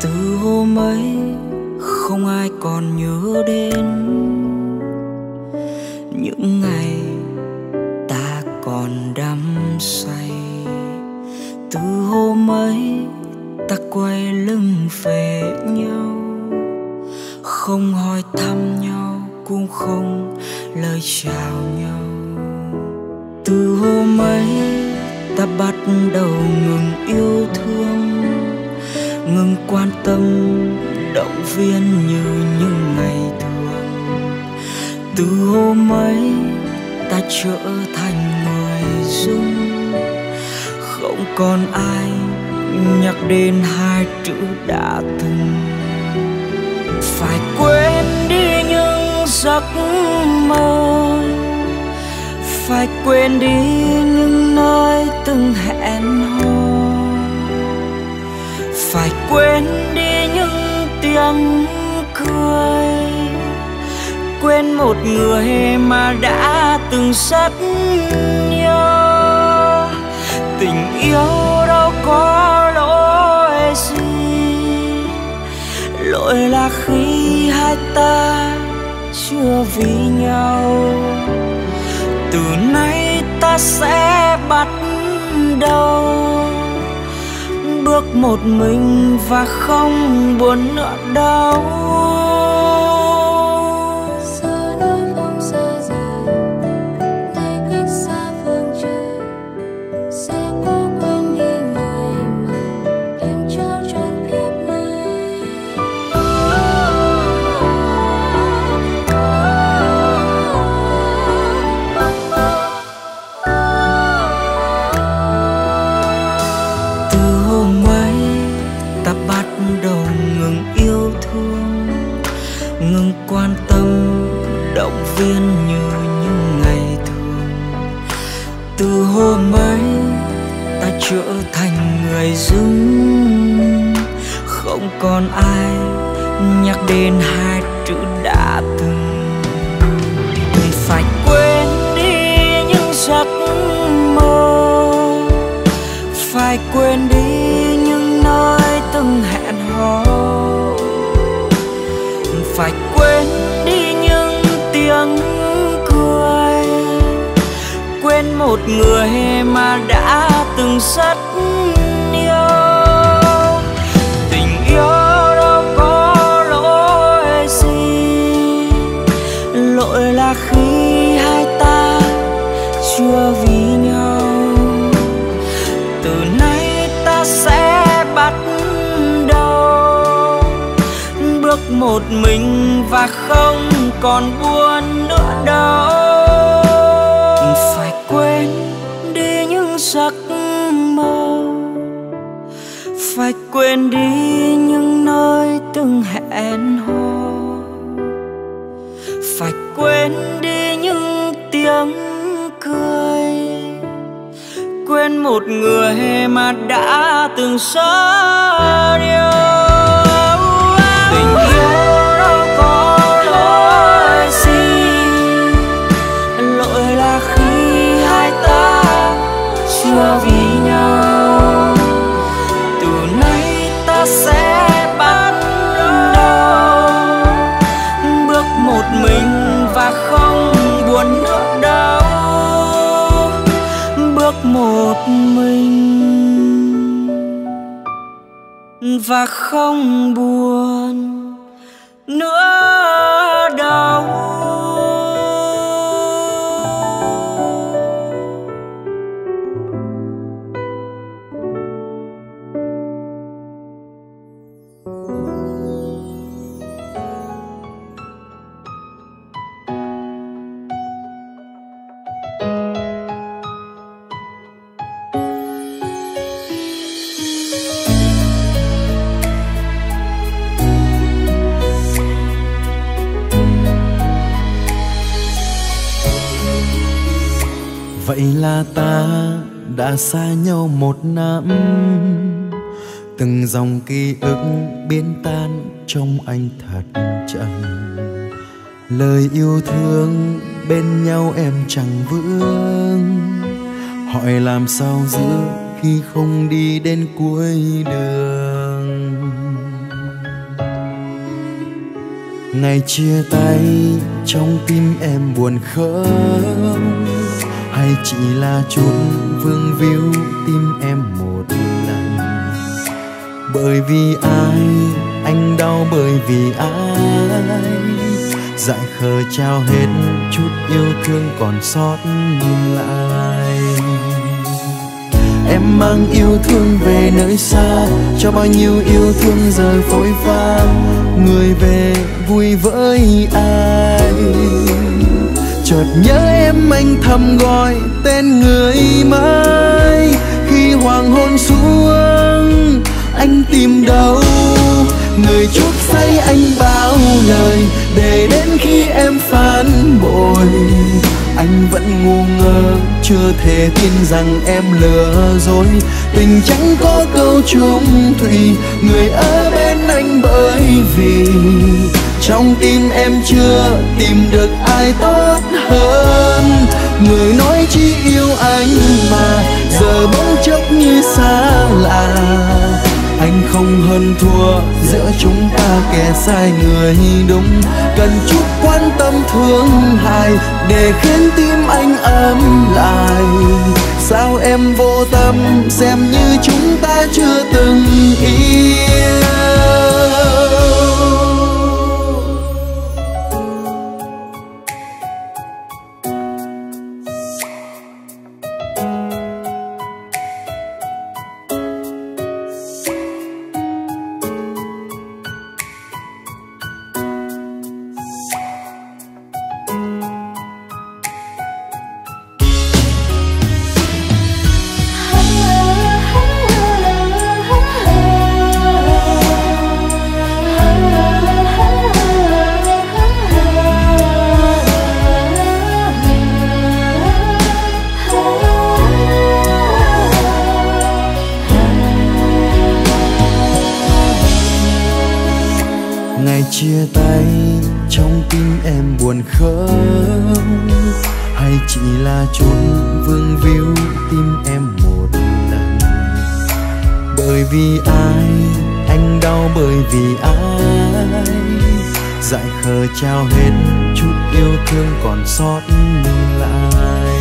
Từ hôm ấy không ai còn nhớ đến những ngày ta còn đắm say. Từ hôm ấy ta quay lưng về nhau, không hỏi thăm nhau cũng không lời chào nhau. Từ hôm ấy ta bắt đầu ngừng yêu thương, ngừng quan tâm động viên như những ngày thường. Từ hôm ấy ta trở thành người dung, không còn ai nhắc đến hai chữ đã từng. Phải quên đi những giấc mơ, phải quên đi những nơi từng hẹn hò, phải quên đi những tiếng cười, quên một người mà đã từng rất nhớ. Tình yêu đâu có lỗi gì, lỗi là khi hai ta chưa vì nhau. Từ nay ta sẽ bắt đầu bước một mình và không buồn nữa đâu. Giờ đôi bóng xa rời, ngày cách xa phương trời, sẽ cố quên đi người mà em trao trọn kiếp này. Từ hôm ấy ta bắt đầu ngừng yêu thương, ngừng quan tâm động viên như những ngày thường. Từ hôm ấy ta trở thành người dưng, không còn ai nhắc đến hai chữ đã từng. Phải quên đi những giấc mơ, phải quên đi những nơi từng hẹn hò, phải quên đi những tiếng cười, quên một người mà đã từng rất yêu. Tình yêu đâu có lỗi gì, lỗi là khi hai ta chưa vì nhau. Từ nay ta sẽ bắt đầu bước một mình và không còn buồn nữa đâu. Phải quên đi những giấc mơ, phải quên đi những nơi từng hẹn hò, phải quên đi những tiếng cười, quên một người mà đã từng rất yêu. Tình yêu đâu có lỗi gì, lỗi là khi hai ta chưa vì nhau. Từ nay ta sẽ bắt đầu bước một mình và không buồn nữa đâu. Bước một mình và không buồn nữa đâu. Vậy là ta đã xa nhau một năm, từng dòng ký ức biến tan trong anh thật chậm. Lời yêu thương bên nhau em chẳng vững, hỏi làm sao giữ khi không đi đến cuối đường. Ngày chia tay trong tim em buồn không, hay chỉ là chút vương víu tim em một lần. Bởi vì ai anh đau, bởi vì ai dại khờ trao hết chút yêu thương còn sót lại. Em mang yêu thương về nơi xa, cho bao nhiêu yêu thương rời phôi pha. Người về vui với ai, chợt nhớ em anh thầm gọi tên người mới. Khi hoàng hôn xuống anh tìm đâu, người chuốc say anh bao lời, để đến khi em phản bội anh vẫn ngu ngơ, chưa thể tin rằng em lừa dối. Tình chẳng có câu chung thủy, người ở bên anh bởi vì trong tim em chưa tìm được ai tốt hơn. Người nói chỉ yêu anh mà giờ bỗng chốc như xa lạ. Anh không hơn thua, giữa chúng ta kẻ sai người đúng. Cần chút quan tâm thương hại để khiến tim anh ấm lại. Sao em vô tâm xem như chúng ta chưa từng yêu. Ngày chia tay trong tim em buồn không, hay chỉ là chút vương víu tim em một lần. Bởi vì ai anh đau, bởi vì ai dại khờ trao hết chút yêu thương còn sót lại.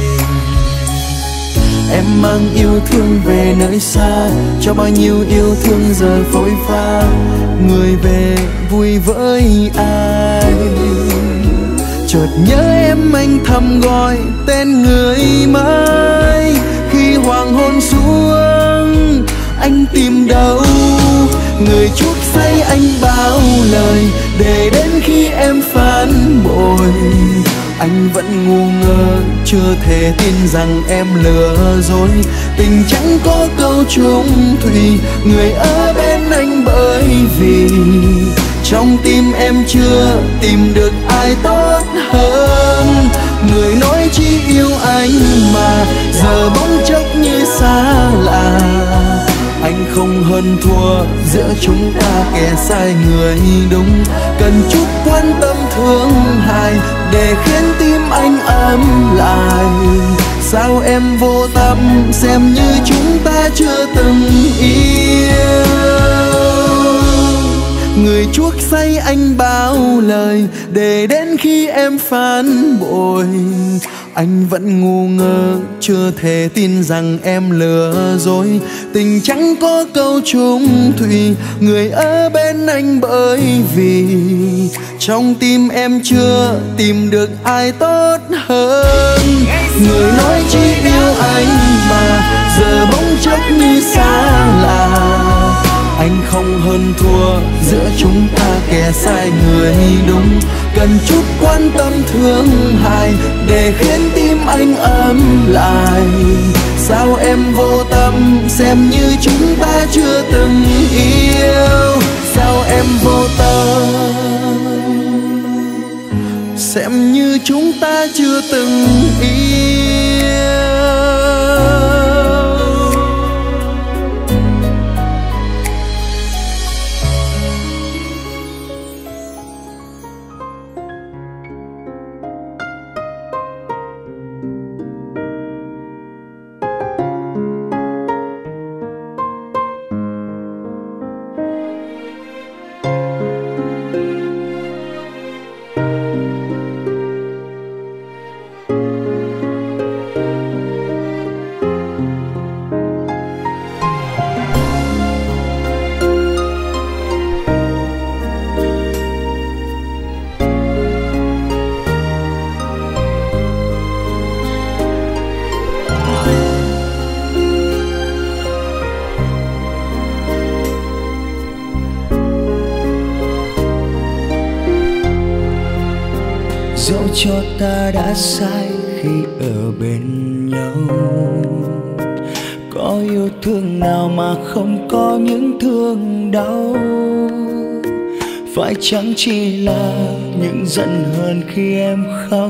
Em mang yêu thương về nơi xa, cho bao nhiêu yêu thương giờ phôi pha. Người về vui với ai, chợt nhớ em anh thầm gọi tên người mới. Khi hoàng hôn xuống anh tìm đâu, người chuốc say anh bao lời, để đến khi em phản bội anh vẫn ngu ngơ, chưa thể tin rằng em lừa dối. Tình chẳng có câu chung thủy, người ở bên anh bởi vì trong tim em chưa tìm được ai tốt hơn. Người nói chỉ yêu anh mà giờ bỗng chốc như xa lạ. Anh không hơn thua, giữa chúng ta kẻ sai người đúng. Cần chút quan tâm thương hại để khiến tim anh ấm lại. Sao em vô tâm xem như chúng ta chưa từng yêu. Người chuốc say anh bao lời, để đến khi em phản bội anh vẫn ngu ngơ, chưa thể tin rằng em lừa dối. Tình chẳng có câu chung thủy, người ở bên anh bởi vì trong tim em chưa tìm được ai tốt hơn. Người nói chỉ yêu anh mà giờ bỗng chốc như xa lạ. Anh không hơn thua, giữa chúng ta kẻ sai người đúng. Cần chút quan tâm thương hại để khiến tim anh ấm lại. Sao em vô tâm xem như chúng ta chưa từng yêu. Sao em vô tâm xem như chúng ta chưa từng yêu. dẫu cho ta đã sai khi ở bên nhau. Có yêu thương nào mà không có những thương đau? Phải chăng chỉ là những giận hờn khi em khóc?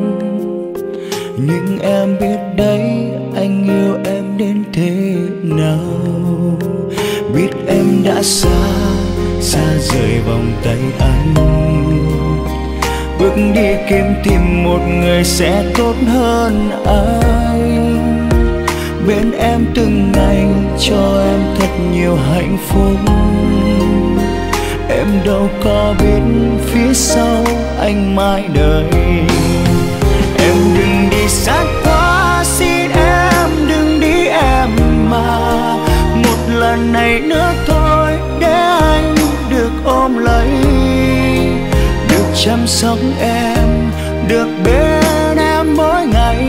Nhưng em biết đấy, anh yêu em đến thế nào. Biết em đã xa rời vòng tay anh, bước đi kiếm tìm một người sẽ tốt hơn anh. Bên em từng ngày cho em thật nhiều hạnh phúc. Em đâu có biết phía sau anh mãi đợi. Em đừng đi xa quá, xin em đừng đi em mà. Một lần này nữa thôi để anh được ôm lấy, được chăm sóc em, được bên em mỗi ngày.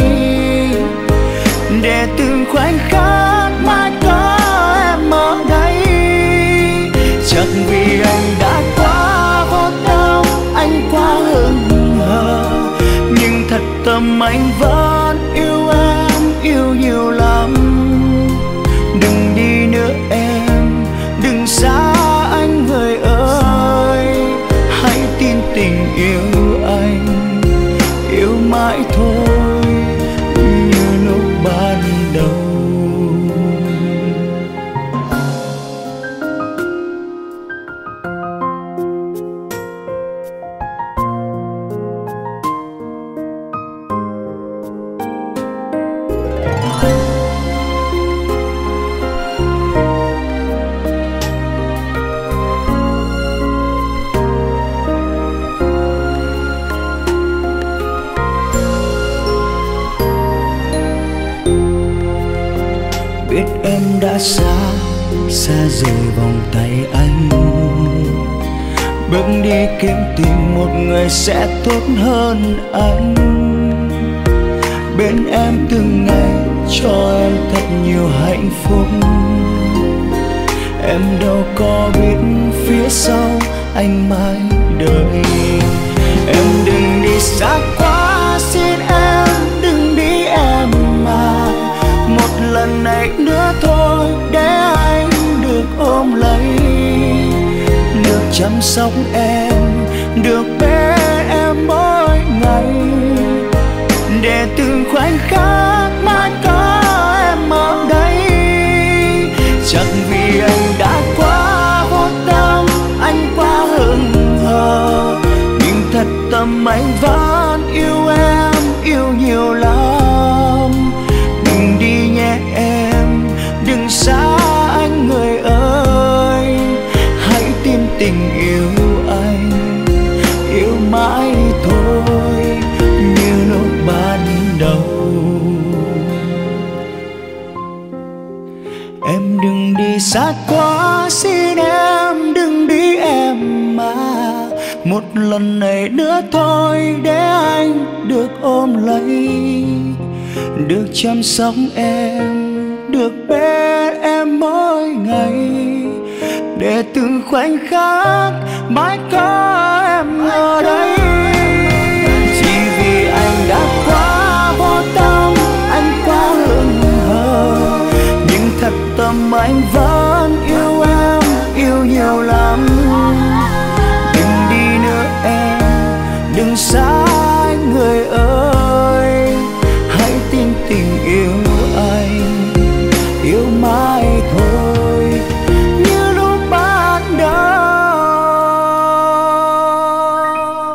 Để từng khoảnh khắc mãi có em ở đây. Chắc vì anh đã quá vô tâm, anh quá hững hờ, nhưng thật tâm anh vẫn yêu em, yêu nhiều lắm. Đừng đi nữa em, đừng xa anh người ơi. Hãy tin tình yêu anh, yêu mãi thôi như lúc ban đầu. Biết em đã xa rời vòng tay anh, bước đi kiếm tìm một người sẽ tốt hơn anh. Bên em từng ngày cho em thật nhiều hạnh phúc. Em đâu có biết phía sau anh mãi đợi. Em đừng đi xa quá, xin em đừng đi em mà. Một lần này nữa thôi để anh được ôm lấy, được chăm sóc em, được bên em mỗi ngày. Để từng khoảnh khắc mãi có em ở đây. Chắc vì anh đã quá vô tâm, anh quá hững hờ, nhưng thật tâm anh vẫn yêu em, yêu nhiều lắm. Đừng đi nhé em, đừng xa anh người ơi. Hãy tin tình yêu anh, yêu mãi thôi như lúc ban đầu. Em đừng đi xa quá, xin em đừng đi em mà. Một lần này nữa thôi để anh được ôm lấy, được chăm sóc em, được bên em mỗi ngày. Để từng khoảnh khắc mãi có em ở đây. Chỉ vì anh đã quá vô tâm, anh quá hững hờ, nhưng thật tâm anh vẫn yêu em, yêu nhiều lắm. Đừng đi nữa em, đừng xa anh người ơi. Hãy tin tình yêu anh, yêu mãi thôi như lúc ban đầu.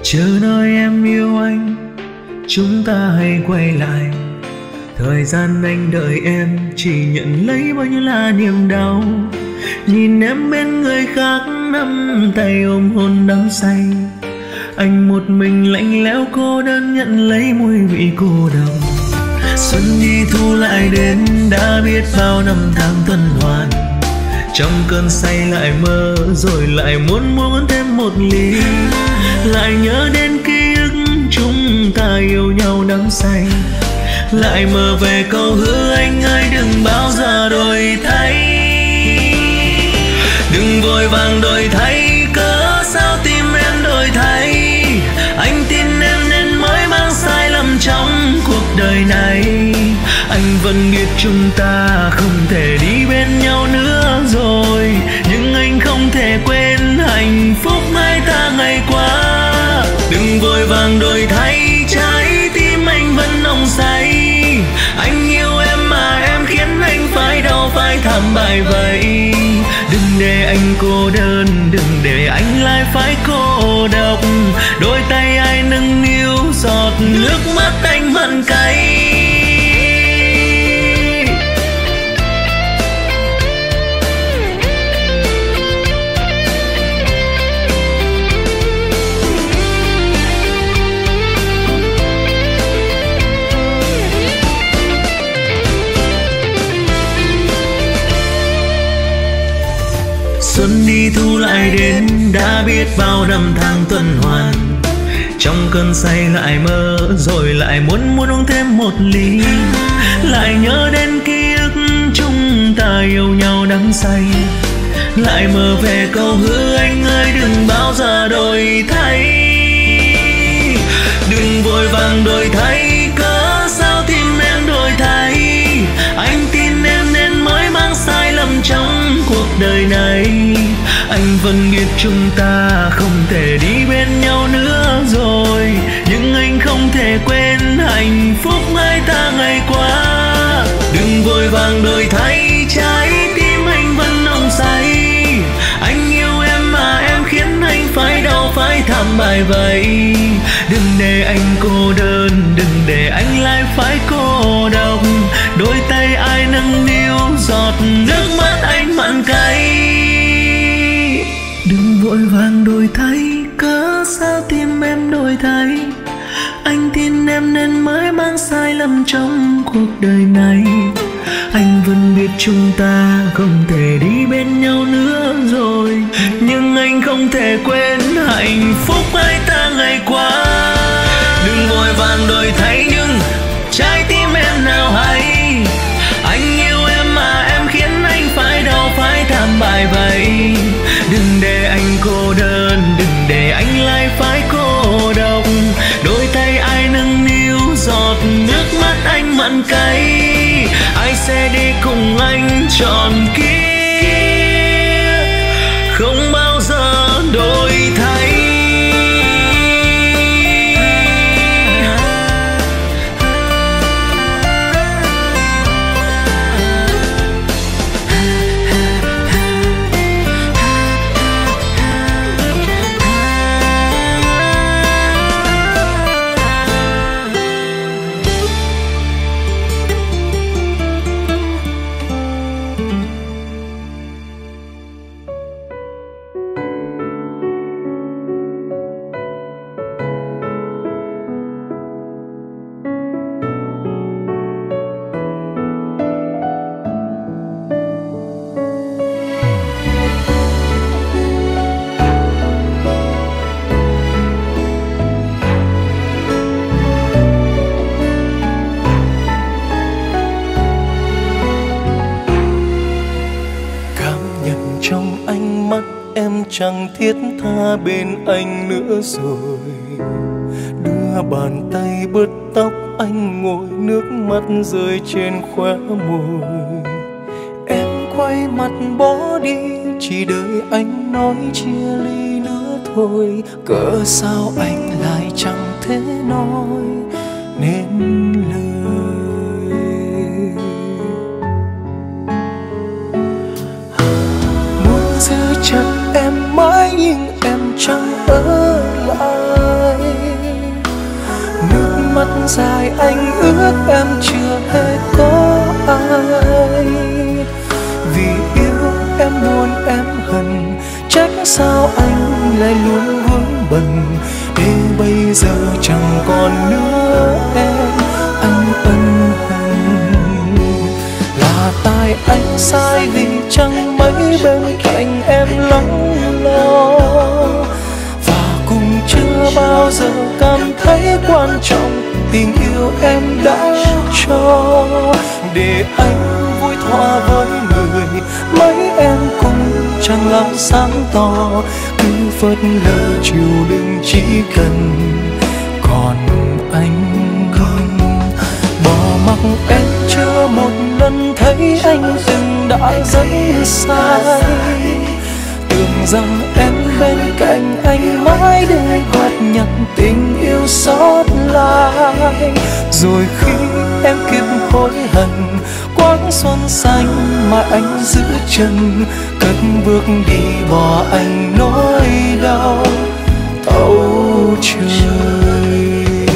Chờ nơi em yêu anh, chúng ta hãy quay lại. Thời gian anh đợi em chỉ nhận lấy bao nhiêu là niềm đau. Nhìn em bên người khác nắm tay ôm hôn đắm say, anh một mình lạnh lẽo cô đơn nhận lấy mùi vị cô độc. Xuân đi thu lại đến, đã biết bao năm tháng tuần hoàn. Trong cơn say lại mơ, rồi lại muốn thêm một ly. Lại nhớ đến ký ức chúng ta yêu nhau đắm say. Lại mơ về câu hứa anh ơi đừng bao giờ đổi thay. Đừng vội vàng đổi thay, cớ sao tim em đổi thay. Anh tin em nên mới mang sai lầm trong cuộc đời này. Anh vẫn biết chúng ta không thể đi bên nhau nữa rồi, nhưng anh không thể quên hạnh phúc hai ta ngày qua. Đừng vội vàng đổi thay, trái tim anh vẫn nồng say. Anh yêu em mà em khiến anh phải đau phải thảm bại vậy. Đừng để anh cô đơn, đừng để anh lại phải cô độc. Đôi tay ai nâng niu, giọt nước mắt anh mặn cay. Xuân đi thu lại đến, đã biết bao năm tháng tuần hoàn. Trong cơn say lại mơ, rồi lại muốn uống thêm một ly. Lại nhớ đến ký ức chúng ta yêu nhau đắm say. Lại mơ về câu hứa anh ơi đừng bao giờ đổi thay. Đừng vội vàng đổi thay, cớ sao tim em đổi thay. Anh tin em nên mới mang sai lầm trong cuộc đời này. Anh vẫn biết chúng ta không thể đi bên nhau nữa rồi, nhưng anh không thể quên hạnh phúc hai ta ngày qua. Đừng vội vàng đổi thay, trái tim anh vẫn nồng say. Anh yêu em mà em khiến anh phải đau phải thảm bại vậy. Đừng để anh cô đơn, đừng để anh lại phải cô độc. Đôi tay ai nâng niu, giọt nước mắt anh mặn cay. Đừng vội vàng đổi thay, cớ sao tim em đổi thay. Anh tin em nên mới mang sai lầm trong cuộc đời này. Anh vẫn biết chúng ta không thể đi bên nhau nữa rồi, nhưng anh không thể quên hạnh phúc hai ta ngày qua. Đừng vội vàng đổi thay nhưng trái tim em nào hay. Anh yêu em mà em khiến anh phải đau phải thảm bại vậy. Đừng để anh cô đơn, đừng để anh lại phải cô độc. Đôi tay ai nâng niu, giọt nước mắt anh mặn cay. Ai sẽ đi cùng anh trọn kiếp, không bao giờ đổi thay. Chẳng thiết tha bên anh nữa rồi. Đưa bàn tay bứt tóc anh ngồi, nước mắt rơi trên khóe môi. Em quay mặt bỏ đi, chỉ đợi anh nói chia ly nữa thôi. Cớ sao anh lại chẳng thể nói nên lời. Muốn giữ chặt em mãi nhưng em chẳng ở lại. dài anh ước em chưa hề có ai. Vì yêu em buồn em hận, trách sao anh lại luôn vướng bận, để bây giờ chẳng còn nữa em, anh ân hận. Là tại anh sai vì chẳng mấy bên cạnh em lắng lo, và cũng chưa bao giờ cảm thấy quan trọng tình yêu em đã cho. Để anh vui thỏa với người, mấy em cũng chẳng làm sáng tỏ, cứ phớt lờ chịu đựng chỉ cần. Còn anh bỏ mặc em chưa một lần thấy anh từng đã rất sai. Tưởng rằng em bên cạnh anh mãi để góp nhặt tình yêu sót lại. Rồi khi em kịp hối hận, quãng xuân xanh mà anh giữ chân, cất bước đi bỏ anh nỗi đau thấu trời.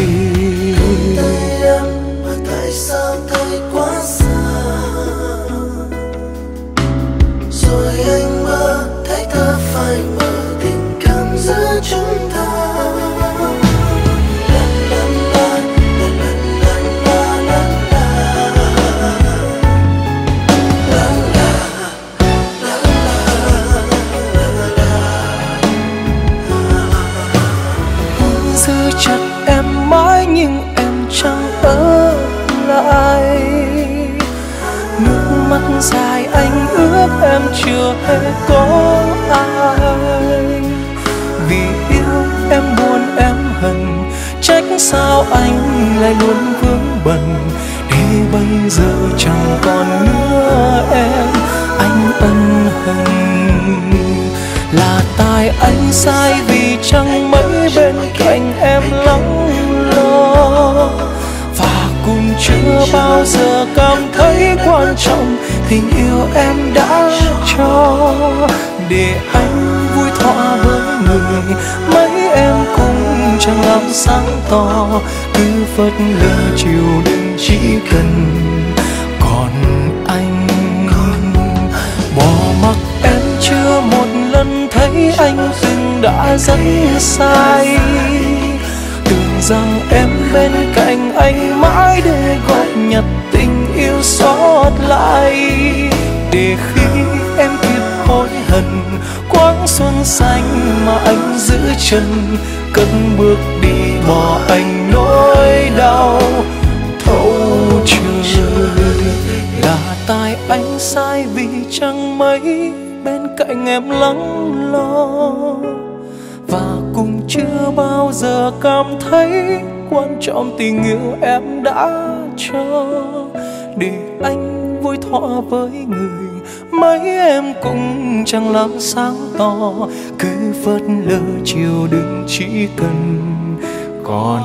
Tay em mà tại sao tay quá xa, rồi anh mơ thấy ta phải mở tình cảm giữa chúng ta. Giữ chặt em mãi nhưng em chẳng ở lại. Nước mắt dài anh ước em chưa hề có ai. Vì yêu em buồn em hận, trách sao anh lại luôn vướng bận, để bây giờ chẳng còn nữa em, anh ân hận. Là tại anh sai vì chẳng mấy bên cạnh em lắng lo, và cũng chưa bao giờ cảm thấy quan trọng tình yêu em đã cho. Để anh vui thỏa với người, mấy em cũng chẳng làm sáng tỏ, cứ phớt lờ chịu đựng chỉ cần. Còn anh bỏ mặc em chưa một lần thấy anh từng đã rất sai. Tưởng rằng em bên cạnh anh mãi để góp nhặt tình yêu sót lại. Để khi em kịp hối hận, quãng xuân xanh mà anh giữ chân, cất bước đi bỏ anh nỗi đau thấu trời. Là tại anh sai vì chẳng mấy bên cạnh em lắng lo, và cũng chưa bao giờ cảm thấy quan trọng tình yêu em đã cho. Để anh vui thỏa với người, mấy em cũng chẳng làm sáng tỏ, cứ phớt lờ chịu đựng chỉ cần. Còn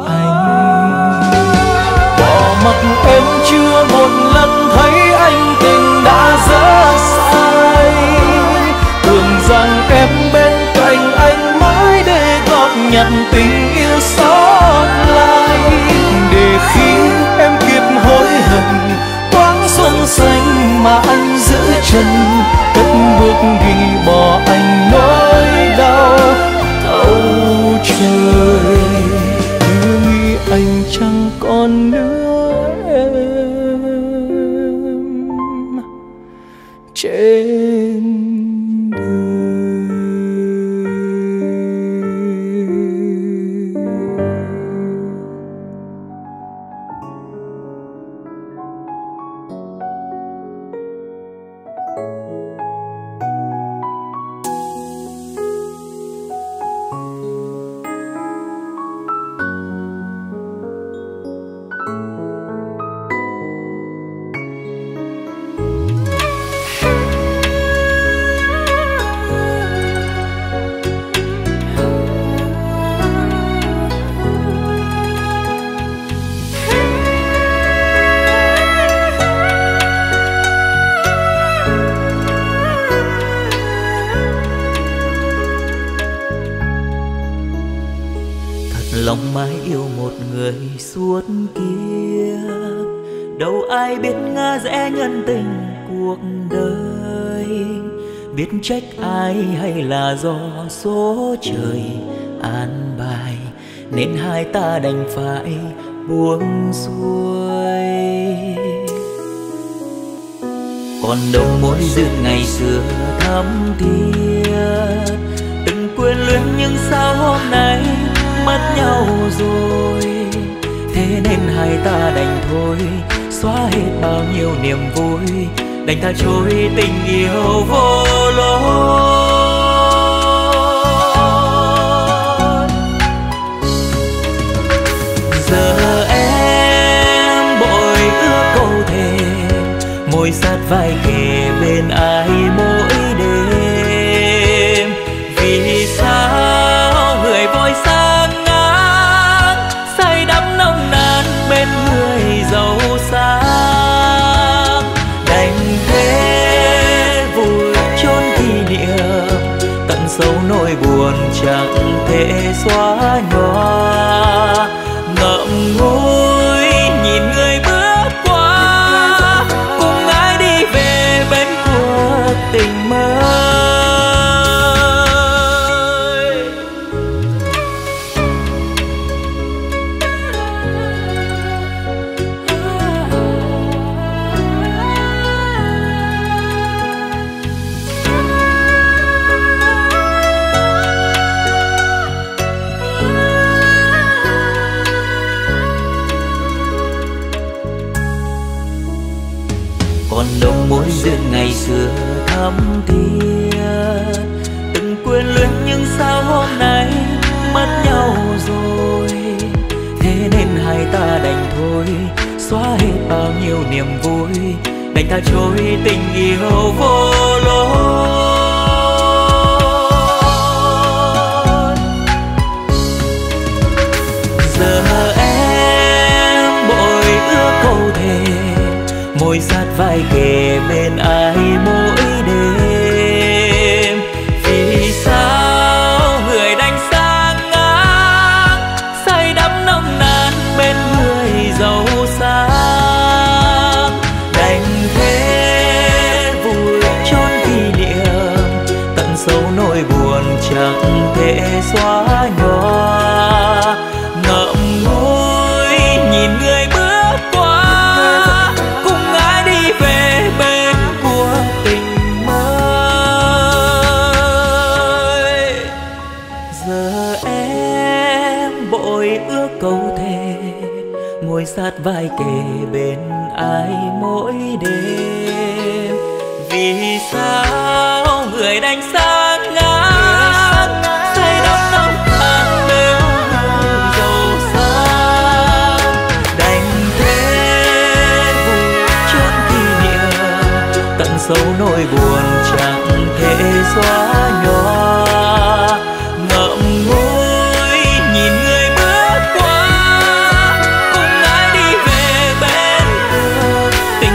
anh bỏ mặc em chưa một lần thấy anh tình đã rất sai. Tưởng rằng em bên cạnh anh mãi để góp nhặt tình yêu sót lại. Để khi em kịp hối hận, quãng xuân xanh mà anh giữ chân, cất bước đi bỏ anh nỗi đau thấu trời. Cứ nghĩ anh chẳng còn nữa em trên đời. lòng mãi yêu một người suốt kia, đâu ai biết ngã rẽ nhân tình cuộc đời, biết trách ai hay là do số trời an bài, nên hai ta đành phải buông xuôi. Còn đâu mối duyên ngày xưa thắm thiết, từng quyến luyến nhưng sao hôm nay mất nhau rồi. Thế nên hai ta đành thôi xóa hết bao nhiêu niềm vui, đành tha trôi tình yêu vô lối. Giờ em bội ước câu thề, môi sát vai kề bên ai mỗi đêm. Vì sao người vội sang ngát, say đắm nồng nàn bên người giàu sang. Đành thế vùi chôn kỷ niệm, tận sâu nỗi buồn chẳng thể xóa nhòa. Ngậm ngùi nhìn người bước qua, cùng ai đi về bên cuộc tình mới. Còn đâu mối duyên ngày xưa thắm thiết, từng quyến luyến nhưng sao hôm nay mất nhau rồi. Thế nên hai ta đành thôi xóa hết bao nhiêu niềm vui, đành tha trôi tình yêu vô lối. Giờ em bội ước câu thề, môi sát vai kề bên ai mỗi đêm. Vì sao người đành sang ngang, say đắm nồng nàn bên người giàu sang. Đành thế vùi chôn kỷ niệm, tận sâu nỗi buồn chẳng thể xóa nhòa. Ngậm ngùi nhìn người bước qua, cùng ai đi về bên của tình mới. Giờ em bội ước câu thề, ngồi sát vai kề bên ai mỗi đêm. Vì sao người đành sang ngát, say đắm nồng nàn bên người giàu sang. Đành thế vùi chôn kỷ niệm, tận sâu nỗi buồn chẳng thể xóa nhòa. Ngậm ngùi nhìn người bước qua, cùng ai đi về bên cuộc tình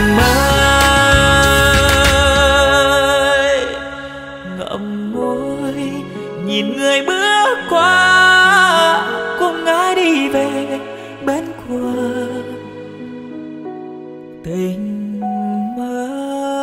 mới. Ngậm ngùi nhìn người bước qua, cùng ai đi về bên cuộc tình mới.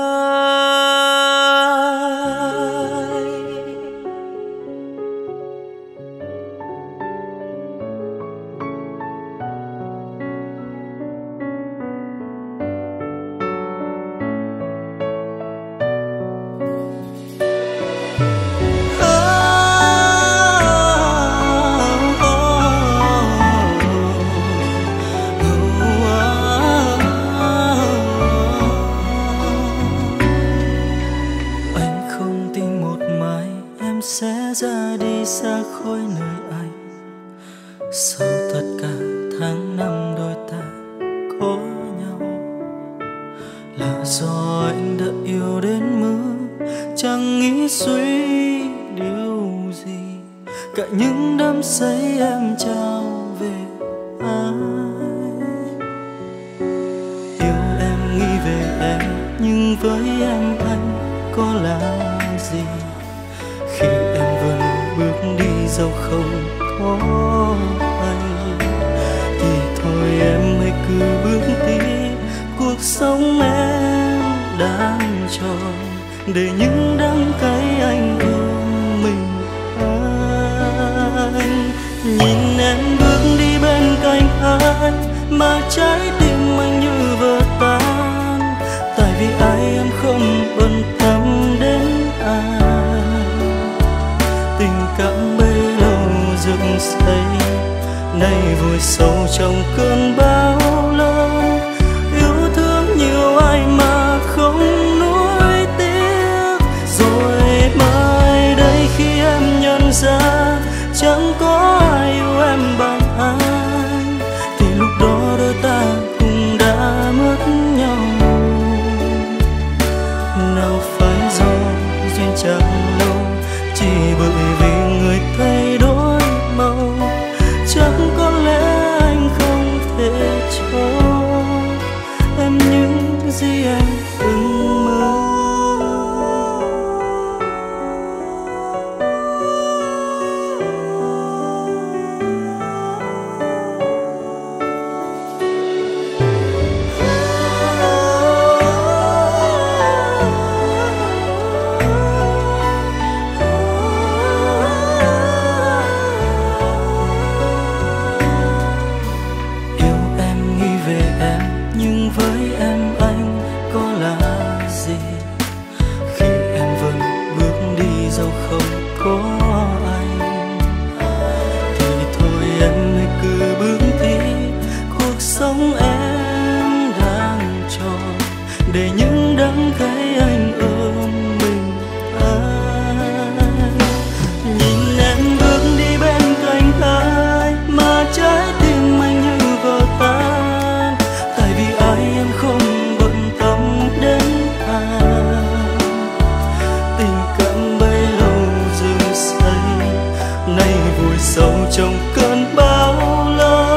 Anh không tin một mai em sẽ ra đi xa khỏi nơi anh. Sau tất cả tháng năm đôi ta có nhau, là do anh đã yêu đến mức chẳng nghĩ suy điều gì. Cả những đắm say em trao về ai. Yêu em nghĩ về em, nhưng với em anh có là gì khi em vẫn bước đi dẫu không có anh. sống em đang tròn để những đắng cay anh ôm mình anh. Nhìn em bước đi bên cạnh ai mà trái tim anh như vỡ tan, tại vì ai em không bận tâm đến ai. Tình cảm bấy lâu dựng xây nay vùi sâu trong cơn bão lớn. Yêu thương nhiều ai mà không nuối tiếc, rồi mai đây khi em nhận ra chẳng có ai yêu em bằng anh, thì lúc đó đôi ta cũng đã mất nhau. Nào phải do duyên chẳng lâu, chỉ bởi vì người thay đổi màu. Chẳng có lẽ anh không thể cho em những gì anh từng mơ. Để những đắng cay anh ôm mình anh. Nhìn em bước đi bên cạnh ai mà trái tim anh như vỡ tan, tại vì ai em không bận tâm đến ai. Tình cảm bấy lâu dựng xây nay vùi sâu trong cơn bão lớn.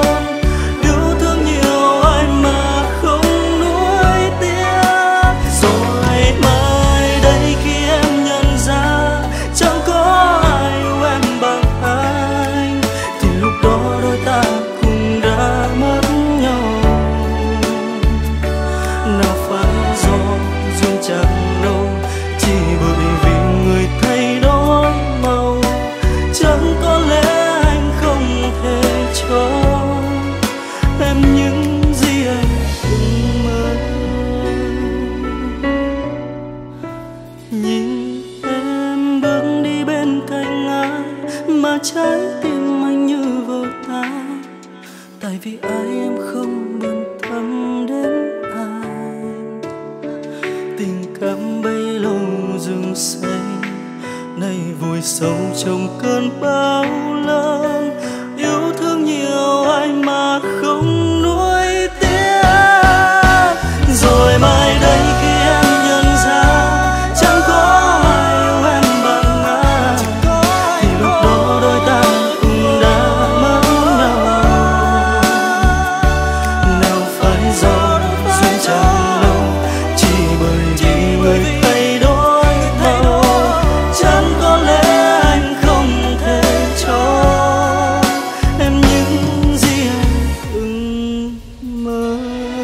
Trái tim anh như vỡ tan, tại vì ai em không bận tâm đến ai. Tình cảm bấy lâu dựng xây nay vùi sâu trong cơn bão lớn. Yêu thương nhiều ai mà không nuối tiếc, rồi mai đây khi em nhận ra chẳng có ai yêu em bằng ai, thì lúc đó đôi ta cũng đã mất nhau. Nào phải do duyên chẳng lâu, chỉ bởi vì người thay đổi màu. Chẳng có lẽ anh không thể cho em những gì anh từng mơ.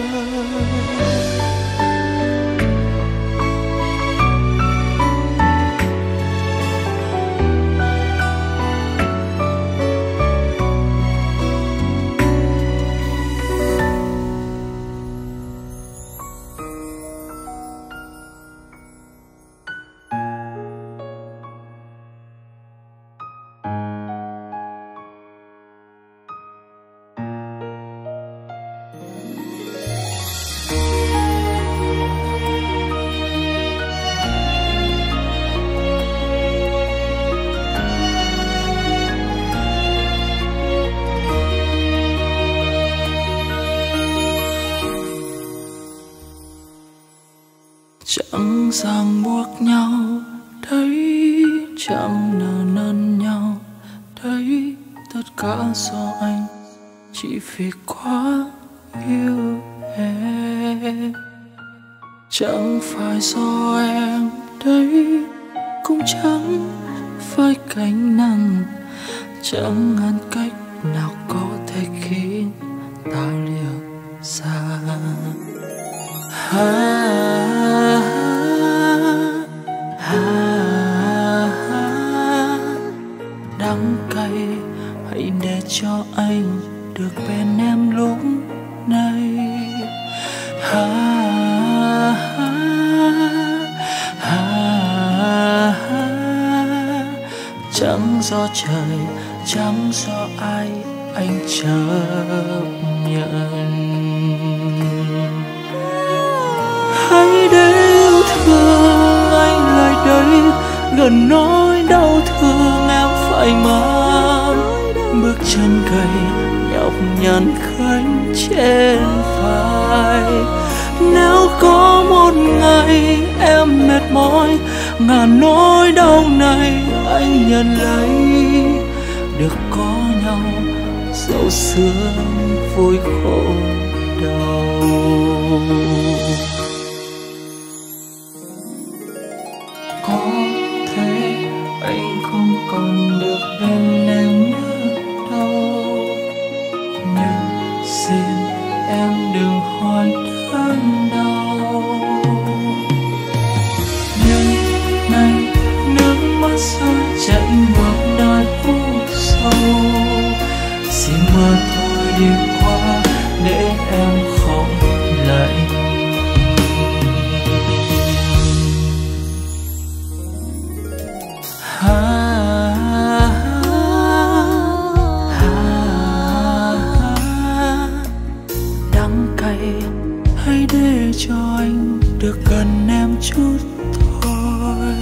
Chẳng ràng buộc nhau đấy, chẳng nợ nần nhau đấy, tất cả do anh chỉ vì quá yêu em. Chẳng phải do em đấy, cũng chẳng phải cánh nặng, chẳng ngăn cách nào có thể khiến ta lìa xa. Đắng cay hãy để cho anh được bên em lúc này. Chẳng do trời, chẳng do ai, anh chấp nhận. Hãy để yêu thương anh lại đây, gần nỗi đau thương em phải mang. Bước chân gầy nhọc nhằn khánh trên vai. Nếu có một ngày em mệt mỏi, ngàn nỗi đau này anh nhận lấy. Được có nhau dẫu sương vui khổ đau. Có thể anh không còn được bên em nữa đâu, nhưng xin em đừng hỏi đớn đau. Nhưng nay nước mắt rơi chảy ngược đời u sâu, xin mưa thôi đi qua để em không lạnh. Đắng cay hãy để cho anh được gần em chút thôi.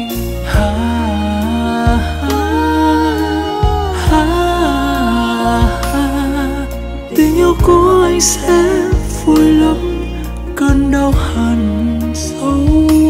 Tình yêu của anh sẽ vui lắm cơn đau hằn sâu.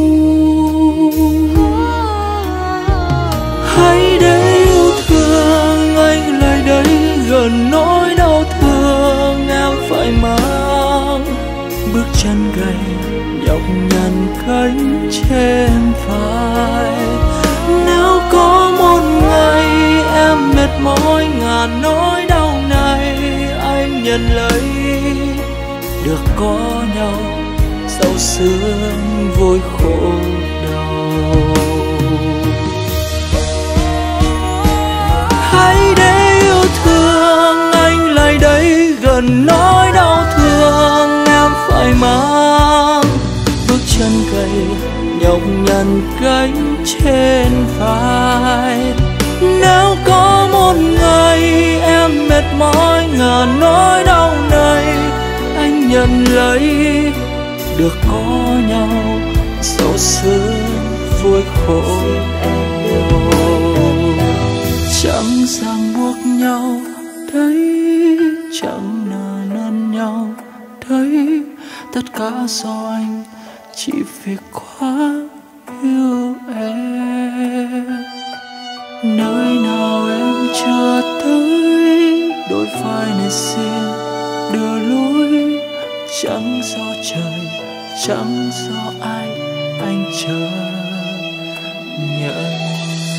Hãy để yêu thương anh lại đây, gần nỗi đau thương em phải mang. Bước chân gầy nhọc nhằn cánh trên vai. Nếu có một ngày em mệt mỏi, ngàn nỗi đau này anh nhận lấy. Được có nhau dẫu sương vui khổ đau. Hãy để yêu thương anh lại đây, gần nỗi đau thương em phải mang. Bước chân gầy nhọc nhằn cánh trên vai. Nếu có một ngày em mệt mỏi, ngàn nỗi đau này anh nhận lấy. Được có nhau dẫu sương vui khổ đau. Chẳng ràng buộc nhau đấy, chẳng nợ nần nhau đấy. Tất cả do anh chỉ vì quá yêu em. Nơi nào em chưa tới, đôi vai này xin đưa lối. Chẳng do trời, chẳng do ai, anh chờ nhận.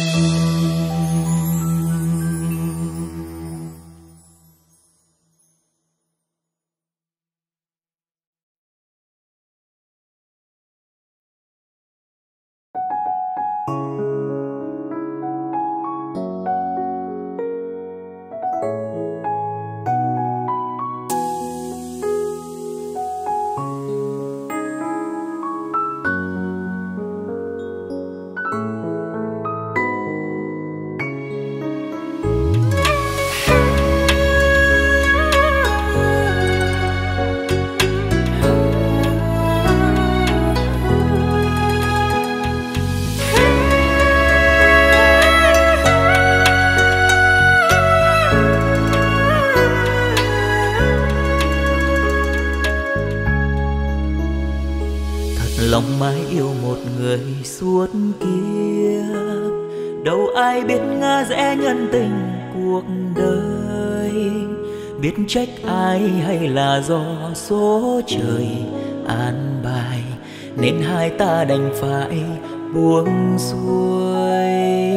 Lòng mãi yêu một người suốt kia, đâu ai biết ngã rẽ nhân tình cuộc đời. Biết trách ai hay là do số trời an bài, nên hai ta đành phải buông xuôi.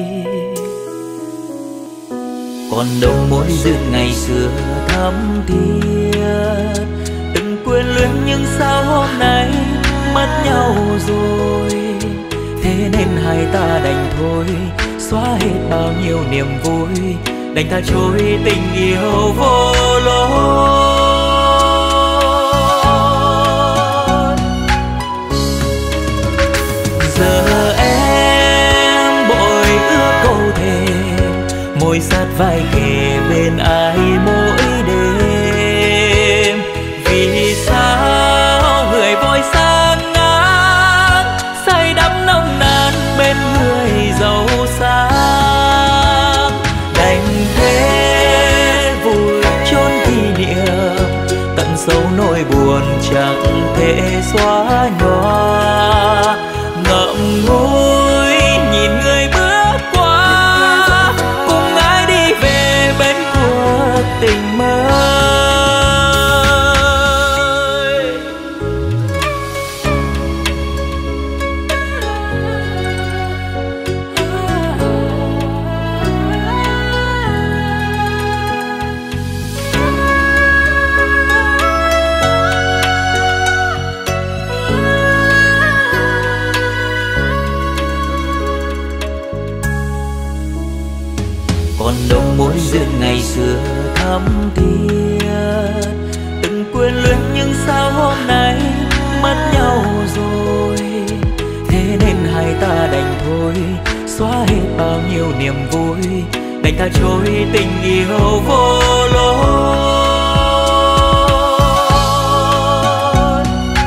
Còn đâu mối duyên ngày xưa thắm thiết, đừng quên luyến nhưng sao hôm nay mất nhau rồi, thế nên hai ta đành thôi xóa hết bao nhiêu niềm vui, đành tha trôi tình yêu vô lối. Giờ em bội ước câu thề, môi sát vai kề bên ai mỗi đêm. Vì sao người vội sang ngang, say đắm nồng nàn bên người giàu sang. Đành thế vùi chôn kỷ niệm, tận sâu nỗi buồn chẳng thể xóa nhòa. Ngậm ngùi nhìn người bước qua, cùng ai đi về bên cuộc tình mới. Còn đâu mối duyên ngày xưa thắm thiết, từng quyến luyến nhưng sao hôm nay mất nhau rồi, thế nên hai ta đành thôi xóa hết bao nhiêu niềm vui, đành tha trôi tình yêu vô lối.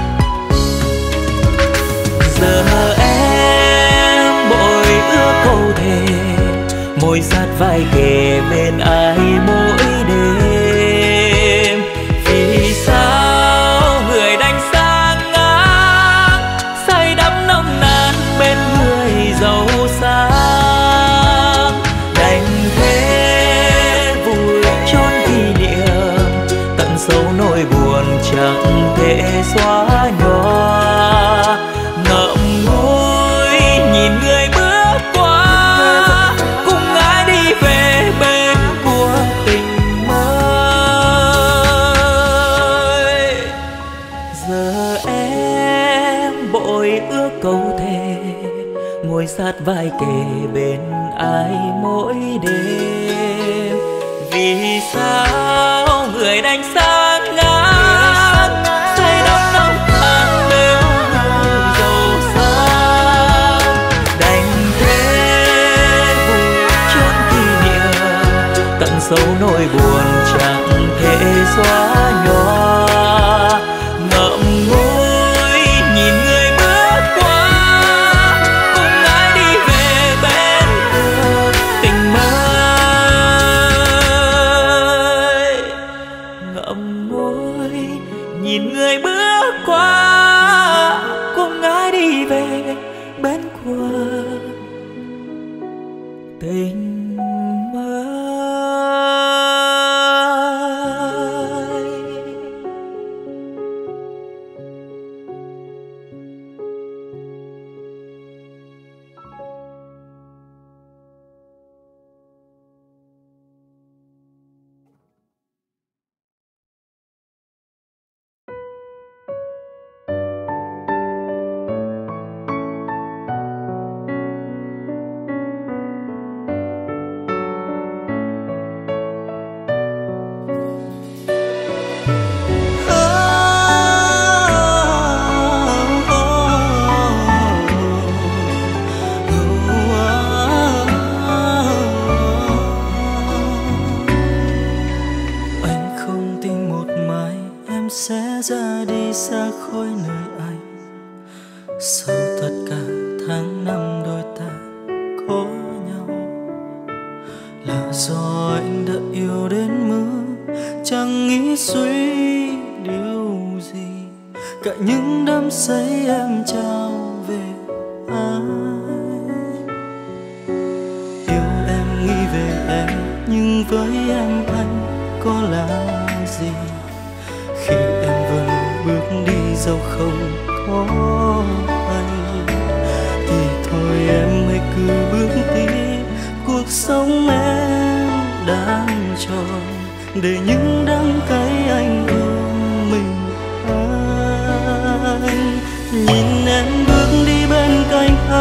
Giờ em bội ước câu thề, môi sát vai kề bên ai mỗi đêm. Vì sao người đành sang ngang, say đắm nồng nàn bên người giàu sang. Đành thế vùi chôn kỷ niệm, tận sâu nỗi buồn chẳng thể xóa nhòa. Ngậm ngùi nhìn người bước qua, cùng ai đi về bên cuộc tình mới. Giờ em bội ước câu thề, ngồi sát vai kề bên ai mỗi đêm. Vì sao người đành sang ngang, say đắm nồng nàn bên người giàu sang. Đành thế vùi chôn kỷ niệm, tận sâu nỗi buồn chẳng thể xóa nhòa. Ngậm ngùi nhìn người bước qua, cùng ai đi về bên cuộc tình mới. Ngậm ngùi nhìn người bước qua, cùng ai đi về bên cuộc tình mới. Sẽ ra đi xa khỏi nơi anh, sau tất cả tháng năm đôi ta có nhau. Là do anh đã yêu đến mức chẳng nghĩ suy điều gì, cả những đắm say em trao về anh. Yêu em nghĩ về em, nhưng với em anh có là gì khi em vẫn bước đi dẫu không có anh? Thì thôi em hãy cứ bước tiếp, cuộc sống em đang tròn, để những đắng cay anh ôm mình anh. Nhìn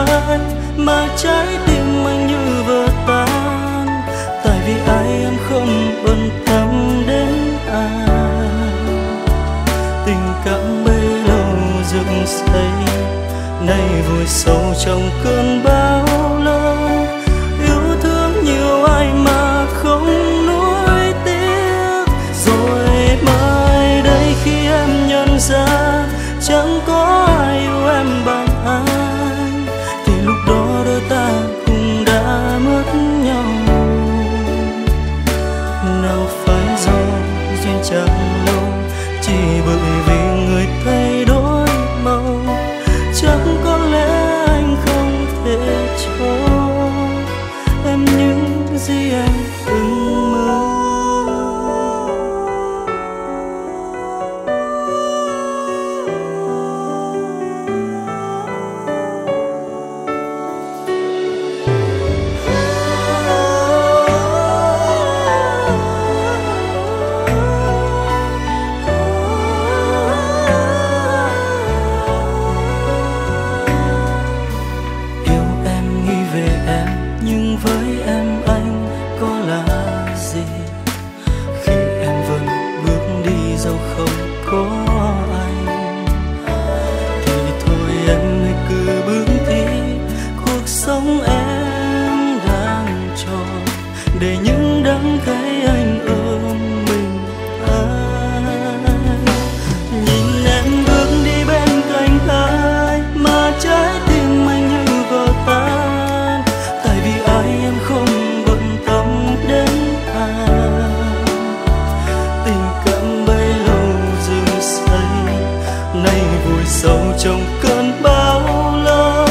ai mà trái tim anh như vỡ tan. Tại vì ai em không bận tâm đến ai. Tình cảm bấy lâu dựng xây nay vùi sâu trong cơn bão lớn. Yêu thương nhiều ai mà không nuối tiếc. Rồi mai đây khi em nhận ra chẳng có ai yêu em bằng anh, thì lúc đó đôi ta cũng đã mất nhau. Nào phải do duyên chẳng lâu, chỉ bởi vì người thay đổi màu. Chẳng có lẽ anh không thể cho em những gì anh từng mơ. Để những đắng cay anh ôm mình anh. Nhìn em bước đi bên cạnh ai mà trái tim anh như vỡ tan. Tại vì ai em không bận tâm đến ai. Tình cảm bấy lâu dựng xây nay vùi sâu trong cơn bão lớn.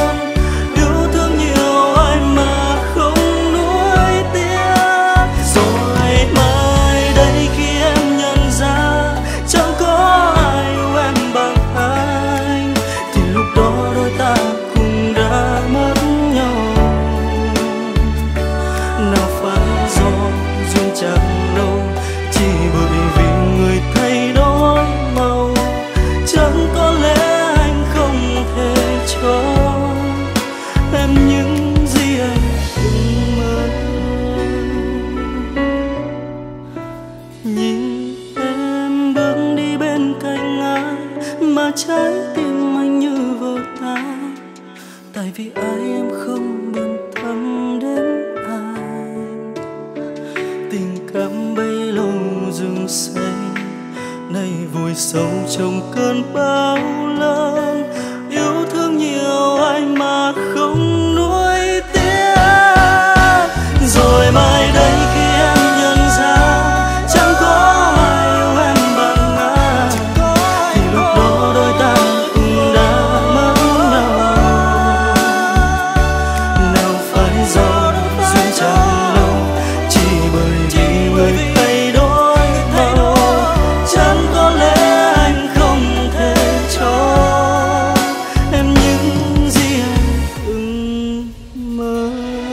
Trái tim anh như vỡ tan. Tại vì ai em không bận tâm đến ai. Tình cảm bấy lâu dựng xây nay vùi sâu trong cơn bão lớn. Yêu thương nhiều ai mà không nuối tiếc. Rồi mai đây khi em nhận ra chẳng có ai yêu em bằng ai, thì lúc đó đôi ta cũng đã mất nhau. Nào phải do duyên chẳng lâu, chỉ bởi vì người thay đổi màu. Chẳng có lẽ anh không thể cho em những gì anh từng mơ.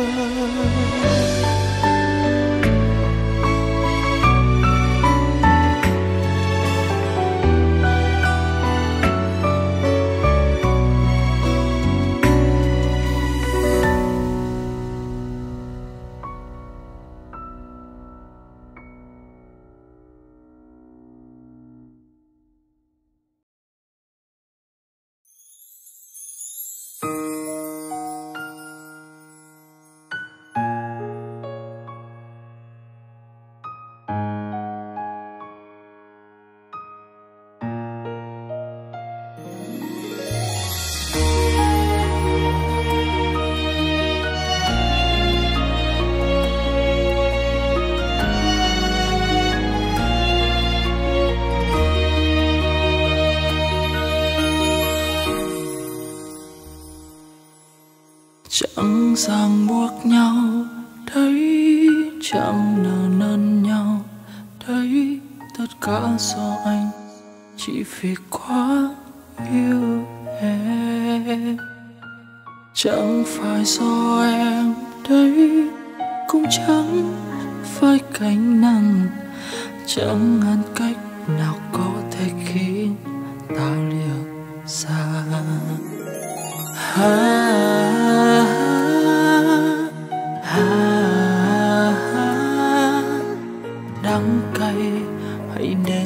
Chẳng ràng buộc nhau đấy, chẳng nợ nần nhau đấy. Tất cả do anh, chỉ vì quá yêu em. Chẳng phải do em đấy, cũng chẳng phải cánh nắng. Chẳng ngăn cách nào có thể khiến ta lìa xa.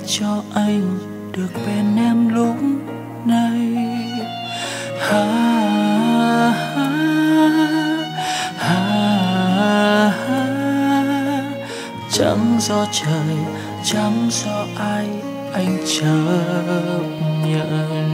cho anh được bên em lúc này. Ha, ha, ha, ha. Chẳng do trời, chẳng do ai, anh chấp nhận.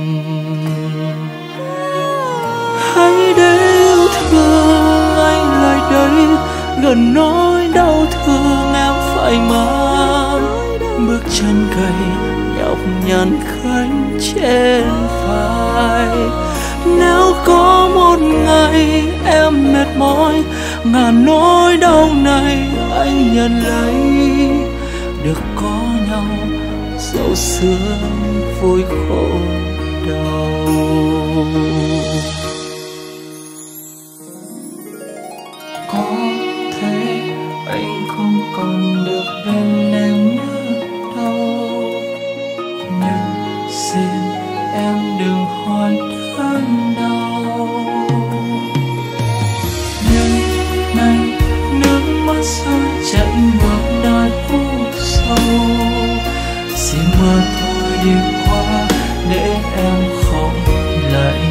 Hãy để yêu thương anh lại đây, gần nỗi đau thương em phải mang. Bước chân gầy nhọc nhằn gánh trên vai. Nếu có một ngày em mệt mỏi, ngàn nỗi đau này anh nhận lấy. Được có nhau dẫu sương vui khổ đau. Có thể anh không còn được bên em nữa đâu, nhưng xin em đừng hỏi đớn đau. Nhưng nay nước mắt rơi chảy ngược đời khúc sâu, xin mưa thôi đi qua để em không lạnh.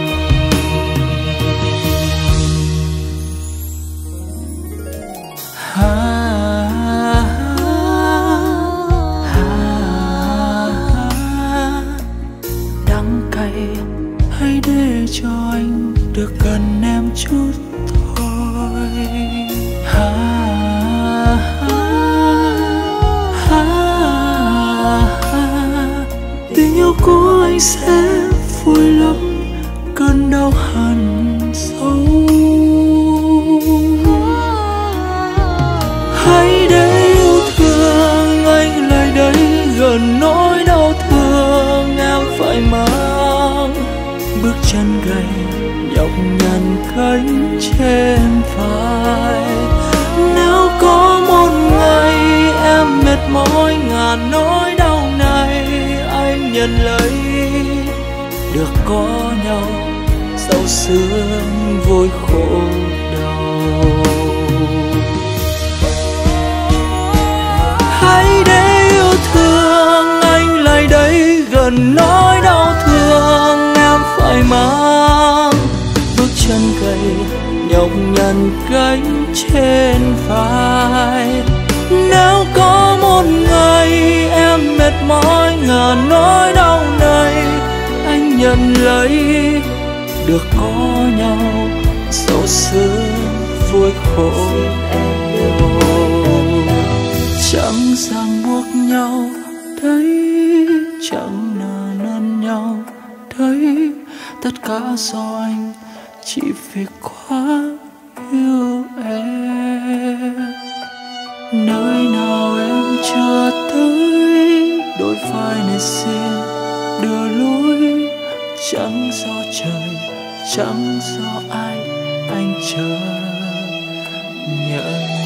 Đắng cay hãy để cho anh được gần em chút thôi. Tình yêu của anh sẽ vui lắm cơn đau hằn sâu. Hãy để yêu thương anh lại đây, gần nỗi đau thương em phải mang. Bước chân gầy nhọc nhằn gánh trên vai. Nếu có một ngày em mệt mỏi, ngàn nỗi đau này anh nhận lấy. Được có nhau dẫu sương vui khổ đau. Hãy để yêu thương anh lại đây, gần nỗi đau thương em phải mang. Bước chân gầy nhọc nhằn gánh trên vai. Nếu có một ngày em mệt mỏi, ngàn nỗi đau này anh nhận lấy. Được có nhau dẫu sương vui khổ đau. Chẳng ràng buộc nhau đấy, chẳng nợ nần nhau đấy. Tất cả do anh chỉ vì quá yêu em. Nơi nào em chưa tới, đôi vai này xin đưa lối. Chẳng do trời, chẳng do ai, anh chờ nhận.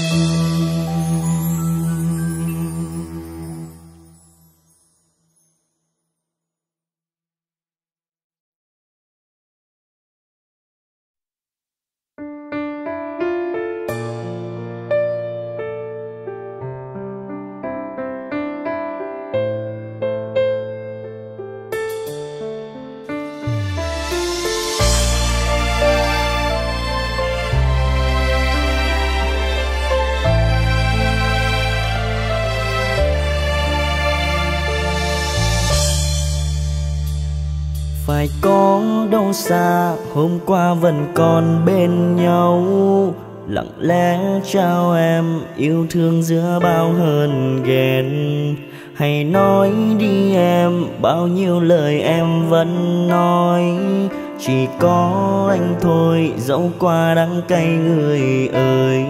Phải có đâu xa, hôm qua vẫn còn bên nhau. Lặng lẽ trao em yêu thương giữa bao hờn ghen. Hãy nói đi em, bao nhiêu lời em vẫn nói. Chỉ có anh thôi, dẫu qua đắng cay người ơi.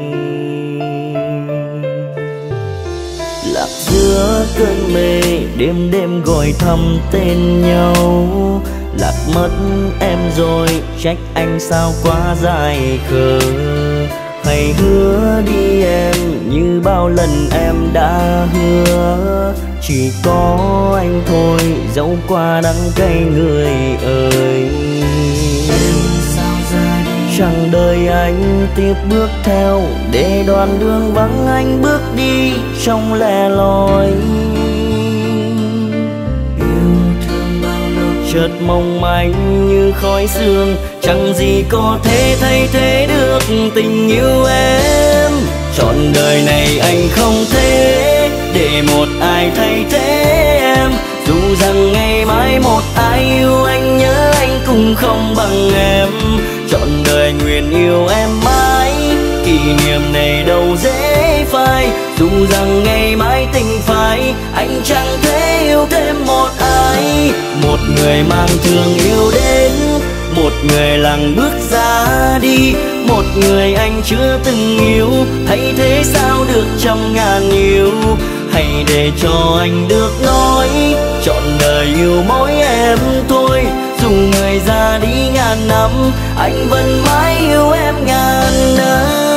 Lạc giữa cơn mê, đêm đêm gọi thầm tên nhau. Lạc mất em rồi, trách anh sao quá dài khờ. Hãy hứa đi em, như bao lần em đã hứa. Chỉ có anh thôi, dẫu qua đắng cay người ơi. Chẳng đời anh tiếp bước theo, để đoạn đường vắng anh bước đi trong lẻ loi. chợt mong manh như khói sương, chẳng gì có thể thay thế được tình yêu em. Trọn đời này anh không thể để một ai thay thế em, dù rằng ngày mai một ai yêu anh nhớ anh cũng không bằng em. Trọn đời nguyện yêu em mãi, kỷ niệm này đâu dễ phai, dù rằng ngày mai tình phai anh chẳng thể yêu thêm một ai. Một người mang thương yêu đến, một người lặng bước ra đi, một người anh chưa từng yêu, thay thế sao được trăm ngàn yêu. Hãy để cho anh được nói, trọn đời yêu mỗi em thôi, dù người ra đi ngàn năm anh vẫn mãi yêu em ngàn năm.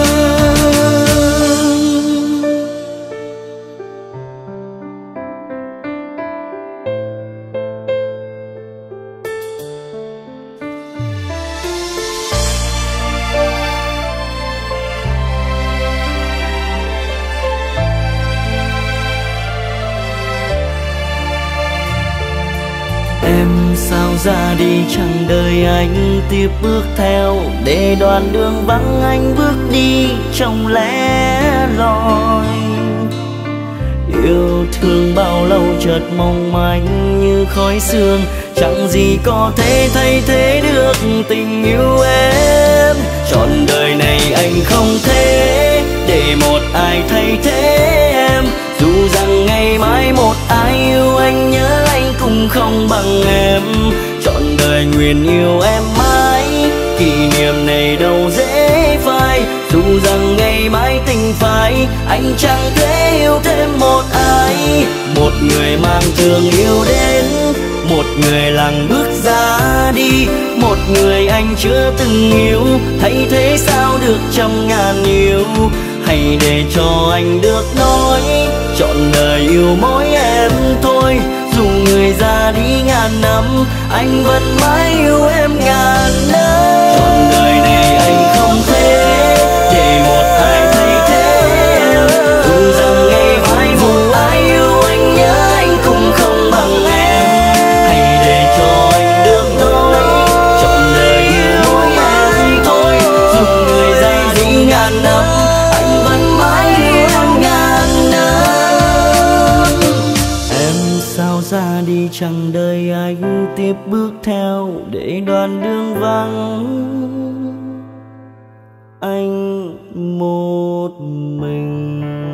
Sao ra đi chẳng đời anh tiếp bước theo, để đoạn đường vắng anh bước đi trong lẻ loi. Yêu thương bao lâu chợt mong manh như khói sương, chẳng gì có thể thay thế được tình yêu em. Trọn đời này anh không thể để một ai thay thế em, dù rằng ngày mai một ai yêu anh nhớ anh cũng không bằng em. Trọn đời nguyện yêu em mãi, kỷ niệm này đâu dễ phai, dù rằng ngày mai tình phai anh chẳng thể yêu thêm một ai. Một người mang thương yêu đến, một người lặng bước ra đi, một người anh chưa từng yêu, thay thế sao được trăm ngàn yêu. Hãy để cho anh được nói, trọn đời yêu mỗi em thôi, dù người ra đi ngàn năm anh vẫn mãi yêu em ngàn năm. Trọn đời này anh không thể để một ai thay thế em, dù rằng ngày mai một ai yêu anh nhớ anh cũng không bằng em. Hãy để cho anh được nói, trọn đời yêu mỗi em thôi, dù người ra đi ngàn năm anh vẫn mãi yêu em ngàn năm. Em sao ra đi chẳng đời anh tiếp bước theo, để đoạn đường vắng anh một mình.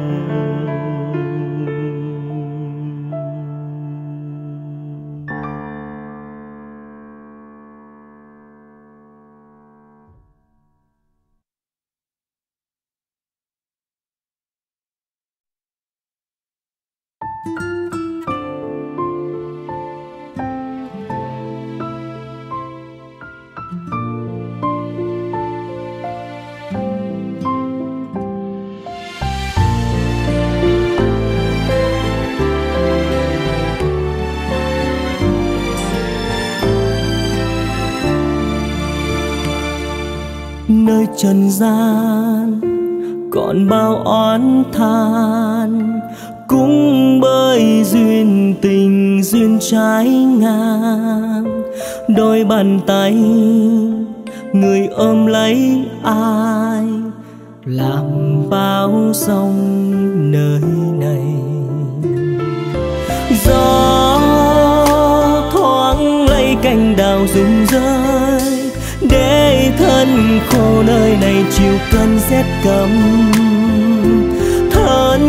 Nơi trần gian còn bao oán than, cũng bởi duyên tình duyên trái ngang. Đôi bàn tay người ôm lấy ai, làm bao sông nơi này. Gió thoáng lấy cành đào rụng rơi, để thân khô nơi này chịu cơn rét căm. Thân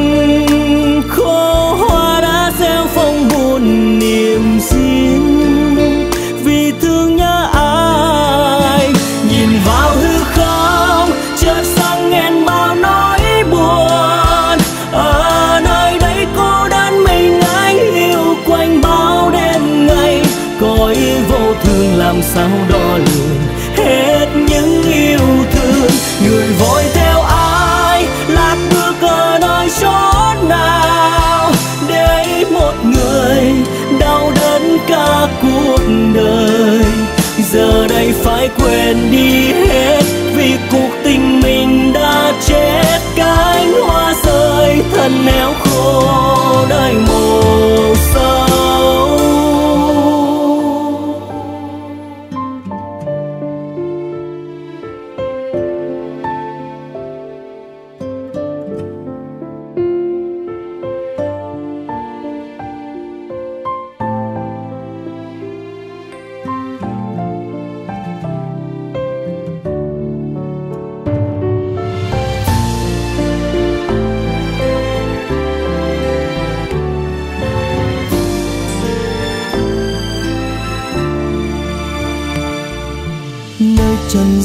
khô hoa đã gieo phong buồn niềm riêng, vì thương nhớ ai. Nhìn vào hư không chợt sáng nghẹn bao nỗi buồn, ở nơi đây cô đơn mình anh yêu quanh bao đêm ngày. Cõi vô thường làm sao đo lường hết những yêu thương. Người vội theo ai lạc bước ở nơi chốn nào, để một người đau đớn cả cuộc đời. Giờ đây phải quên đi hết, vì cuộc tình mình đã chết. Cánh hoa rơi thân héo khô đời mồ sâu.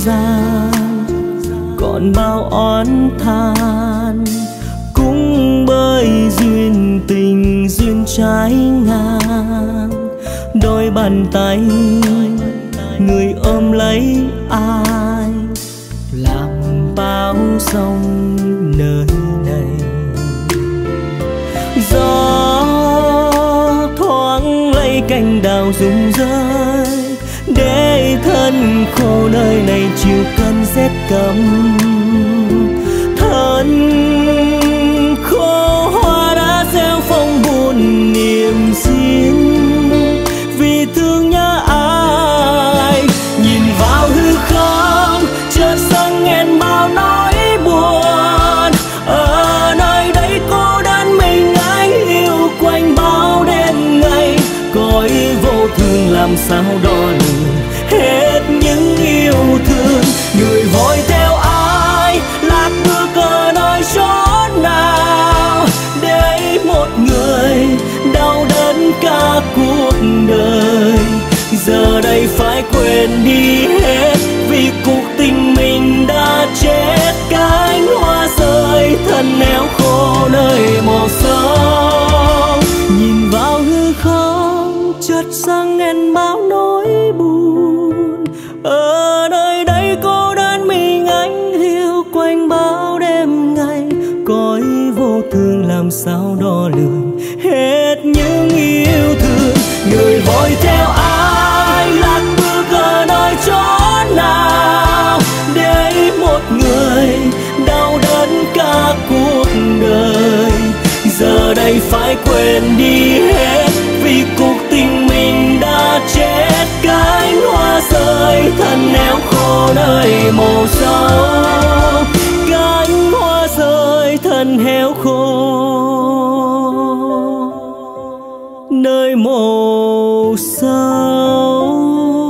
gian, còn bao oán than cũng bởi duyên tình duyên trái ngang. Đôi bàn tay người ôm lấy ai, làm bao sông nơi này. Gió thoáng lấy cành đào rụng rơi, để thân khô nơi này chịu cơn rét căm. Thân khô hoa đã gieo phong buồn niềm riêng, vì thương nhớ ai. Nhìn vào hư không chợt dâng nghẹn bao nỗi buồn, ở nơi đây cô đơn mình anh yêu quanh bao đêm ngày. Cõi vô thường làm sao đo lường hết những yêu thương. Người vội theo ai lạc bước ở nơi chốn nào, để một người đau đớn cả cuộc đời. Giờ đây phải quên đi hết, vì cuộc tình mình đã chết. Cánh hoa rơi thân néo khô nơi mồ sâu. Nhìn vào hư không chợt dâng nghẹn bao nỗi buồn, ở nơi đây cô đơn mình anh hiu quanh bao đêm ngày. Cõi vô thường làm sao đo lường hết những yêu thương. Người vội theo ai lạc bước ở nơi chốn nào, để một người đau đớn cả cuộc đời. Giờ đây phải quên đi hết, vì cuộc tình mình đã chết. Cánh hoa rơi thân néo khô nơi mồ sâu, cánh hoa rơi thân héo khô nơi mồ sâu.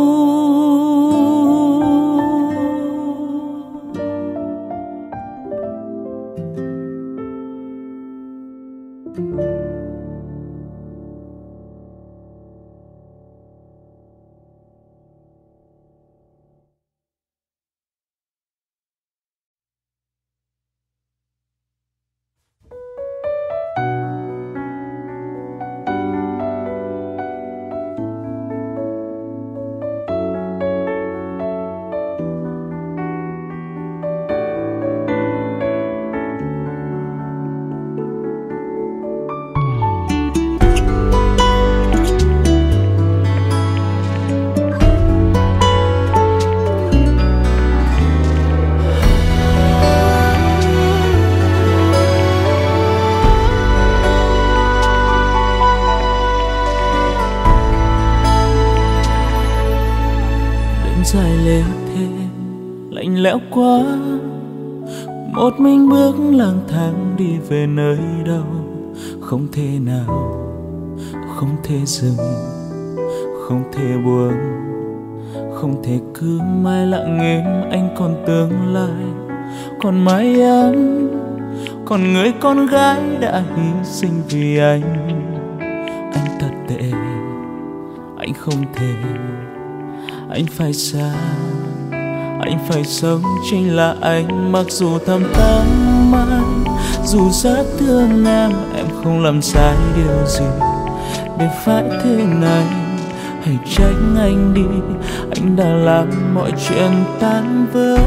dài lê thêm lạnh lẽo quá, một mình bước lang thang đi về nơi đâu. Không thể nào, không thể dừng, không thể buông, không thể cứ mãi lặng im. Anh còn tương lai, còn mái ấm, còn người con gái đã hy sinh vì anh. Anh thật tệ, anh không thể, anh phải xa, anh phải sống chính là anh. Mặc dù thầm tâm anh, dù rất thương em không làm sai điều gì để phải thế này. Hãy tránh anh đi, anh đã làm mọi chuyện tan vỡ.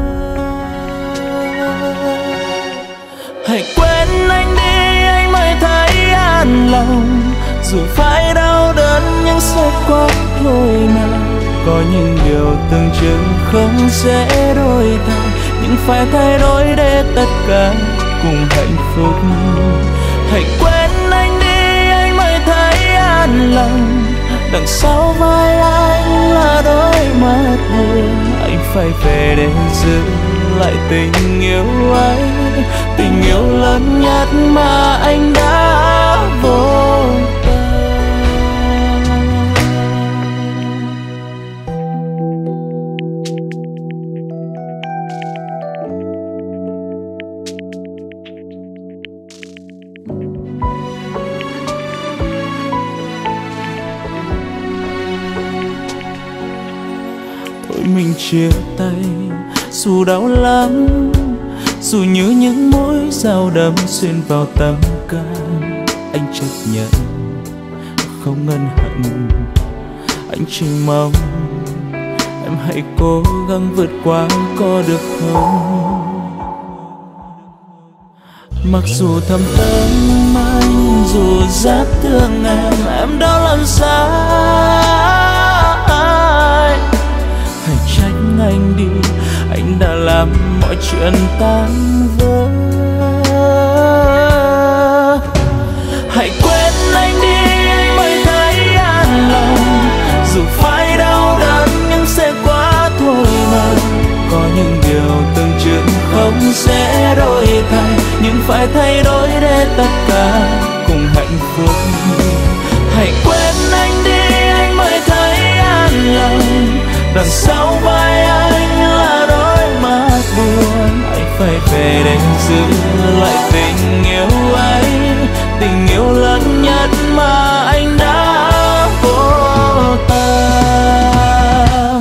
Hãy quên anh đi, anh mới thấy an lòng. Dù phải đau đớn nhưng sẽ qua thôi mà. Có những điều tưởng chừng không dễ đổi thay, nhưng phải thay đổi để tất cả cùng hạnh phúc. Hãy quên anh đi, anh mới thấy an lòng. Đằng sau vai anh là đôi mắt buồn. Anh phải về để giữ lại tình yêu ấy, tình yêu lớn nhất mà anh đã vô tình. Mình chia tay dù đau lắm, dù như những mối dao đâm xuyên vào tâm can. Anh chấp nhận không ân hận, anh chỉ mong em hãy cố gắng vượt qua, có được không? Mặc dù thầm tâm anh, dù rất thương em đâu làm sai. Hãy tránh anh đi, anh đã làm mọi chuyện tan vỡ. Hãy quên anh đi, anh mới thấy an lòng. Dù phải đau đớn nhưng sẽ qua thôi mà. Có những điều tưởng chừng không sẽ đổi thay, nhưng phải thay đổi để tất cả cùng hạnh phúc. Hãy quên anh đi, anh mới thấy an lòng. Đằng sau vai anh là đôi mắt buồn. Anh phải về để giữ lại tình yêu ấy, tình yêu lớn nhất mà anh đã vô tâm.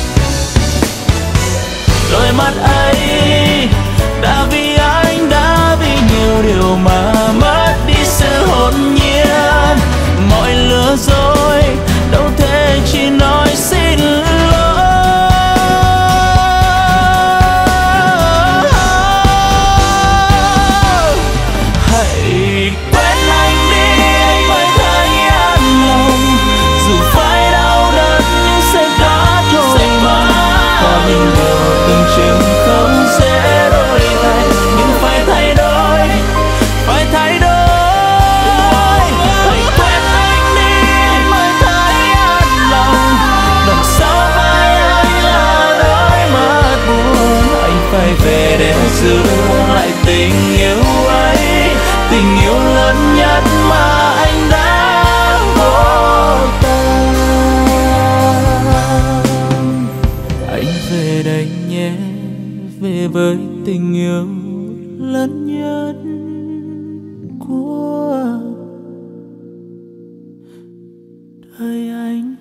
Đôi mắt ấy đã vì anh, đã vì nhiều điều mà mất đi sự hồn nhiên. Mọi lừa dối đâu thể chỉ nói xin lỗi. Hãy quên anh đi, anh mới thấy an lòng. Dù phải đau đớn nhưng sẽ có thôi mà. Có những điều tưởng chừng không sẽ đổi thay, nhưng phải thay đổi, phải thay đổi. Hãy quên anh đi, anh mới thấy an lòng. Đằng sau vai anh là đôi mắt buồn. Anh phải về để giữ lại tình yêu ấy, tình yêu lớn nhất mà anh đã vô tâm. Anh về đây nhé, về với tình yêu lớn nhất của đời anh.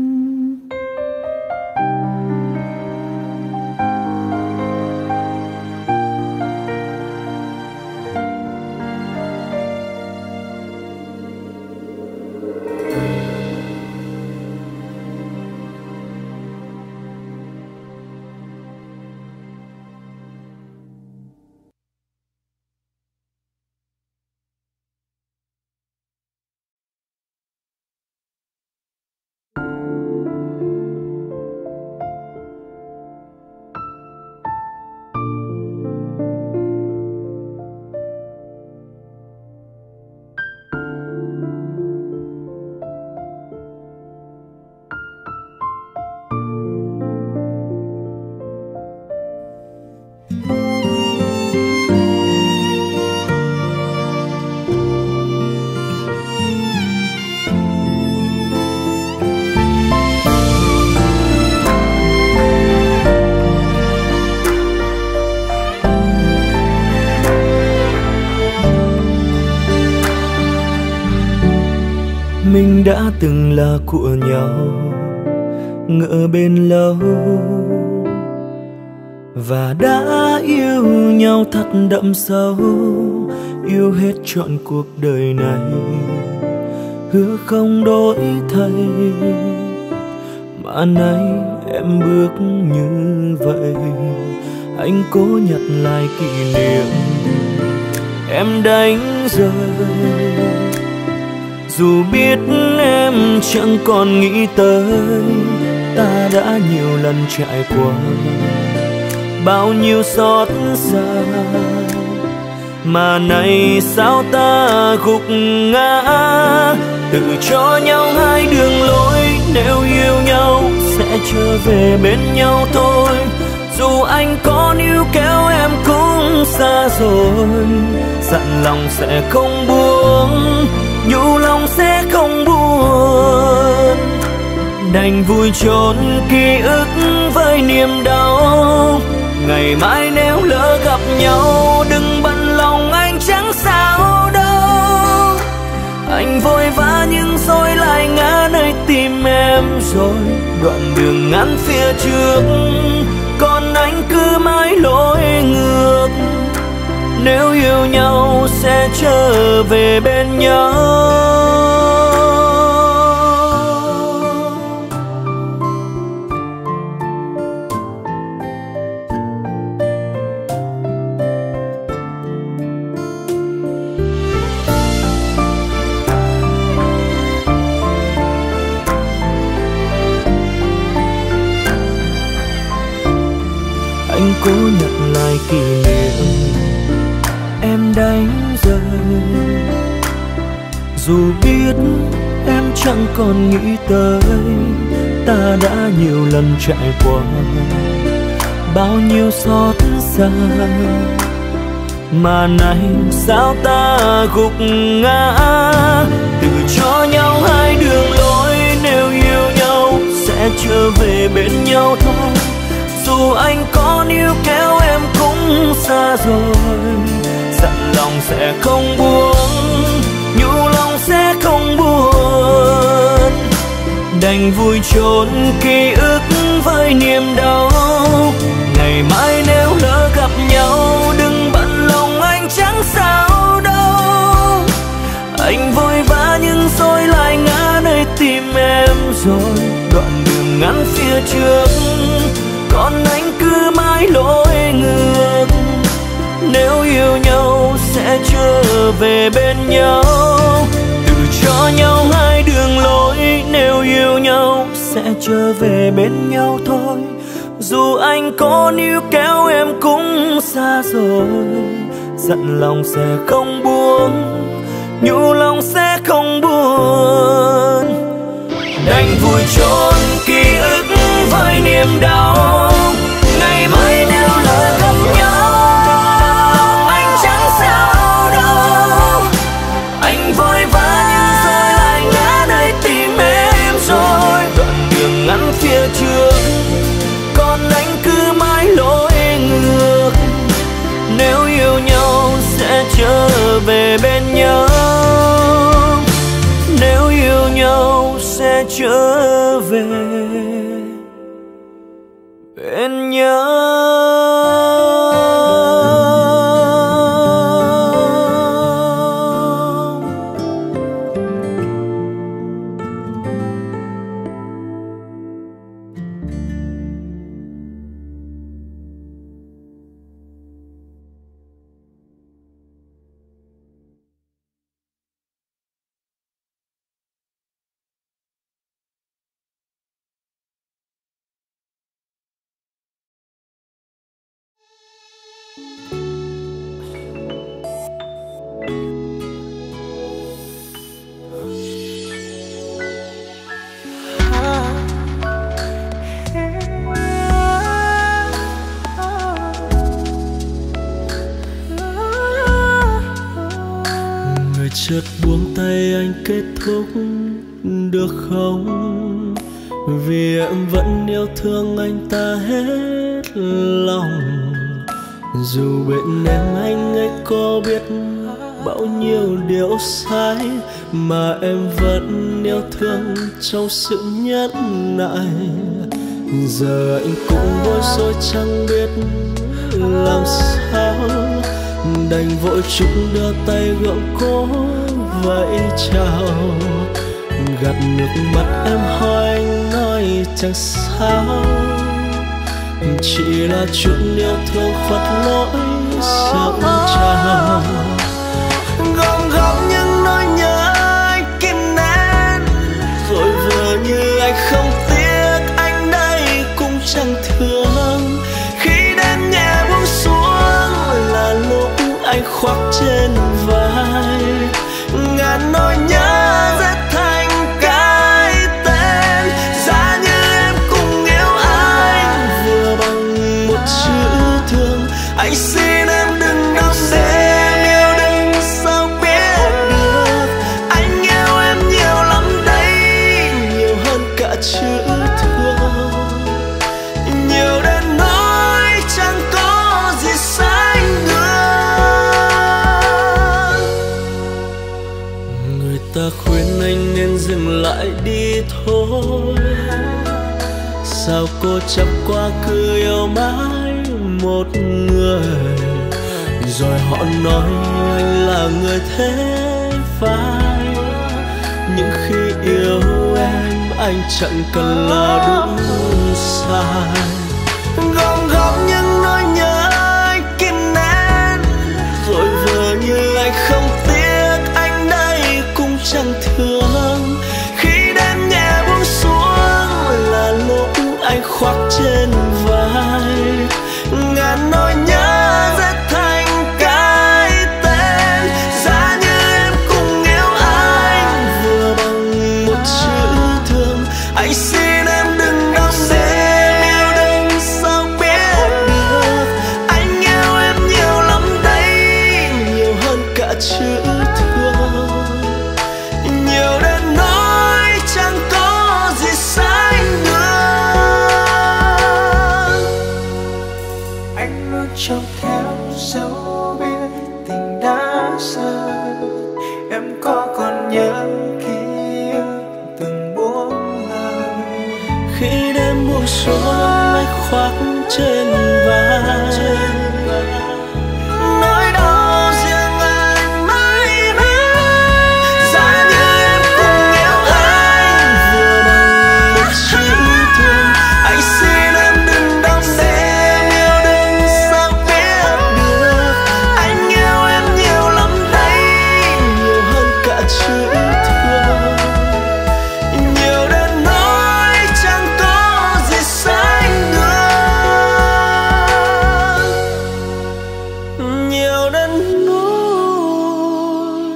Mình đã từng là của nhau, ngỡ bên lâu, và đã yêu nhau thật đậm sâu, yêu hết trọn cuộc đời này, hứa không đổi thay. Mà nay em bước như vậy, anh cố nhặt lại kỷ niệm em đánh rơi. Dù biết em chẳng còn nghĩ tới, ta đã nhiều lần trải qua bao nhiêu xót xa, mà nay sao ta gục ngã. Tự cho nhau hai đường lối, nếu yêu nhau sẽ trở về bên nhau thôi. Dù anh có níu kéo em cũng xa rồi, dặn lòng sẽ không buông, nhủ lòng sẽ không buồn. Đành vui chôn ký ức với niềm đau, ngày mai nếu lỡ gặp nhau đừng bận lòng, anh chẳng sao đâu. Anh vội vã nhưng rồi lại ngã nơi tim em rồi, đoạn đường ngắn phía trước còn anh cứ mãi lối ngược. Nếu yêu nhau sẽ trở về bên nhau. Anh cố nhặt lại kỷ niệm em đánh rơi, dù biết em chẳng còn nghĩ tới. Ta đã nhiều lần trải qua bao nhiêu xót xa, mà nay sao ta gục ngã. Tự cho nhau hai đường lối, nếu yêu nhau sẽ trở về bên nhau thôi. Dù anh có níu kéo em cũng xa rồi, dặn lòng sẽ không buông, nhủ lòng sẽ không buồn. Đành vui chôn ký ức với niềm đau. Ngày mai nếu lỡ gặp nhau đừng bận lòng, anh chẳng sao đâu. Anh vội vã nhưng rồi lại ngã nơi tim em rồi. Đoạn đường ngắn phía trước, còn anh cứ mãi lối ngược. Nếu yêu nhau sẽ trở về bên nhau. Tự cho nhau hai đường lối, nếu yêu nhau sẽ trở về bên nhau thôi. Dù anh có níu kéo em cũng xa rồi, dặn lòng sẽ không buông, nhủ lòng sẽ không buồn. Đành vui chôn ký ức với niềm đau. Ngày mai nếu lỡ gặp nhau anh chẳng sao đâu. Anh vội vã nhưng rồi lại ngã nơi tim em rồi. Đoạn đường ngắn phía trước, còn anh cứ mãi lối ngược. Nếu yêu nhau sẽ trở về bên nhau. Nếu yêu nhau sẽ trở về bên nhau. Chợt buông tay anh kết thúc được không? Vì em vẫn yêu thương anh ta hết lòng. Dù bên em anh ấy có biết bao nhiêu điều sai, mà em vẫn yêu thương trong sự nhẫn nại. Giờ anh cũng bối rối chẳng biết làm sao, đành vội chúng đưa tay gượng cố vẫy chào. Gạt nước mắt em hỏi anh nói chẳng sao, chỉ là chút yêu thương khuất lỗi sâu trào. Gom góp những nỗi nhớ anh kìm nén, rồi vừa như anh không tiếc anh đây cũng chẳng thương. Khi đêm nhẹ buông xuống là lúc anh khoác trên vai ngàn nỗi nhớ rất thành cái tên. Giá như em cùng yêu anh vừa bằng một chữ thương, anh xin em đừng đau đêm yêu đừng sao biết được. Anh yêu em nhiều lắm đấy, nhiều hơn cả chữ thương, nhiều đến nỗi chẳng có gì sánh được. Người ta khuyên anh nên dừng lại đi thôi, sao cô chấp quá cứ yêu mãi một người, rồi họ nói anh là người thế phải. Nhưng khi yêu em anh chẳng cần là đúng sai. Gom góp những nỗi nhớ anh kìm nén, rồi vừa như anh không tiếc, anh đây cũng chẳng thương. Khi đêm nhẹ buông xuống là lúc anh khoác trên vai ngàn nỗi nhớ rất thành cái tên. Giá như em cùng yêu anh vừa bằng một chữ thương, anh xin em đừng đong đếm yêu đừng sao biết được. Anh yêu em nhiều lắm đấy, nhiều hơn cả chữ thương. Nhiều đến nỗi chẳng có gì sánh được. Anh luôn trông theo dấu biết tình đã rơi. Em có còn nhớ ký ức từng buông lời. Khi đêm buông xuống anh khoác trên vai nỗi đau riêng anh mãi mãi. Giá như em cùng yêu anh vừa bằng một chữ thương, anh xin em đừng đong đếm yêu đừng sao biết được. Anh yêu em nhiều lắm đấy, nhiều hơn cả chữ thương. Nhiều đến nỗi chẳng có gì sánh được. Nhiều đến nỗi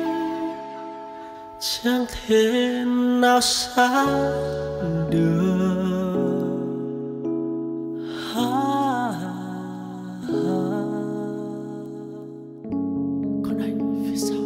chẳng thể nào xa được. Còn anh phía sau.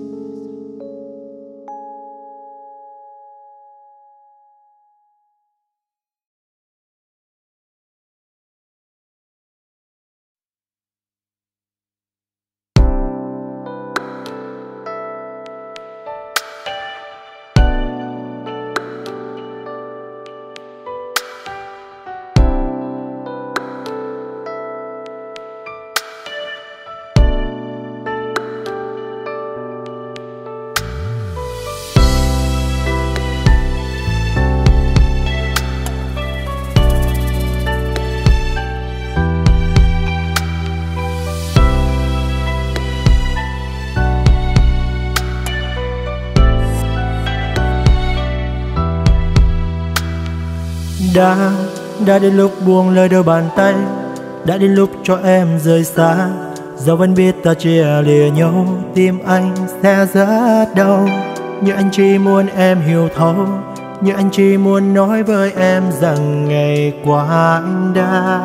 Đã đến lúc buông lời đôi bàn tay, đã đến lúc cho em rời xa. Dẫu vẫn biết ta chia lìa nhau, tim anh sẽ rất đau. Nhưng anh chỉ muốn em hiểu thấu, nhưng anh chỉ muốn nói với em rằng ngày qua anh đã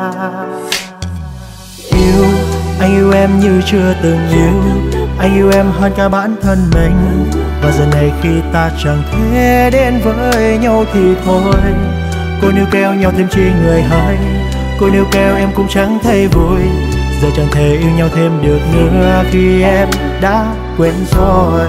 yêu. Anh yêu em như chưa từng yêu, anh yêu em hơn cả bản thân mình. Và giờ này khi ta chẳng thể đến với nhau thì thôi. Cô níu kéo nhau thêm chi người hay, cô níu kéo em cũng chẳng thấy vui. Giờ chẳng thể yêu nhau thêm được nữa khi em đã quên rồi.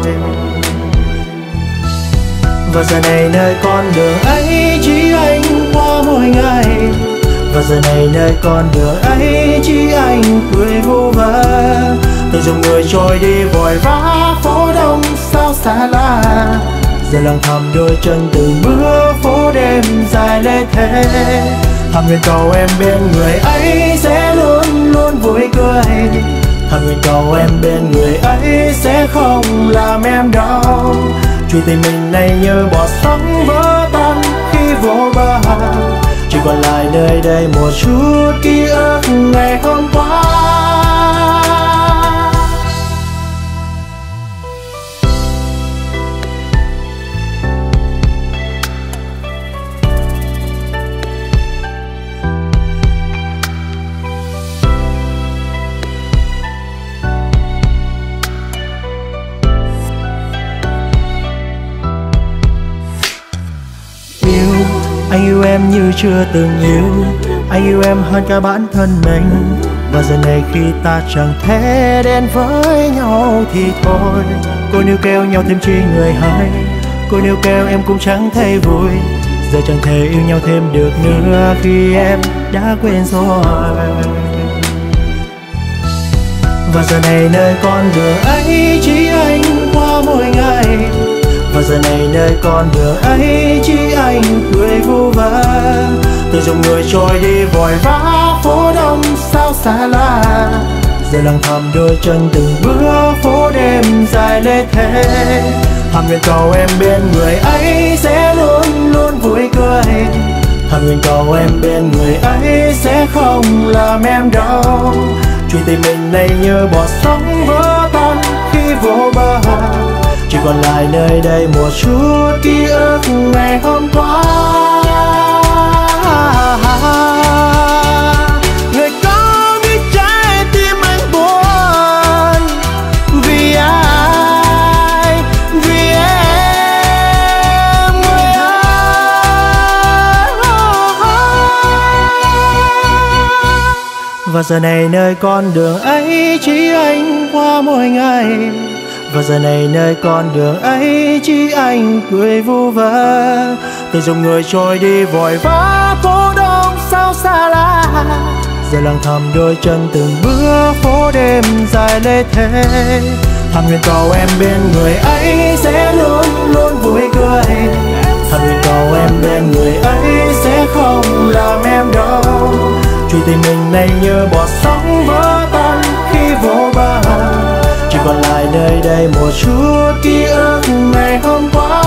Và giờ này nơi con đường ấy chỉ anh qua mỗi ngày. Và giờ này nơi con đường ấy chỉ anh cười vu vơ. Từng dòng người trôi đi vội vã phố đông sao xa lạ. Giờ lặng thầm đôi chân từng bước phố đêm dài lê thế. Thầm nguyện cầu em bên người ấy sẽ luôn luôn vui cười. Thầm nguyện cầu em bên người ấy sẽ không làm em đau. Chuyện tình mình này như bọt sóng vỡ tan khi vô bờ. Chỉ còn lại nơi đây một chút ký ức ngày hôm qua. Anh yêu em như chưa từng yêu, anh yêu em hơn cả bản thân mình. Và giờ này khi ta chẳng thể đến với nhau thì thôi. Cô níu kéo nhau thêm chi người hay, cô níu kéo em cũng chẳng thấy vui. Giờ chẳng thể yêu nhau thêm được nữa khi em đã quên rồi. Và giờ này nơi con đường ấy chỉ anh qua mỗi ngày. Và giờ này nơi con đường ấy chỉ anh cười vu vơ. Từ dòng người trôi đi vội vã phố đông sao xa lạ. Giờ lặng thầm đôi chân từng bước phố đêm dài lê thế. Thầm nguyện cầu em bên người ấy sẽ luôn luôn vui cười. Thầm nguyện cầu em bên người ấy sẽ không làm em đau. Chuyện tình mình này như bọt sóng vỡ tan khi vô bờ. Chỉ còn lại nơi đây một chút ký ức ngày hôm qua. Người có biết trái tim anh buồn vì ai, vì em người ơi. Và giờ này nơi con đường ấy chỉ anh qua mỗi ngày. Và giờ này nơi con đường ấy chỉ anh cười vu vơ. Từ dòng người trôi đi vội vã phố đông sao xa lạ. Giờ lặng thầm đôi chân từng bước phố đêm dài lê thế. Thầm nguyện cầu em bên người ấy sẽ luôn luôn vui cười. Thầm nguyện cầu em bên người ấy sẽ không làm em đau. Chuyện tình mình này như bọt sóng vỡ tan khi vô bờ. Chỉ còn lại nơi đây một chút ký ức ngày hôm qua.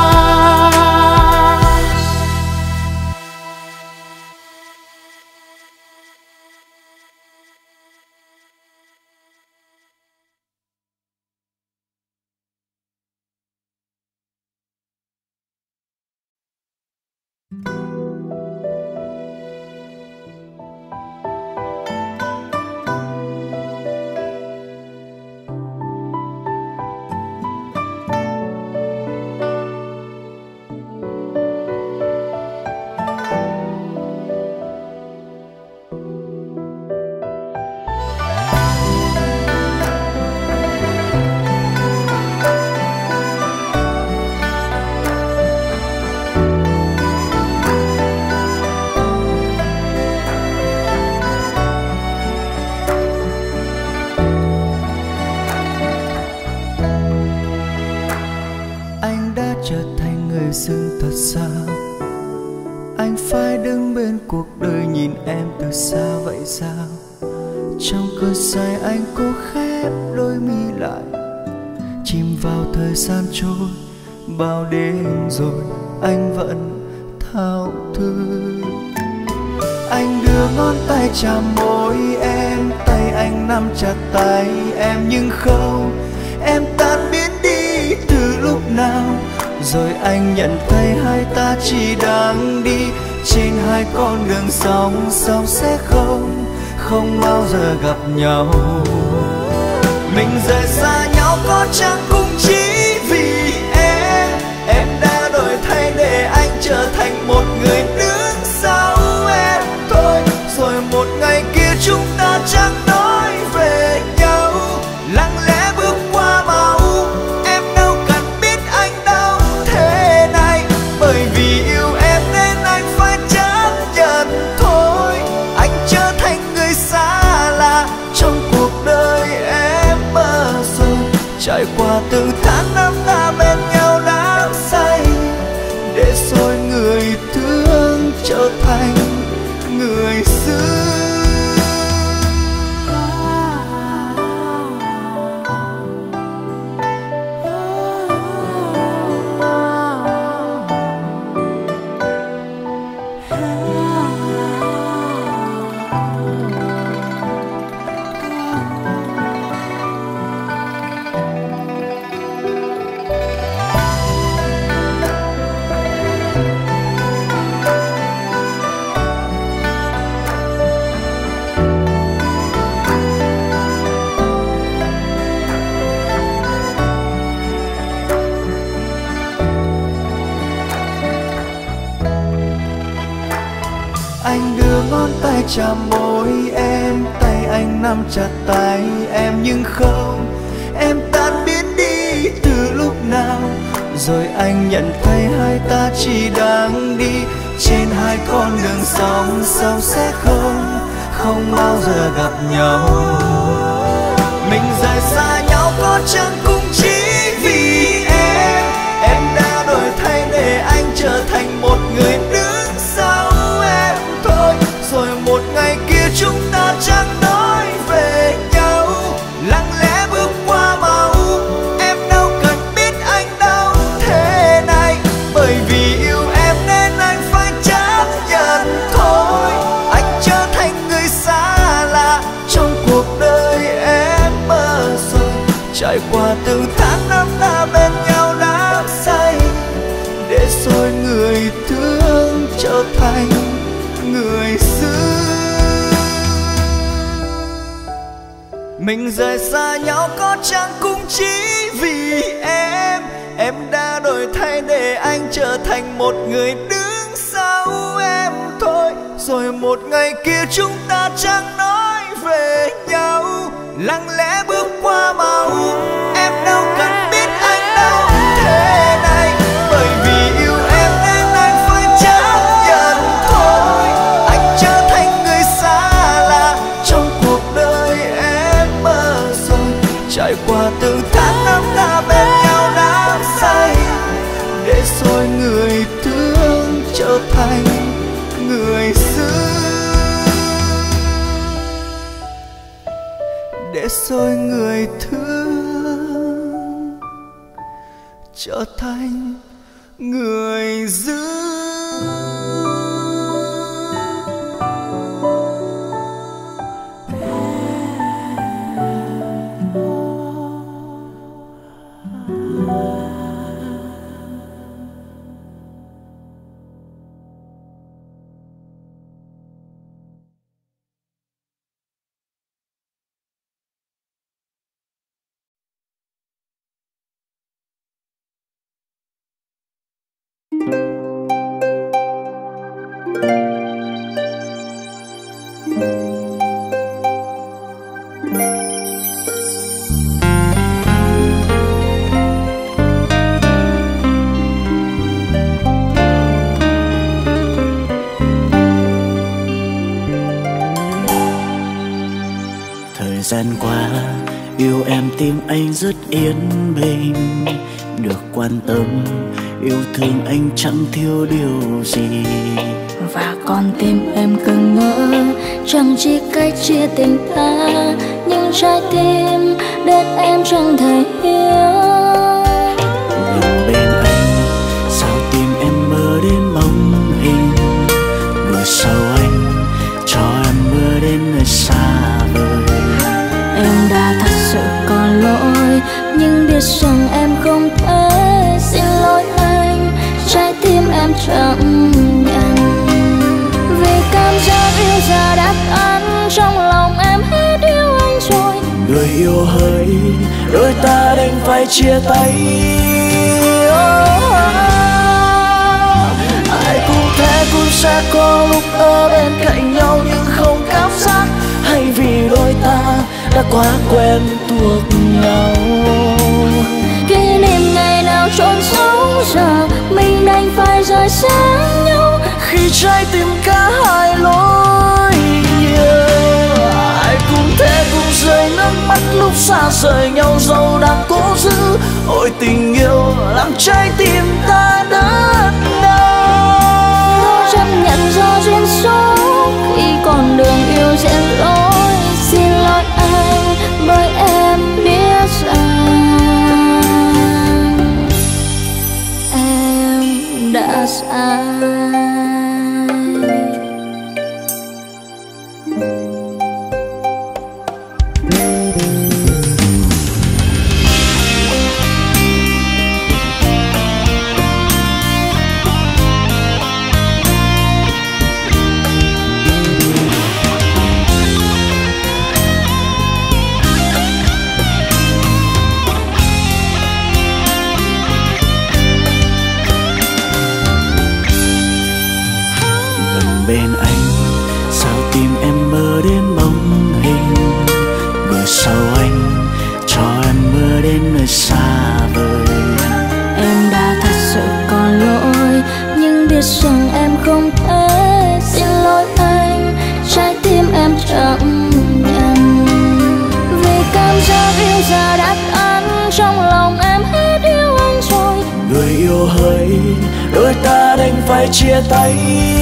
dưng thật xa. Anh phải đứng bên cuộc đời nhìn em từ xa vậy sao? Trong cơn say anh cố khép đôi mi lại, chìm vào thời gian trôi bao đêm rồi anh vẫn thao thức. Anh đưa ngón tay chạm môi em, tay anh nắm chặt tay em, nhưng không, em tan biến đi từ lúc nào. Rồi anh nhận thấy hai ta chỉ đang đi trên hai con đường song song, sẽ không bao giờ gặp nhau. Mình rời xa nhau có chăng cũng chỉ vì em đã đổi thay để anh trở thành một người đứng sau em thôi. Rồi một ngày kia chúng ta chẳng nói về nhau, lặng lẽ bước qua mau. Em đâu cần biết anh đâu thế này, bởi vì yêu em nên anh phải chấp nhận thôi. Anh trở thành người xa lạ trong cuộc đời em bơ rồi. Trải qua từng tháng năm ta bên nhau đã say, để rồi người thương trở thành người xưa. Anh đưa ngón tay chạm môi em, tay anh nắm chặt tay em, nhưng không, em tan biến đi từ lúc nào. Rồi anh nhận thấy hai ta chỉ đang đi trên hai con đường song song, sẽ không bao giờ gặp nhau. Mình rời xa nhau có chăng cũng chỉ vì em đã đổi thay để anh trở thành một người đứng sau em thôi. Rồi một ngày kia chúng ta chẳng nói về nhau, lặng lẽ bước qua mau. Em đâu cần biết anh đâu thế này, bởi vì yêu em nên anh phải chấp nhận thôi. Anh trở thành người xa lạ trong cuộc đời em mơ rồi. Trải qua từng tháng năm ta bên nhau đã say, để rồi người thương trở thành người xưa. Mình rời xa nhau có chăng cũng chỉ vì em đã đổi thay để anh trở thành một người đứng sau em thôi. Rồi một ngày kia chúng ta chẳng nói về nhau, lặng lẽ bước qua mau. Em đâu cần biết anh đâu thế này, bởi vì yêu em nên anh phải chấp nhận thôi. Anh trở thành người xa lạ trong cuộc đời em mơ rồi. Trải qua từng tháng năm ta bên nhau đã say, để rồi người thương trở thành người xưa. Để rồi người thương trở thành người giữ. Thời gian qua yêu em tim anh rất yên bình, được quan tâm yêu thương anh chẳng thiếu điều gì. Và con tim em cứ ngỡ chẳng chỉ cách chia tình ta, nhưng trái tim đến em chẳng thể hiểu. Gần bên anh sao tim em mơ đến bóng hình, vừa sau anh cho em mơ đến nơi xa vời. Em đã thật sự có lỗi, nhưng biết rằng em không thể xin lỗi anh. Trái tim em chẳng nhận, vì cảm giác yêu giờ đã ăn trong lòng em hết yêu anh rồi. Người yêu hỡi, đôi ta đành phải chia tay. Ai cũng thế cũng sẽ có lúc ở bên cạnh nhau nhưng không cảm giác, hay vì đôi ta đã quá quen thuộc nhau. Kỷ niệm ngày nào trốn sống giờ mình đành phải rời xa nhau, khi trái tim cả hai lối nhiều. Ai cũng thế cũng rơi nước mắt lúc xa rời nhau, dẫu đang cố giữ. Ôi tình yêu làm trái tim ta đớn đau. Tôi chấp nhận do duyên số khi con đường yêu sẽ lối. Xin lỗi anh bởi em biết rằng em đã sai. Bên anh sao tim em mơ đến bóng hình, vừa sau anh cho em mơ đến nơi xa vời. Em đã thật sự có lỗi, nhưng biết rằng em không thể xin lỗi anh. Trái tim em chẳng nhận, vì cảm giác nhưng trong lòng em hết yêu anh rồi. Người yêu hỡi, đôi ta đành phải chia tay.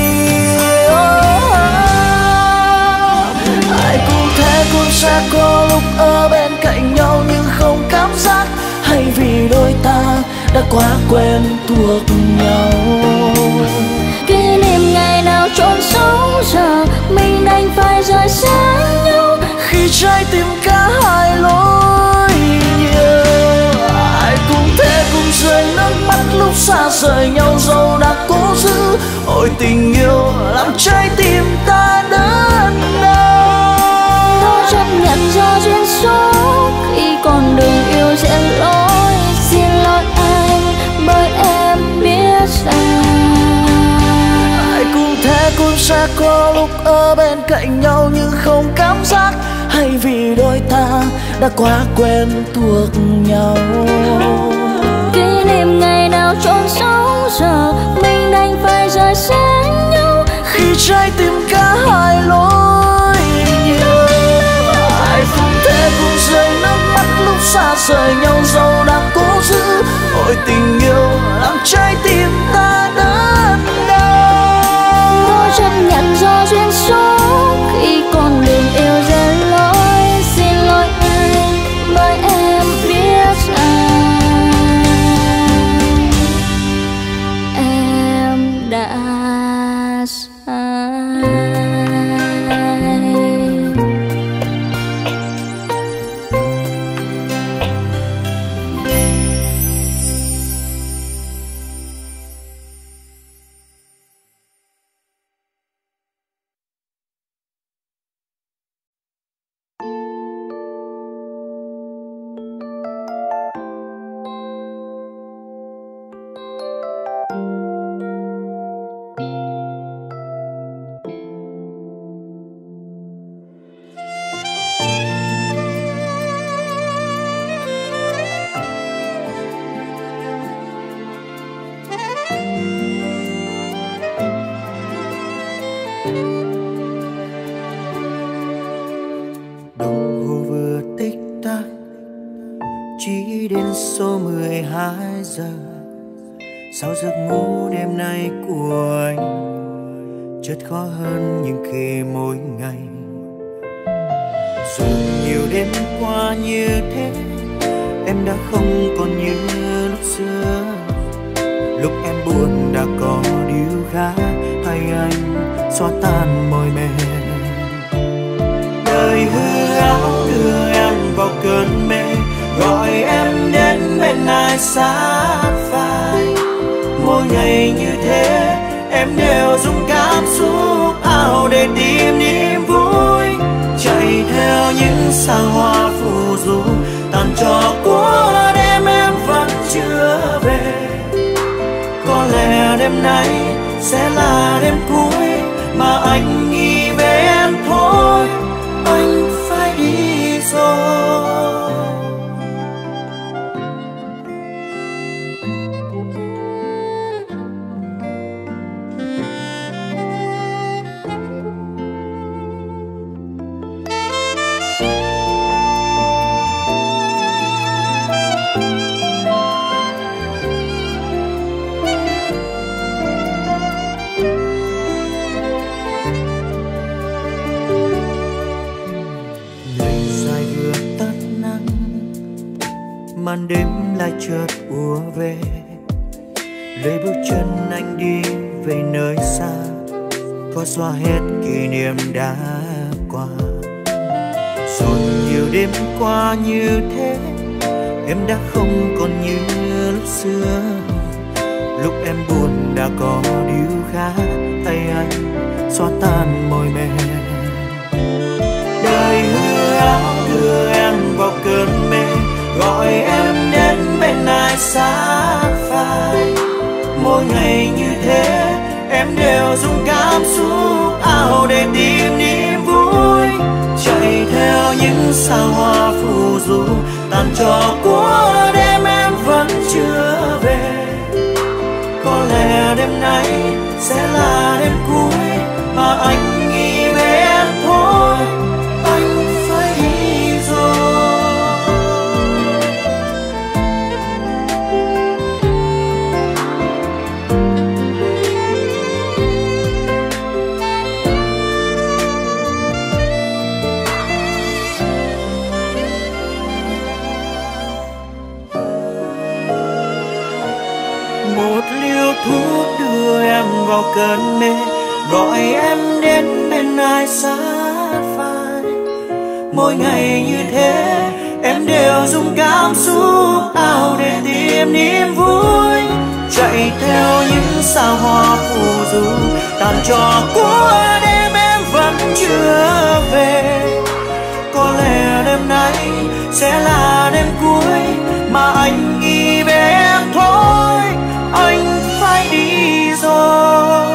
Ai cũng thế cũng sẽ có lúc ở bên cạnh nhau nhưng không cảm giác, hay vì đôi ta đã quá quen thuộc nhau. Kỷ niệm ngày nào trọn sống giờ mình đành phải rời xa nhau, khi trái tim cả hai lối nhiều. Ai cũng thế cũng rơi nước mắt lúc xa rời nhau, dẫu đã cố giữ ôi tình yêu làm trái tim ta đớn đau. Tôi chấp nhận do duyên số khi con đường yêu sẽ lối. Xin lỗi anh bởi em biết rằng ai cũng thế cũng sẽ có lúc ở bên cạnh nhau nhưng không cảm giác, hay vì đôi ta đã quá quen thuộc nhau. Kỷ niệm ngày nào trọn sống giờ mình đành phải rời xa nhau, khi trái tim cả hai lối nhiều. Ai cũng thế cũng rơi nước mắt lúc xa rời nhau, dẫu đang cố giữ ôi tình yêu làm trái tim ta đớn đau. tôi chấp nhận do duyên số khi con đường yêu rẽ lối. Xin lỗi anh bởi em biết rằng em đã sai. Đồng hồ vừa tích tắc chỉ đến số 12 giờ. Sao giấc ngủ đêm nay của anh chợt khó hơn những khi mỗi ngày. Dù nhiều đêm qua như thế, em đã không còn như lúc xưa. Lúc em buồn đã có điều khác, hay anh xóa tan mỏi mệt. Đời hư ảo đưa em vào cơn mê, gọi em đến bên ai sát vai. Mỗi ngày như thế em đều dùng cảm xúc ảo để tìm niềm vui, chạy theo những sao hoa phù du. Tàn trò của đêm em vẫn chưa về, có lẽ đêm nay sẽ là đêm cuối mà anh nghĩ về em thôi. Anh phải đi rồi. Màn đêm lại chợt ùa về, lấy bước chân anh đi về nơi xa, có xóa hết kỷ niệm đã qua. Rồi nhiều đêm qua như thế, em đã không còn như lúc xưa. Lúc em buồn đã có điều khác, tay anh xóa tan mỏi mệt. Đời hư ảo đưa em vào cơn mê, gọi em đến bên ai sát vai. Mỗi ngày như thế em đều dùng cảm xúc ảo để tìm niềm vui, chạy theo những sao hoa phù du. Tàn trò của đêm em vẫn chưa về, có lẽ đêm nay sẽ là đêm cuối mà anh nghĩ về em thôi. Anh phải đi rồi. một liều thuốc đưa em vào cơn mê, gọi em đến bên ai sát vai. Mỗi ngày như thế em đều dùng cảm xúc ảo để tìm niềm vui, chạy theo những sao hoa phù du tàn trò của đêm em vẫn chưa về. Có lẽ đêm nay sẽ là đêm cuối mà anh nghĩ về em thôi, anh phải đi rồi.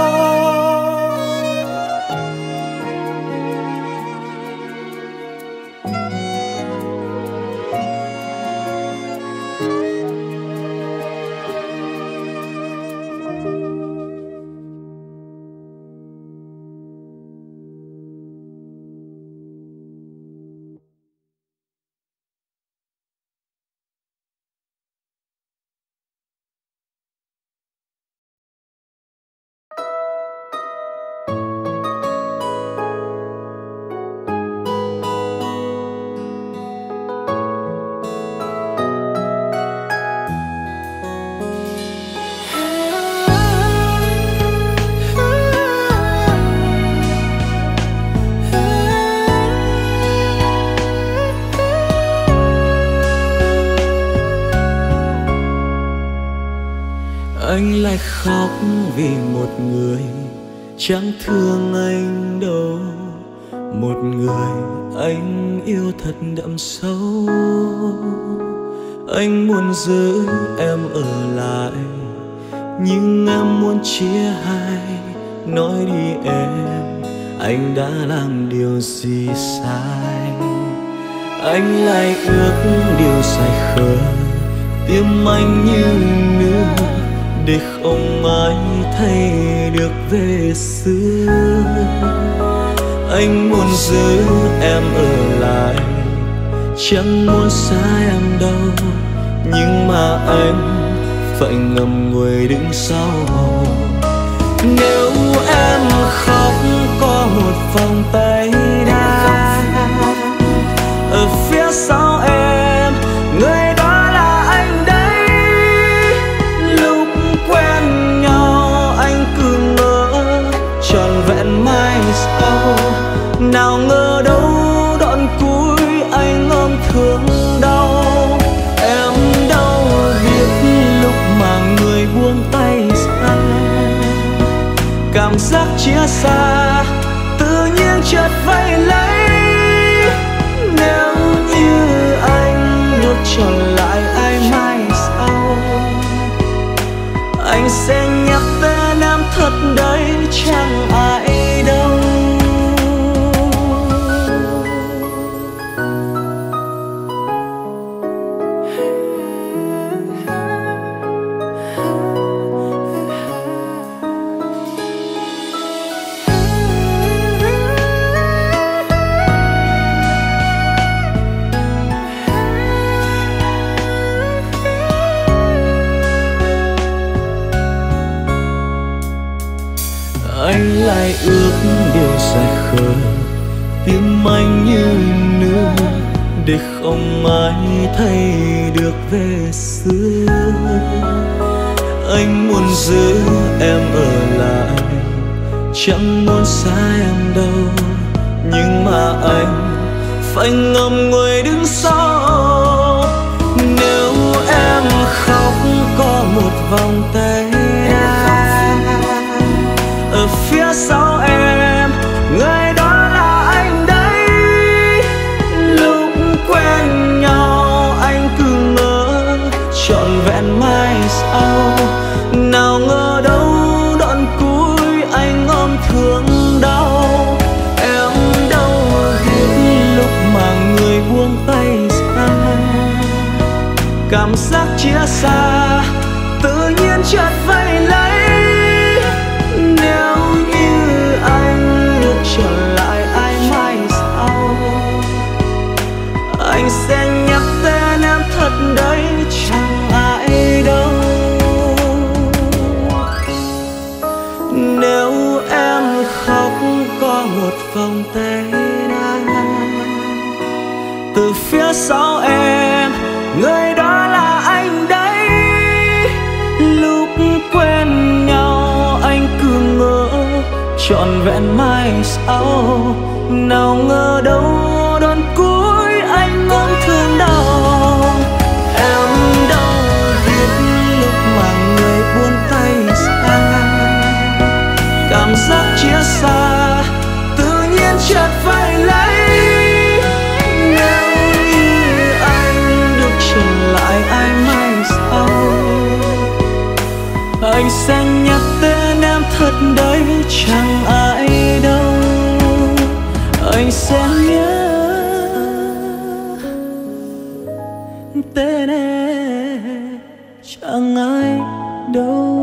Anh lại khóc vì một người chẳng thương anh đâu, một người anh yêu thật đậm sâu. Anh muốn giữ em ở lại nhưng em muốn chia hai. Nói đi em, anh đã làm điều gì sai? Anh lại ước điều sai khờ, tim anh như nước để không ai thấy được về xưa. Anh muốn giữ em ở lại, chẳng muốn xa em đâu, nhưng mà anh phải ngậm ngùi đứng sau. Nếu em khóc có một vòng tay đa ở phía sau em, người đó là anh đấy. Lúc quen nhau anh cứ ngỡ trọn vẹn mai sau, nào ngờ đâu đoạn cuối anh ôm thương đau. Em đâu biết lúc mà người buông tay ra, cảm giác chia xa tự nhiên chợt vây lấy. Nếu như anh được tròn lại ai mai sau, anh sẽ nhắc tên em thật đấy, chẳng ai đâu. Anh lại ước điều dài khờ, tim anh như nước để không ai thấy được về xưa. Anh muốn giữ em ở lại, chẳng muốn xa em đâu, nhưng mà anh phải ngậm ngùi đứng sau. Nếu em khóc có một vòng tay ở phía sau em, người đó là anh đấy. Lúc quen nhau anh cứ ngỡ trọn vẹn mai sau, nào ngờ đâu đoạn cuối anh ôm thương đau. Em đâu biết lúc mà người buông tay ra, cảm giác chia xa tự nhiên chợt vây lấy. Nếu như anh được trở lại ai mai sau, anh sẽ nhắc tên em thật đấy, chẳng ai đâu. Nếu em khóc có một vòng tay từ phía sau em, người đó là anh đấy. Lúc vẹn mai sau. Nào ngờ đâu đón cuối anh ngón thương đau. Em đâu biết lúc mà người buông tay xa, cảm giác chia xa tự nhiên chợt phải lấy. Nếu như anh được trở lại ai mai sau, anh sẽ nhắc tên em thật đấy, chẳng ai đâu. Anh sẽ nhớ tên em, chẳng ai đâu.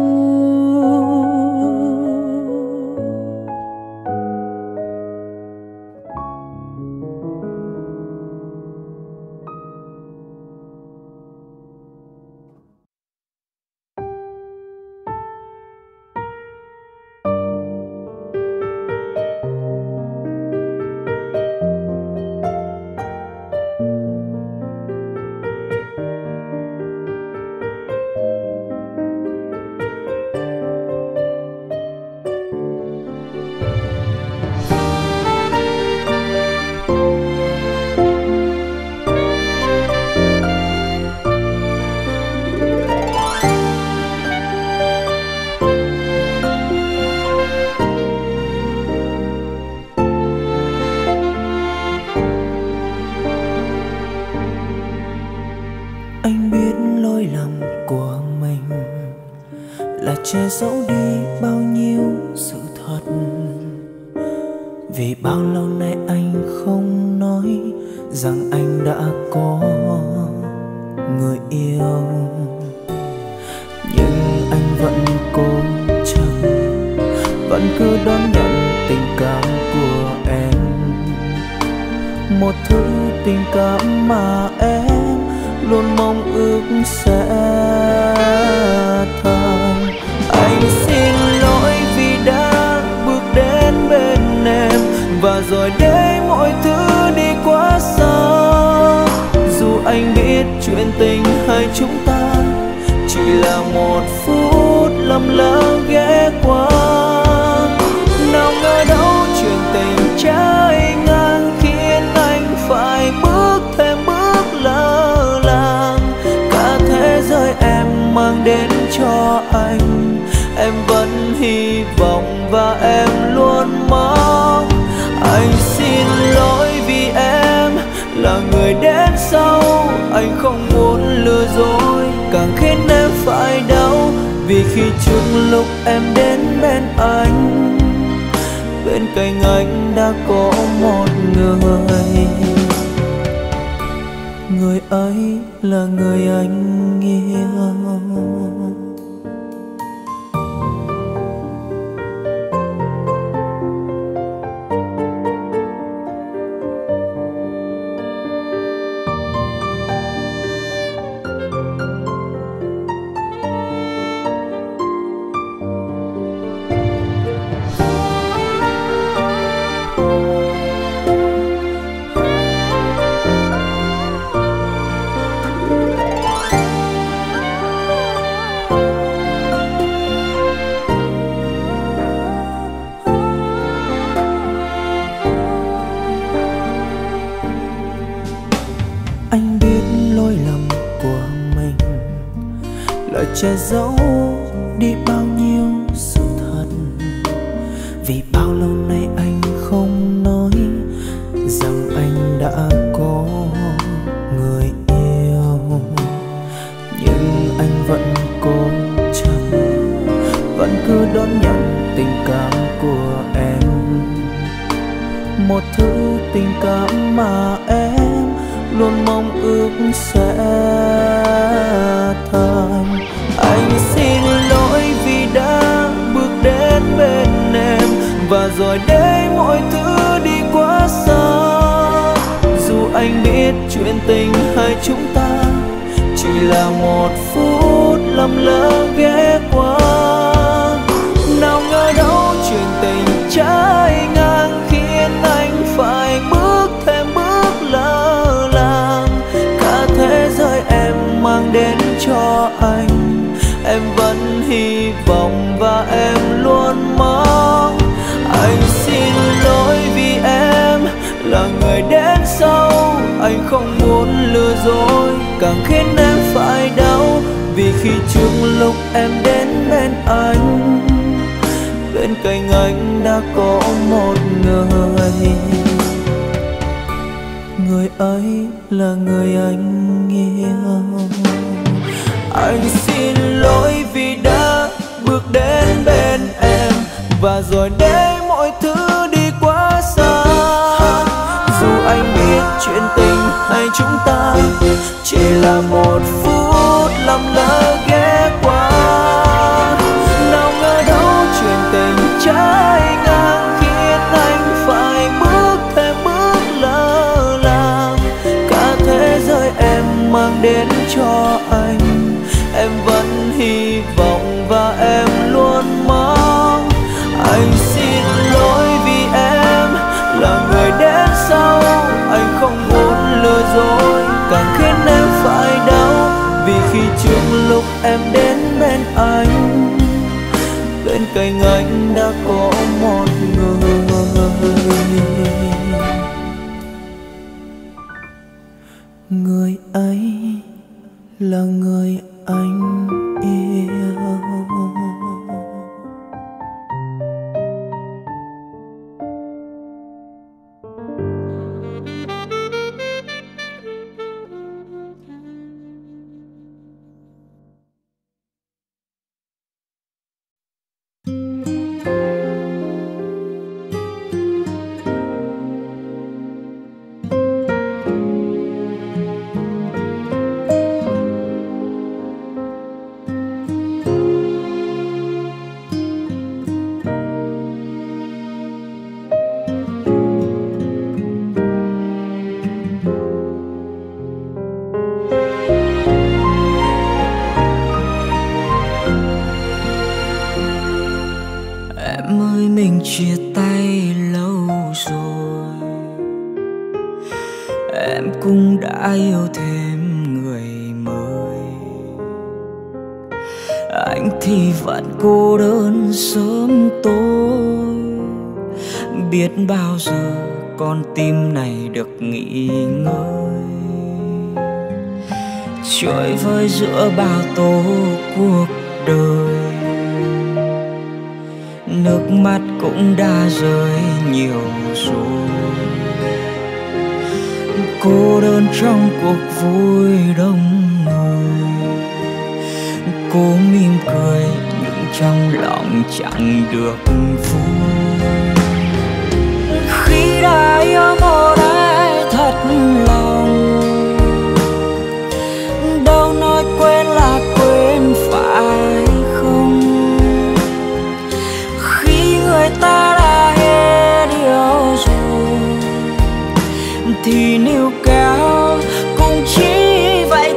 che giấu đi bao nhiêu sự thật. Vì bao lâu nay anh không nói rằng anh đã có người yêu, nhưng anh vẫn cố chấp, vẫn cứ đón nhận tình cảm của em, một thứ tình cảm mà em luôn mong ước sẽ thành. Anh xin lỗi vì đã bước đến bên em và rồi để mọi thứ đi quá xa. Dù anh biết chuyện tình hai chúng ta chỉ là một phút lầm lỡ ghé qua, nào ngờ đâu chuyện tình trái ngang khiến anh phải bước thêm bước lỡ làng. Cả thế giới em mang đến cho anh, em vẫn hy vọng và em luôn mong. Anh xin lỗi vì em là người đến sau, anh không muốn lừa dối càng khiến em phải đau. Vì khi trước lúc em đến bên anh, bên cạnh anh đã có một người, người ấy là người anh yêu. Che giấu đi bao nhiêu sự thật. Vì bao lâu nay anh không nói rằng anh đã có người yêu, nhưng anh vẫn cố chấp, vẫn cứ đón nhận tình cảm của em, một thứ tình cảm mà em luôn mong ước sẽ thành. Anh xin lỗi vì đã bước đến bên em và rồi để mọi thứ đi quá xa. Dù anh biết chuyện tình hai chúng ta chỉ là một phút lầm lỡ ghé qua, nào ngờ đâu chuyện tình trái ngang khiến anh phải bước thêm bước lỡ làng. Cả thế giới em mang đến cho anh, em vẫn hy vọng và em luôn mong. Anh là người đến sau. Anh không muốn lừa dối, càng khiến em phải đau. Vì khi trước lúc em đến bên anh, bên cạnh anh đã có một người. Người ấy là người anh yêu. Anh xin lỗi vì đã bước đến bên em, và rồi để mọi thứ đi quá xa. Dù anh biết chuyện tình hai chúng ta chỉ là một phút lầm lỡ ghé qua, nào ngờ đâu chuyện tình trái ngang khiến anh phải bước thêm bước lỡ làng. Cả thế giới em mang đến cho anh, em vẫn hy vọng và em luôn mong. Anh xin lỗi vì em là người đến sau. Anh không muốn lừa dối, càng khiến em phải đau. Vì khi trước lúc em đến bên anh, bên cạnh anh đã có một người. Người ấy là người anh yêu. Mình chia tay lâu rồi, em cũng đã yêu thêm người mới. Anh thì vẫn cô đơn sớm tối, biết bao giờ con tim này được nghỉ ngơi. Trôi vơi giữa bao tố cuộc đời, nước mắt cũng đã rơi nhiều rồi. Cô đơn trong cuộc vui đông người, cố mỉm cười nhưng trong lòng chẳng được vui. Khi đã yêu một ai thật lòng, đâu nói quên là quên phải không? Người ta đã hết yêu rồi thì níu kéo cũng chỉ vậy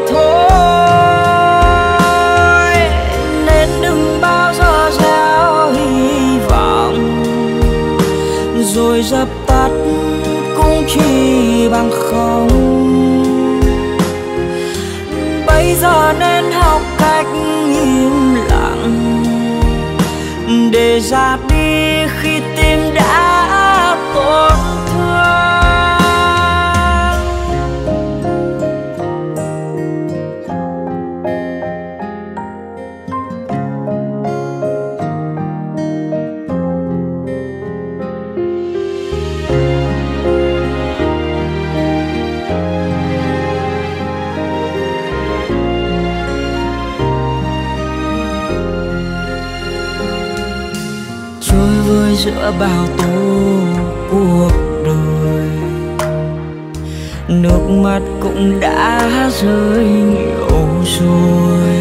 thôi. Nên đừng bao giờ gieo hy vọng rồi dập tắt cũng chỉ bằng không. Bây giờ nên học cách im lặng để ra đi khi tim đã tổn thương. Giữa bao tố cuộc đời, nước mắt cũng đã rơi nhiều rồi.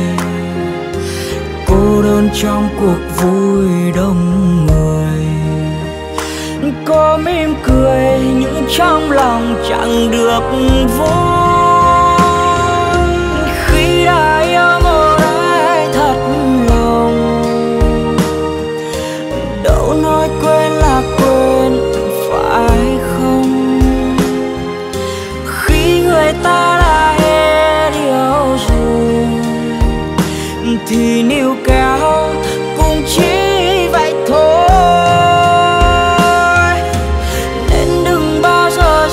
Cô đơn trong cuộc vui đông người, cô mỉm cười nhưng trong lòng chẳng được vui. Khi đã yêu một ai thật lòng, đâu nói quên là quên phải không? Khi người ta đã hết yêu rồi thì níu kéo cũng chỉ vậy thôi. Nên đừng bao giờ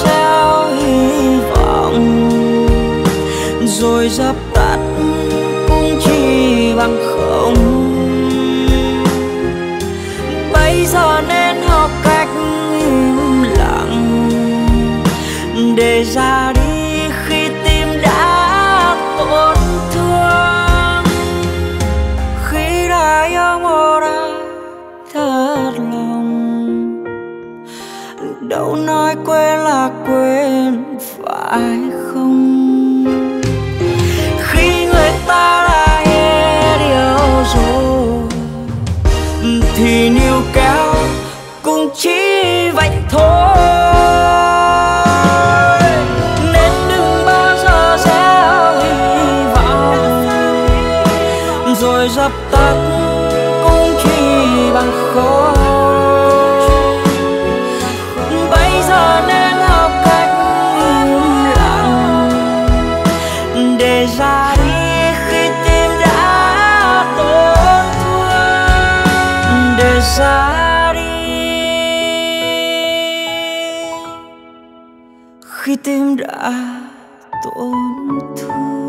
thôi. Nên đừng bao giờ gieo hy vọng rồi dập tắt cũng chỉ bằng khói. Bây giờ nên học cách im lặng để ra đi khi tim đã tổn thương, để ra đi khi tim đã tổn thương.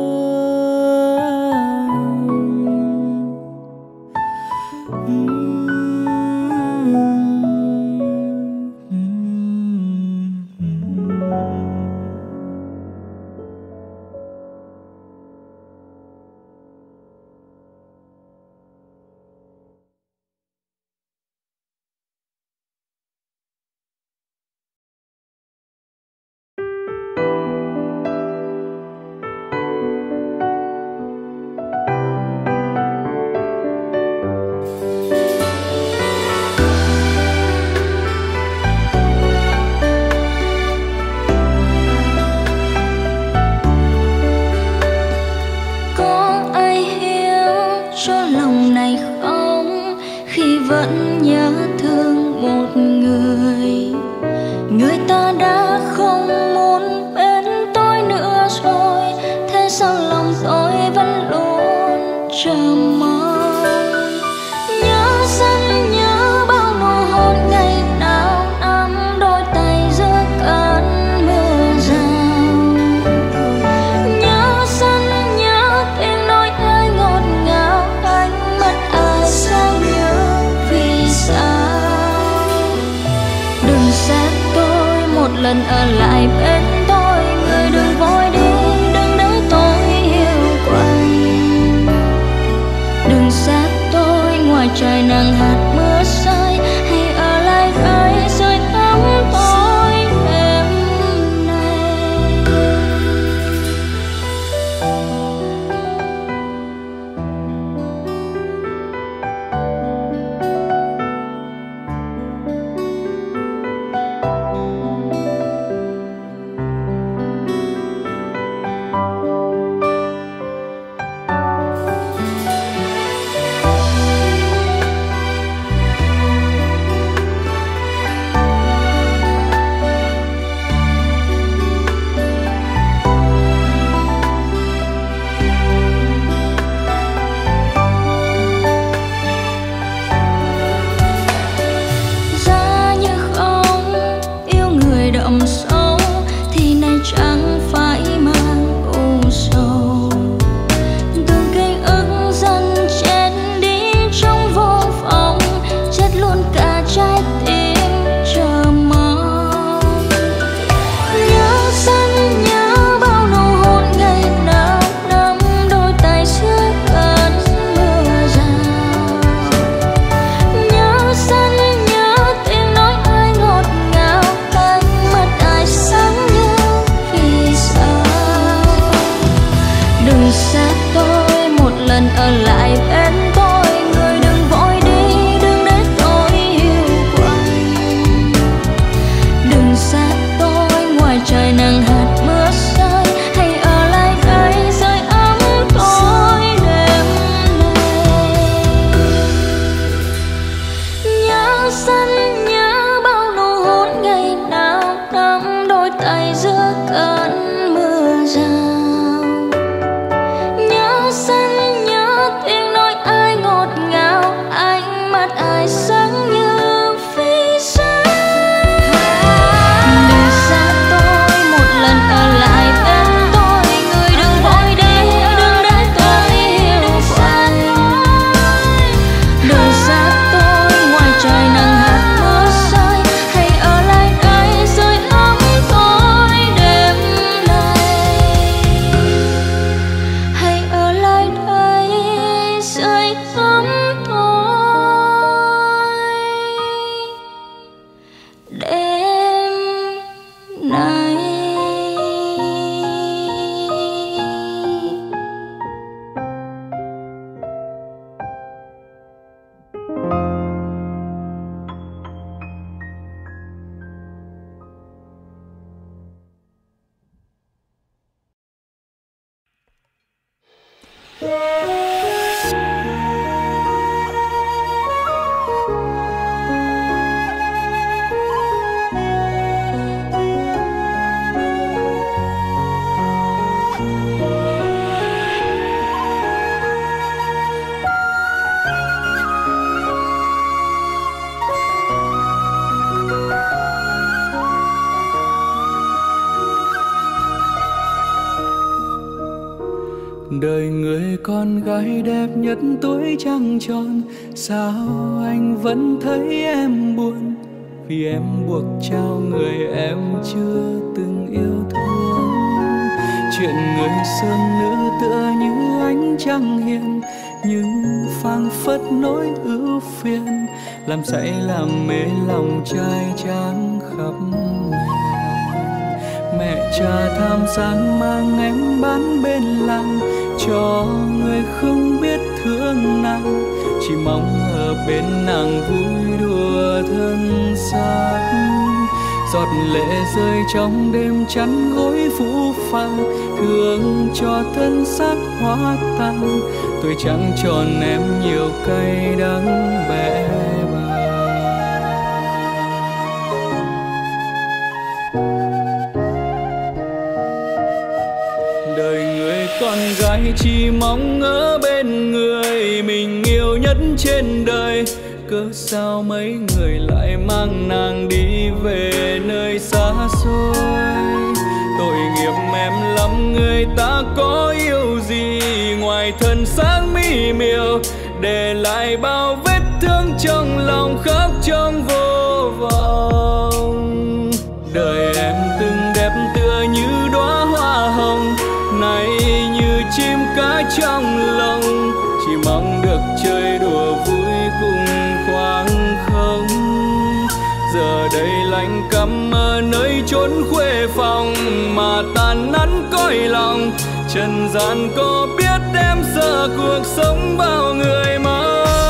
Lần ở lại bên tôi, người đừng vội đi, đừng để tôi hiểu quạnh. Đời người con gái đẹp nhất tuổi trăng tròn, sao anh vẫn thấy em buồn? Vì em buộc trao người em chưa từng yêu thương. Chuyện người sơn nữ tựa như ánh trăng hiền, nhưng phảng phất nỗi ưu phiền, làm say làm mê lòng trai tráng khắp miền. Mẹ cha tham sáng mang em bán bên làng, cho người không biết thương nàng, chỉ mong ở bên nàng vui đùa thân xác. Giọt lệ rơi trong đêm chắn gối phũ phàng, thương cho thân xác hóa tan. Tuổi trắng tròn em nhiều cay đắng bẽ bàng. Đời người con gái chỉ mong ở bên người mình yêu nhất trên đời, cớ sao mấy người lại mang nàng đi về nơi xa xôi. Tội nghiệp em lắm, người ta có yêu gì ngoài thân sáng mỹ miều, để lại bao vết thương trong lòng khóc trong vô vọng. Đời em từng đẹp tựa như đóa hoa hồng, nay như chim cá trong lồng, chỉ mong được chơi đùa vui cùng khoảng không. Giờ đây lạnh căm ở nơi chốn khuê phòng, mà tàn nắn cõi lòng. Trần gian có biết em sợ cuộc sống bao người mơ.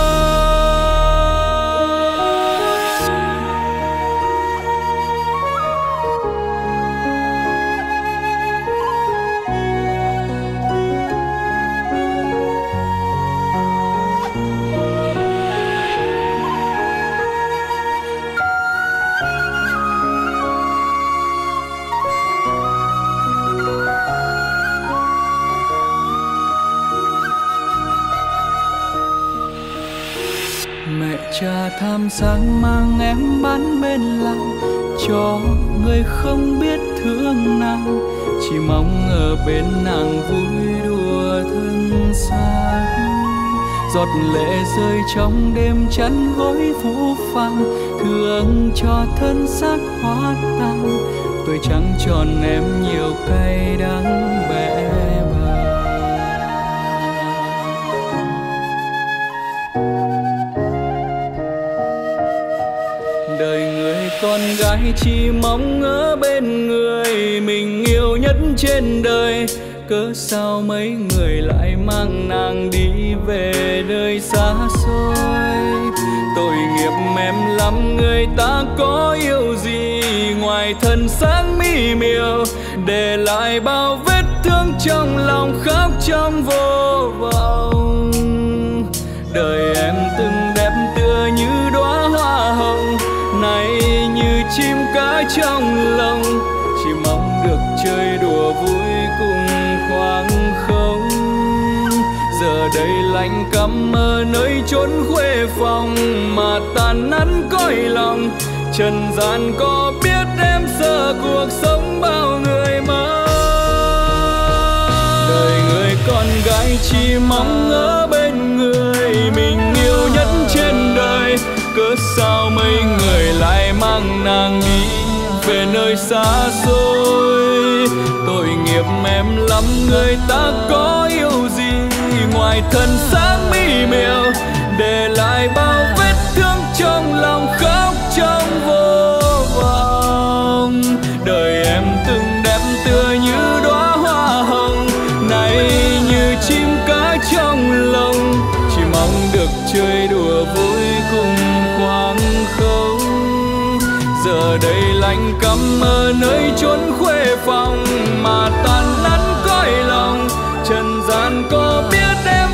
Cha tham sáng mang em bán bên làng, cho người không biết thương nàng, chỉ mong ở bên nàng vui đùa thân xác. Giọt lệ rơi trong đêm chắn gối phũ phàng, thương cho thân xác hóa tan. Tuổi trắng tròn em nhiều cay đắng bẽ bàng. Đời người con gái chỉ mong ở bên người mình yêu nhất trên đời, cớ sao mấy người lại mang nàng đi về nơi xa xôi. Tội nghiệp em lắm, người ta có yêu gì ngoài thân sáng mỹ miều, để lại bao vết thương trong lòng khóc trong vô vọng. Đời em từng đẹp tựa như đóa hoa hồng, nay như chim cá trong lồng, chỉ mong được chơi đùa vui cùng khoảng không. Giờ đây lạnh căm ở nơi chốn khuê phòng, mà tàn nắn cõi lòng. Trần gian có biết em sợ cuộc sống bao người mơ. Đời người con gái chỉ mong ở bên người mình yêu nhất trên đời, cớ sao mấy người lại mang nàng đi về nơi xa xôi. Tội nghiệp em lắm, người ta có yêu gì ngoài thân sáng mỹ miều, để lại bao vết thương trong lòng khóc trong vô vọng. Đời em từng đẹp tựa như đóa hoa hồng, nay như chim cá trong lồng, chỉ mong được chơi đùa vui cùng khoảng không. Giờ đây lạnh căm ở nơi chốn khuê phòng, mà tàn nắn cõi lòng. Trần gian có biết em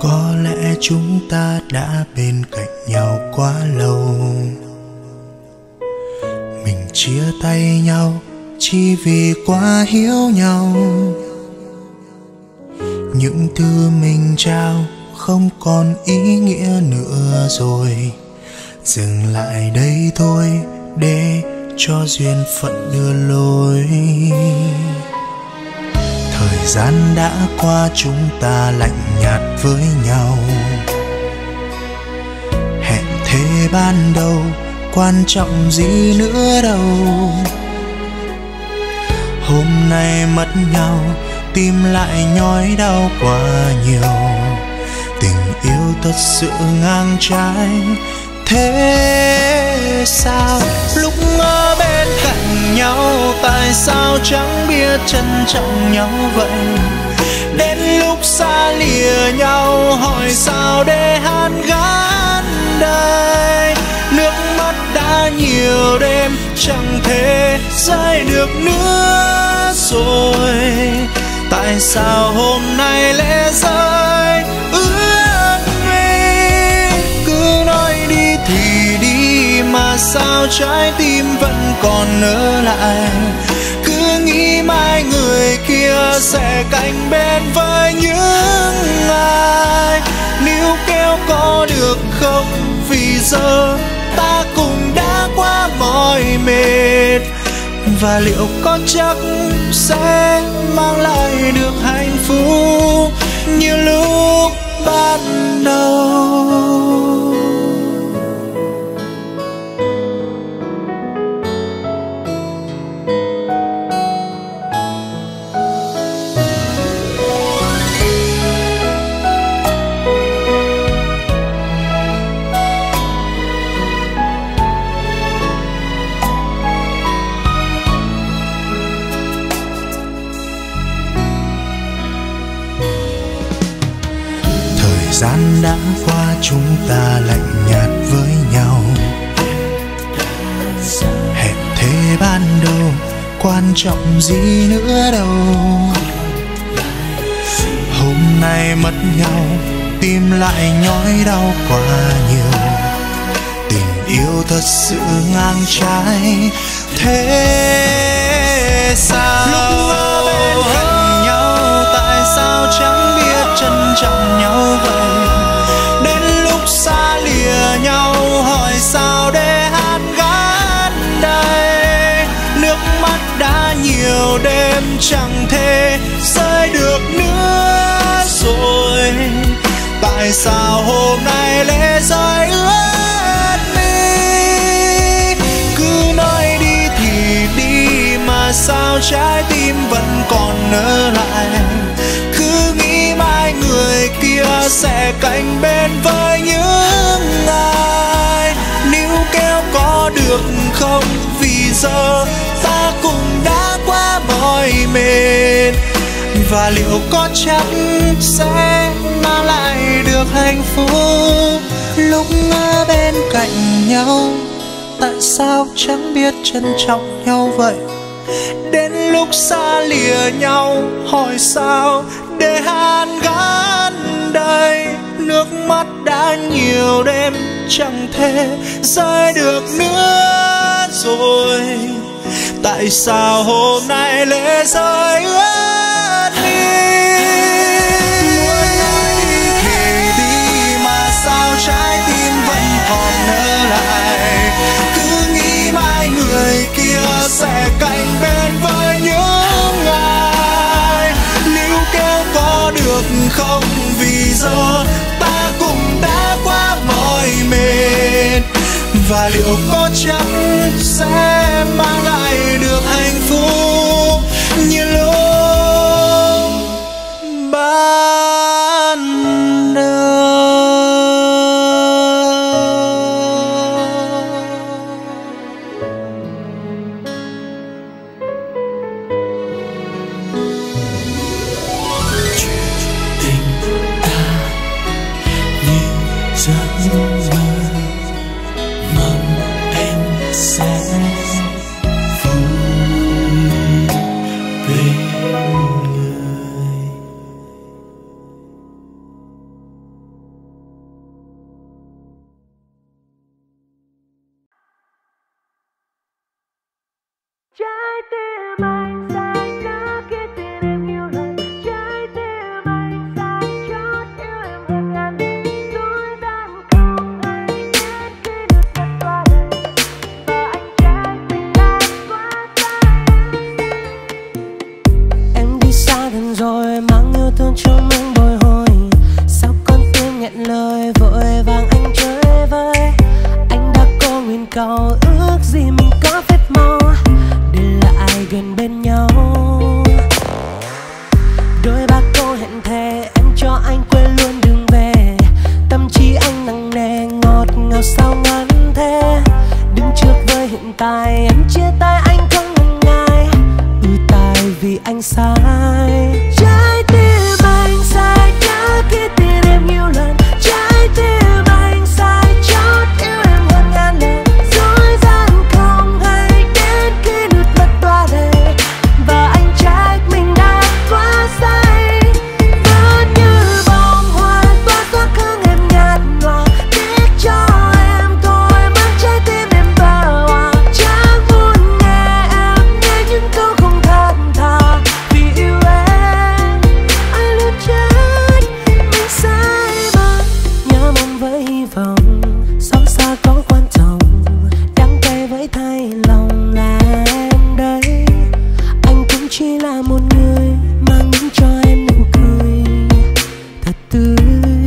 Có lẽ chúng ta đã bên cạnh nhau quá lâu, mình chia tay nhau chỉ vì quá hiểu nhau. Những thứ mình trao không còn ý nghĩa nữa rồi, dừng lại đây thôi để cho duyên phận đưa lối. Thời gian đã qua chúng ta lạnh nhạt với nhau, hẹn thề ban đầu quan trọng gì nữa đâu. Hôm nay mất nhau tim lại nhói đau quá nhiều, tình yêu thật sự ngang trái. Thế sao lúc ở bên cạnh nhau tại sao chẳng biết trân trọng nhau vậy? Đến lúc xa lìa nhau hỏi sao để hàn gắn đây. Nước mắt đã nhiều đêm chẳng thể rơi được nữa rồi, tại sao hôm nay lẽ rơi ước mi? Cứ nói đi thì đi mà sao trái tim vẫn còn ở lại. Cứ nghĩ mai người kia sẽ cạnh bên với những ai. Níu kéo có được không, vì giờ ta cùng đã quá mỏi mệt. Và liệu có chắc sẽ mang lại được hạnh phúc như lúc ban đầu? Thời gian đã qua chúng ta lạnh nhạt với nhau, hẹn thề ban đầu quan trọng gì nữa đâu. Hôm nay mất nhau tim lại nhói đau quá nhiều, tình yêu thật sự ngang trái. Thế sao lúc ở bên cạnh nhau tại sao chẳng biết trân trọng nhau vậy? Đến lúc xa lìa nhau hỏi sao để hàn gắn đây. Nước mắt đã nhiều đêm chẳng thể rơi được nữa rồi, tại sao hôm nay lẽ rơi ướt mi? Cứ nói đi thì đi mà sao trái tim vẫn còn ở lại. Cứ nghĩ mai người kia sẽ cạnh bên với những ai. Níu kéo có được không, vì giờ ta cùng đã quá mỏi mệt. Và liệu có chắc sẽ mang lại được hạnh phúc lúc ở bên cạnh nhau? Tại sao chẳng biết trân trọng nhau vậy? Đến lúc xa lìa nhau hỏi sao để hàn gắn đây. Nước mắt đã nhiều đêm chẳng thể rơi được nữa rồi, tại sao hôm nay lẽ rơi ướt mi? Muốn nói đi thì đi mà sao trái tim vẫn còn ở lại. Cứ nghĩ mai người kia sẽ cạnh bên với những ai. Níu kéo có được không, vì giờ ta cùng đã quá mỏi mệt. Và liệu có chắc sẽ mang lại được hạnh phúc như lúc ban đầu? trong anh bồi hồi. Sao con tim nghẹn lời vội vàng anh chơi vơi. Anh đã có nguyện cầu ước gì mình có phép màu để lại gần bên nhau. Đôi ba câu hẹn thề em cho anh quên luôn đừng về. Tâm trí anh nặng nề ngọt ngào sao ngắn thế. Đứng trước với hiện tại em chia tay anh không ngần ngại. Tại vì anh sai. Trái tim anh sai đã khi tin em nhiều lần. Trái tim anh sai chót yêu em hơn ngàn lần. Dối gian không hay đến khi nước mắt toa đầy. Và anh trách mình đã quá say. Vẫn như bông hoa tỏa gió hương em nhạt nhòa. Tiếc cho em thôi mang trái tim em vào hòa. Chẳng muốn nghe em nghe những câu không thật thà. Vì yêu em anh luôn trách mình sai mà. Nhớ mong với hy vọng xót xa có quan trọng. Đắng cay với thay lòng là em đấy. Anh cũng chỉ là một người mang đến cho em nụ cười thật tươi.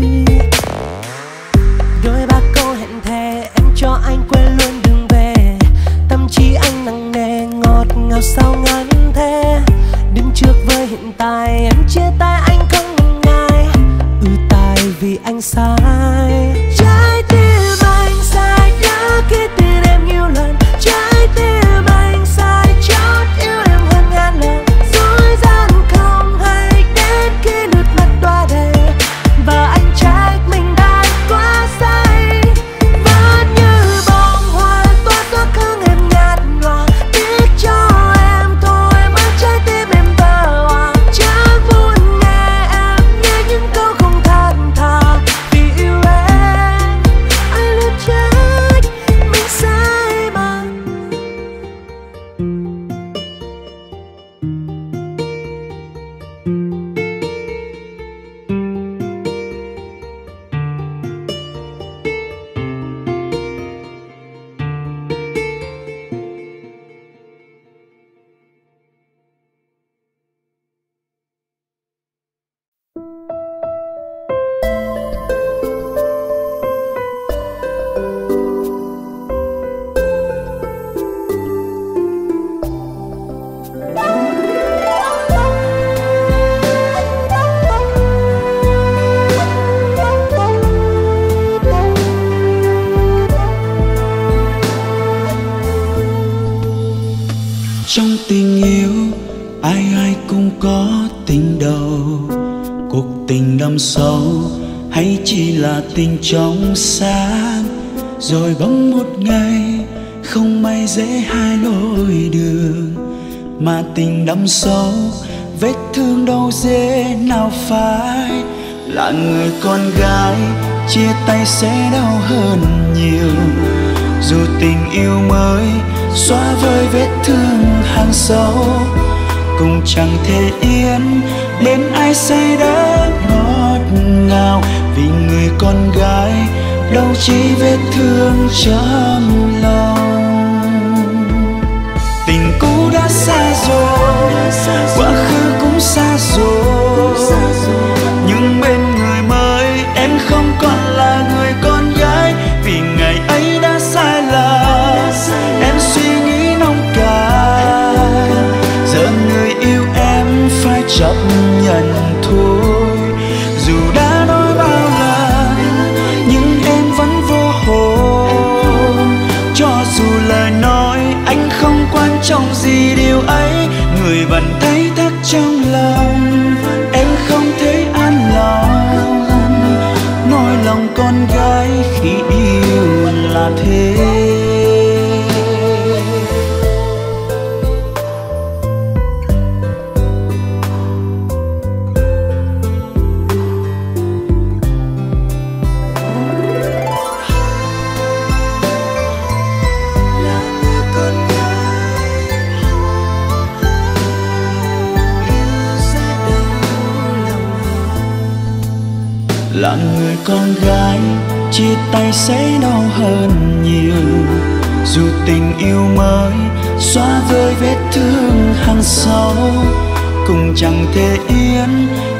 Đôi ba câu hẹn thề em cho anh quên luôn đừng về. Tâm trí anh nặng nề ngọt ngào sao ngắn thế. Đứng trước với hiện tại em chia tay anh không ngần ngại. Tại vì anh sai. Trái tim anh sai đã khi tin em nhiều lần. Trái tim anh sai chót yêu em hơn ngàn lần. Dối gian không hay đến khi nước mắt toa đầy. Và anh trách mình đã quá say. Vẫn như bông hoa tỏa gió hương em nhạt nhòa. Tiếc cho em thôi mang trái tim em vào hòa. Chẳng muốn nghe em nghe những câu không thật thà. Vì yêu em anh luôn trách mình sai mà. Trong tình yêu ai ai cũng có tình đầu. Cuộc tình đậm sâu hay chỉ là tình trong sáng. Rồi bỗng một ngày không may dễ hai lối đường. Mà tình đậm sâu vết thương đâu dễ nào phai. Là người con gái chia tay sẽ đau hơn nhiều. Dù tình yêu mới xóa vơi vết thương hàng sâu. Cũng chẳng thể yên đến ai say đắng ngọt ngào. Vì người con gái đâu chỉ vết thương trong lòng. Tình cũ đã xa rồi, quá khứ cũng xa rồi. Nhưng bên người mới em không còn là người con gái. Vì ngày ấy đã sai lầm, em suy nghĩ nông cạn. Giờ người yêu em phải chấp nhận thôi. Dù đã nói bao lần nhưng em vẫn vô hồn. Cho dù lời nói anh không quan trọng gì điều ấy. Người vẫn thấy thắc trong lòng, em không thấy an lòng. Nói lòng con gái khi yêu là thế. Là người con gái chia tay sẽ đau hơn nhiều. Dù tình yêu mới xóa vơi vết thương hàng sâu. Cũng chẳng thể yên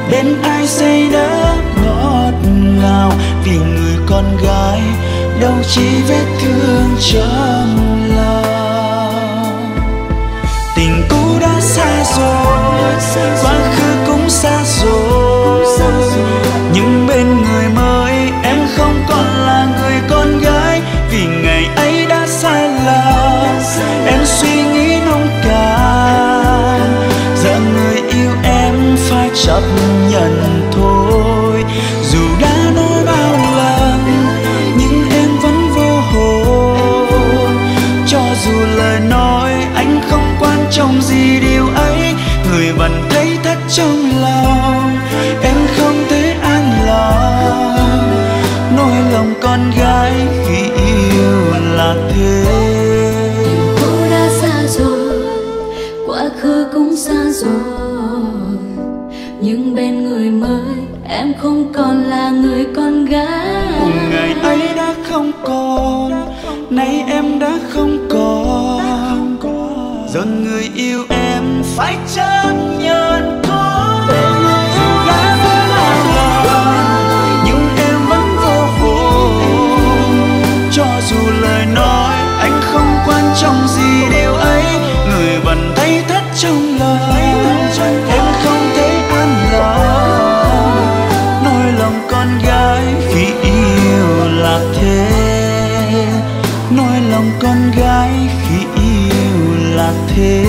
bên ai say đắm ngọt ngào, vì người con gái đâu chỉ vết thương trong lòng. Tình cũ đã xa rồi, quá khứ cũng xa rồi, nhưng bên người mới em không còn là người con gái. Vì ngày ấy đã sai lầm, em suy nghĩ nông cạn, giờ người yêu em phải chấp nhận thôi. Dù đã nói bao lần nhưng em vẫn vô hồn, cho dù lời nói anh không quan trọng gì điều ấy, người vẫn thấy thất trong lòng. Em không thể an lòng, nỗi lòng con gái khi yêu là thế. Tình cũ đã xa rồi, quá khứ cũng xa rồi, nhưng bên người mới em không còn là người con gái. Ngày ấy đã không còn, nay em đã không còn, giờ người yêu em phải chấp nhận thôi. Dù đã vỡ lòng nhưng em vẫn vô hồn, cho dù lời nói anh không quan trọng gì điều ấy, người vẫn thấy thất trong lòng. Em không thể an lòng, nỗi lòng con gái khi yêu là thế, nỗi lòng con gái khi yêu là thế.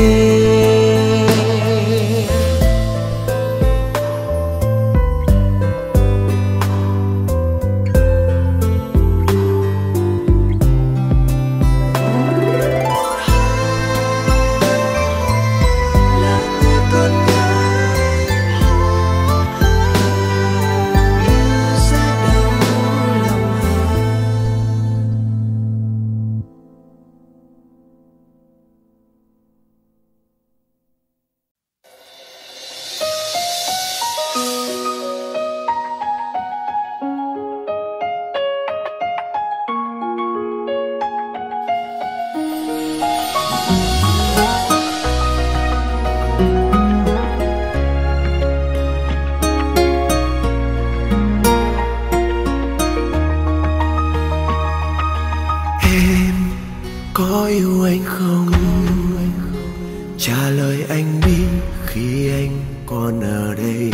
Có yêu anh không? Trả lời anh đi khi anh còn ở đây.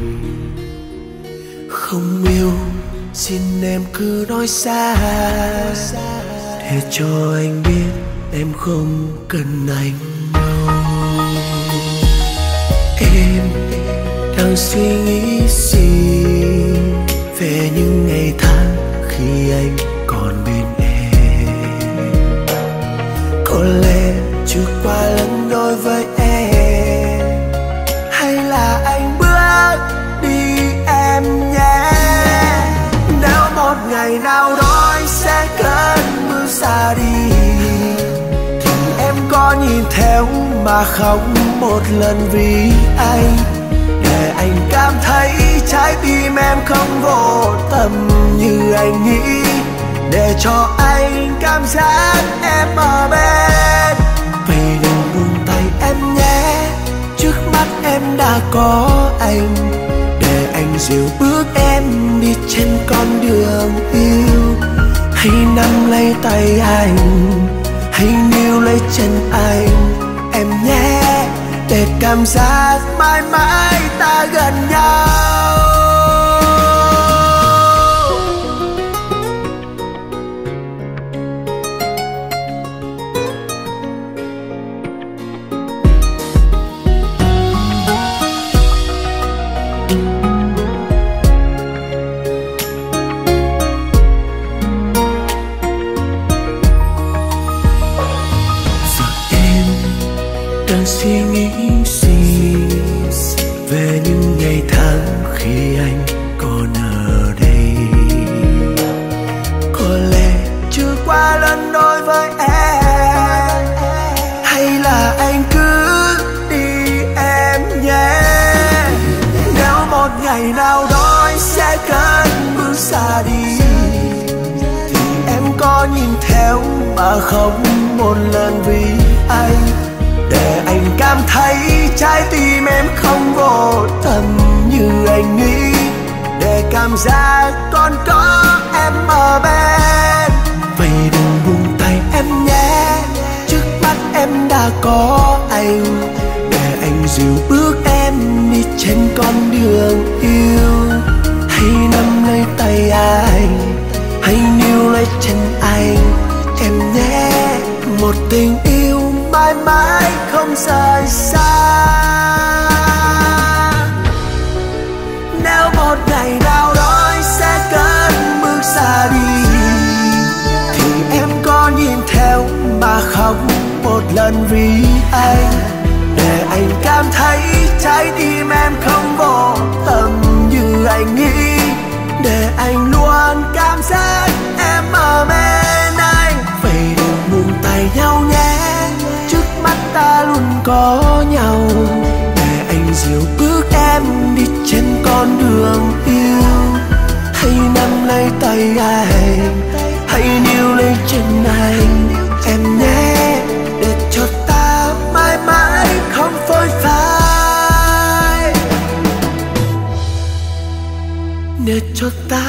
Không yêu xin em cứ nói xa, để cho anh biết em không cần anh đâu. Em đang suy nghĩ gì về những ngày tháng khi anh còn bên em? Có lẽ chưa qua lần đôi với em, hay là anh bước đi em nhé. Nếu một ngày nào đó anh sẽ cơn mưa xa đi, thì em có nhìn theo mà khóc một lần vì anh, để anh cảm thấy trái tim em không vô tâm như anh nghĩ, để cho anh cảm giác em ở bên. Vậy đừng buông tay em nhé, trước mắt em đã có anh, để anh dìu bước em đi trên con đường yêu. Hãy nắm lấy tay anh, hãy níu lấy chân anh em nhé, để cảm giác mãi mãi ta gần nhau. Suy nghĩ gì về những ngày tháng khi anh còn ở đây? Có lẽ chưa qua lần đôi với em, hay là anh cứ đi em nhé. Nếu một ngày nào đó anh sẽ cơn mưa xa đi, thì em có nhìn theo mà không một lần vì anh, để anh cảm thấy trái tim em không vô tâm như anh nghĩ, để cảm giác còn có em ở bên. Vậy đừng buông tay em nhé, trước mắt em đã có anh, để anh dìu bước em đi trên con đường yêu. Hãy nắm lấy tay anh, hãy níu lấy chân anh em nhé. Một tình yêu mãi mãi không rời xa. Nếu một ngày nào đó anh sẽ cất bước xa đi, thì em có nhìn theo mà khóc một lần vì anh, để anh cảm thấy trái tim em không vô tâm như anh nghĩ, để anh luôn cảm giác em ở bên anh. Vậy đừng buông tay nhau nhé, trước mắt ta luôn có nhau, để anh dìu bước em đi trên con đường yêu. Hãy nắm lấy tay anh, hãy níu lấy chân anh em nhé, để cho ta mãi mãi không phôi phai, để cho ta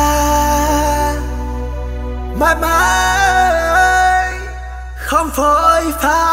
mãi mãi không phôi phai.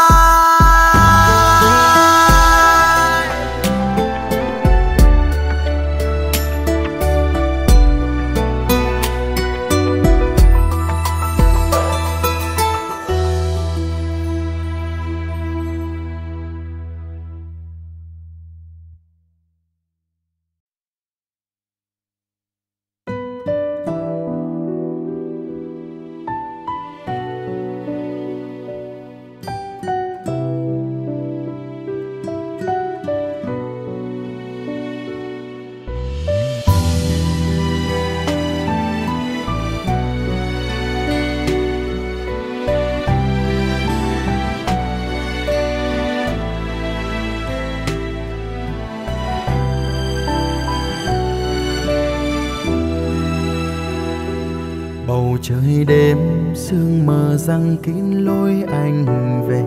Bầu trời đêm sương mờ giăng kín lối anh về,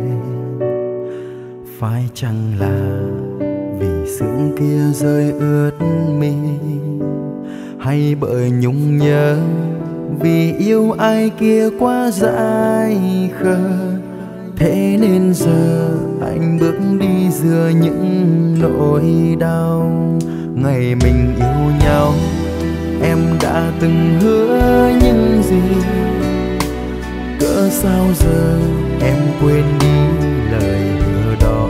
phải chăng là vì sương kia rơi ướt mi, hay bởi nhung nhớ vì yêu ai kia quá dại khờ. Thế nên giờ anh bước đi giữa những nỗi đau. Ngày mình yêu nhau em đã từng hứa những gì, cỡ sao giờ em quên đi lời hứa đó.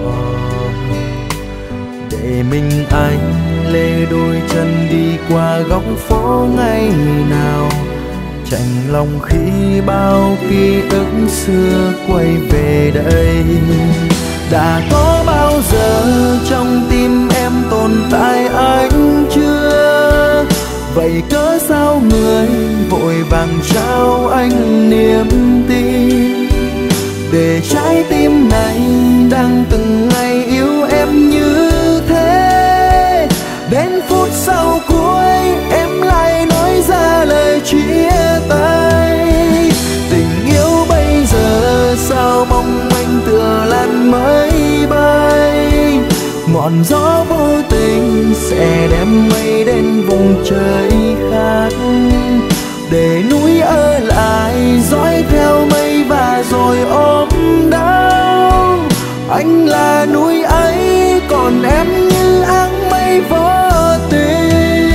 Để mình anh lê đôi chân đi qua góc phố ngày nào, chạnh lòng khi bao ký ức xưa quay về đây. Đã có bao giờ trong tim em tồn tại anh chưa? Vậy cớ sao người vội vàng trao anh niềm tin, để trái tim này đang từng ngày yêu em như thế. Đến phút sau cuối em lại nói ra lời chia tay. Tình yêu bây giờ sao mong manh tựa làn mây bay, ngọn gió vô tình sẽ đem mây đến vùng trời khác, để núi ở lại dõi theo mây và rồi ôm đau. Anh là núi ấy còn em như áng mây vô tình.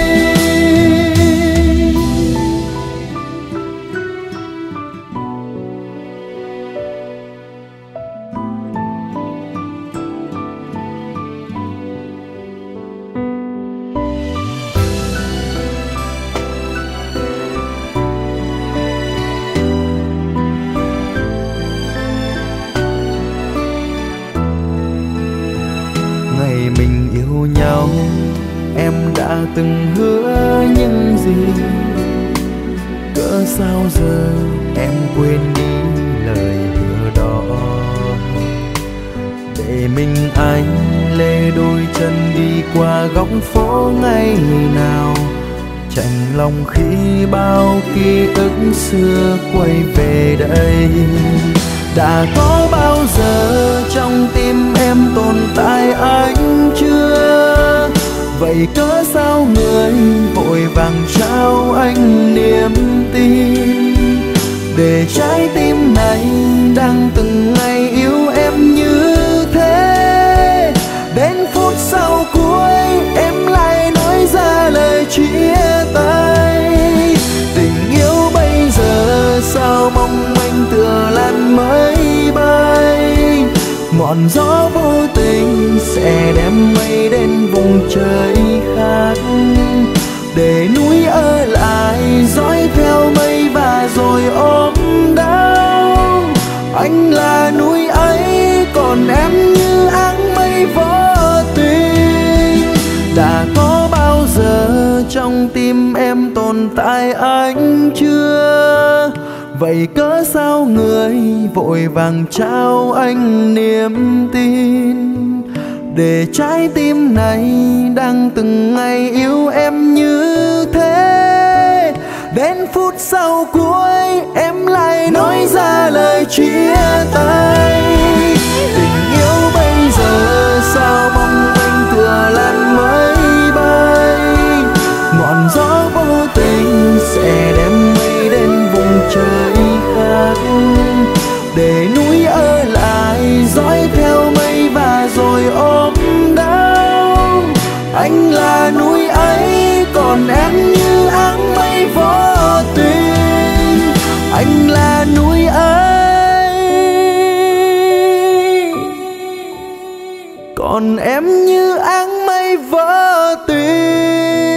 Mình yêu nhau em đã từng hứa những gì, cỡ sao giờ em quên đi lời hứa đó. Để mình anh lê đôi chân đi qua góc phố ngày nào, chạnh lòng khi bao ký ức xưa quay về đây. Đã có bao giờ trong tim em tồn tại anh chưa? Vậy cớ sao người vội vàng trao anh niềm tin, để trái tim này đang từng ngày yêu em như thế. Đến phút sau cuối em lại nói ra lời chia tay. Tình yêu bây giờ sao mong manh tựa làn mây bay, ngọn gió vô tình sẽ đem mây đến vùng trời khác, để núi ở lại dõi theo mây và rồi ôm đau. Anh là núi ấy còn em như áng mây vô tình. Đã có bao giờ trong tim em tồn tại anh chưa? Vậy cớ sao người vội vàng trao anh niềm tin, để trái tim này đang từng ngày yêu em như thế. Đến phút sau cuối em lại nói ra lời chia tay. Tình yêu bây giờ sao mong manh tựa làn mây bay, ngọn gió vô tình sẽ đem mây đến vùng trời khác, để núi ở lại dõi theo mây và rồi ôm đau. Anh là núi ấy còn em như áng mây vô tình. Anh là núi ấy còn em như áng mây vô tình.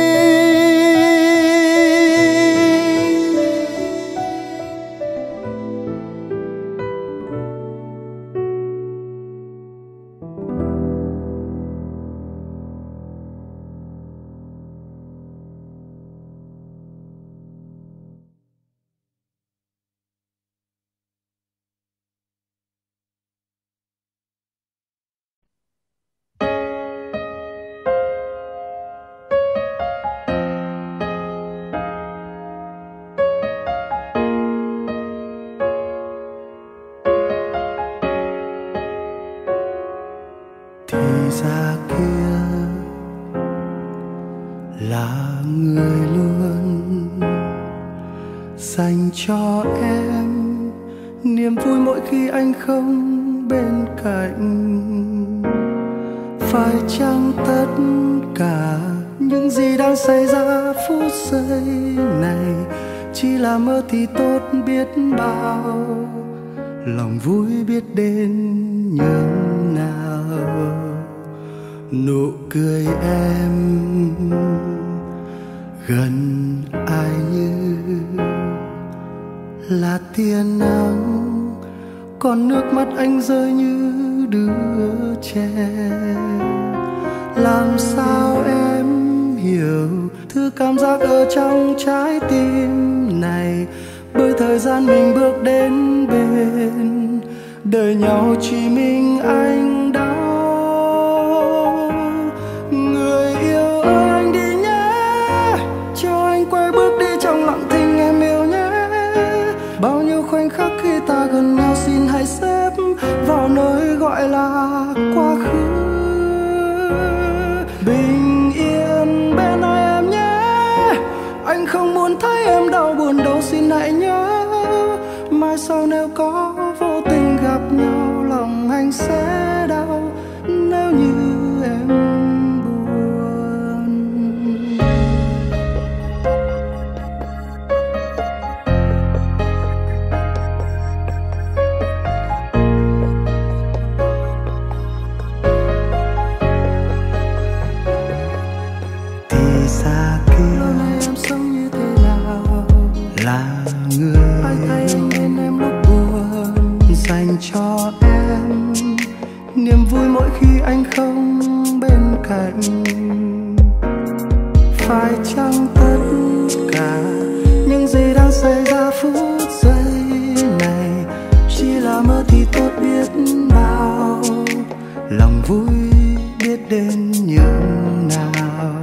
Ra kia là người luôn dành cho em niềm vui mỗi khi anh không bên cạnh. Phải chăng tất cả những gì đang xảy ra phút giây này chỉ là mơ thì tốt biết bao, lòng vui biết đến nhường nào. Nụ cười em gần ai như là tia nắng, còn nước mắt anh rơi như đứa trẻ. Làm sao em hiểu thứ cảm giác ở trong trái tim này, bởi thời gian mình bước đến bên, đời nhau chỉ mình anh đau. Người yêu ơi anh đi nhé, cho anh quay bước đi trong lặng thinh em yêu nhé. Bao nhiêu khoảnh khắc khi ta gần nhau xin hãy xếp vào nơi gọi là quá khứ. Bình yên bên ai em nhé, anh không muốn thấy em đau buồn đâu, xin hãy nhớ. Mai sau nếu có vô tình gặp nhau, lòng anh sẽ đau nếu như em buồn. Thì xa kia lâu nay em sống như thế nào, là người ai thấy anh bên em lúc buồn, dành cho em niềm vui mỗi khi anh không bên cạnh. Phải chăng tất cả những gì đang xảy ra phút giây này chỉ là mơ thì tốt biết bao, lòng vui biết đến nhường nào.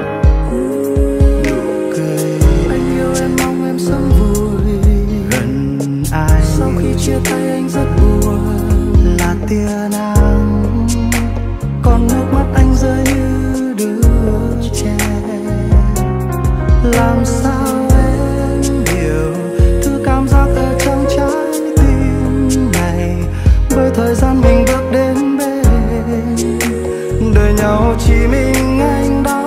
Nụ cười anh yêu em mong em sống vui gần ai, sau khi chia tay anh rất buồn là tia nắng, còn nước mắt anh rơi như đứa trẻ. làm sao em hiểu thứ cảm giác ở trong trái tim này, bởi thời gian mình bước đến bên đời nhau chỉ mình anh đó.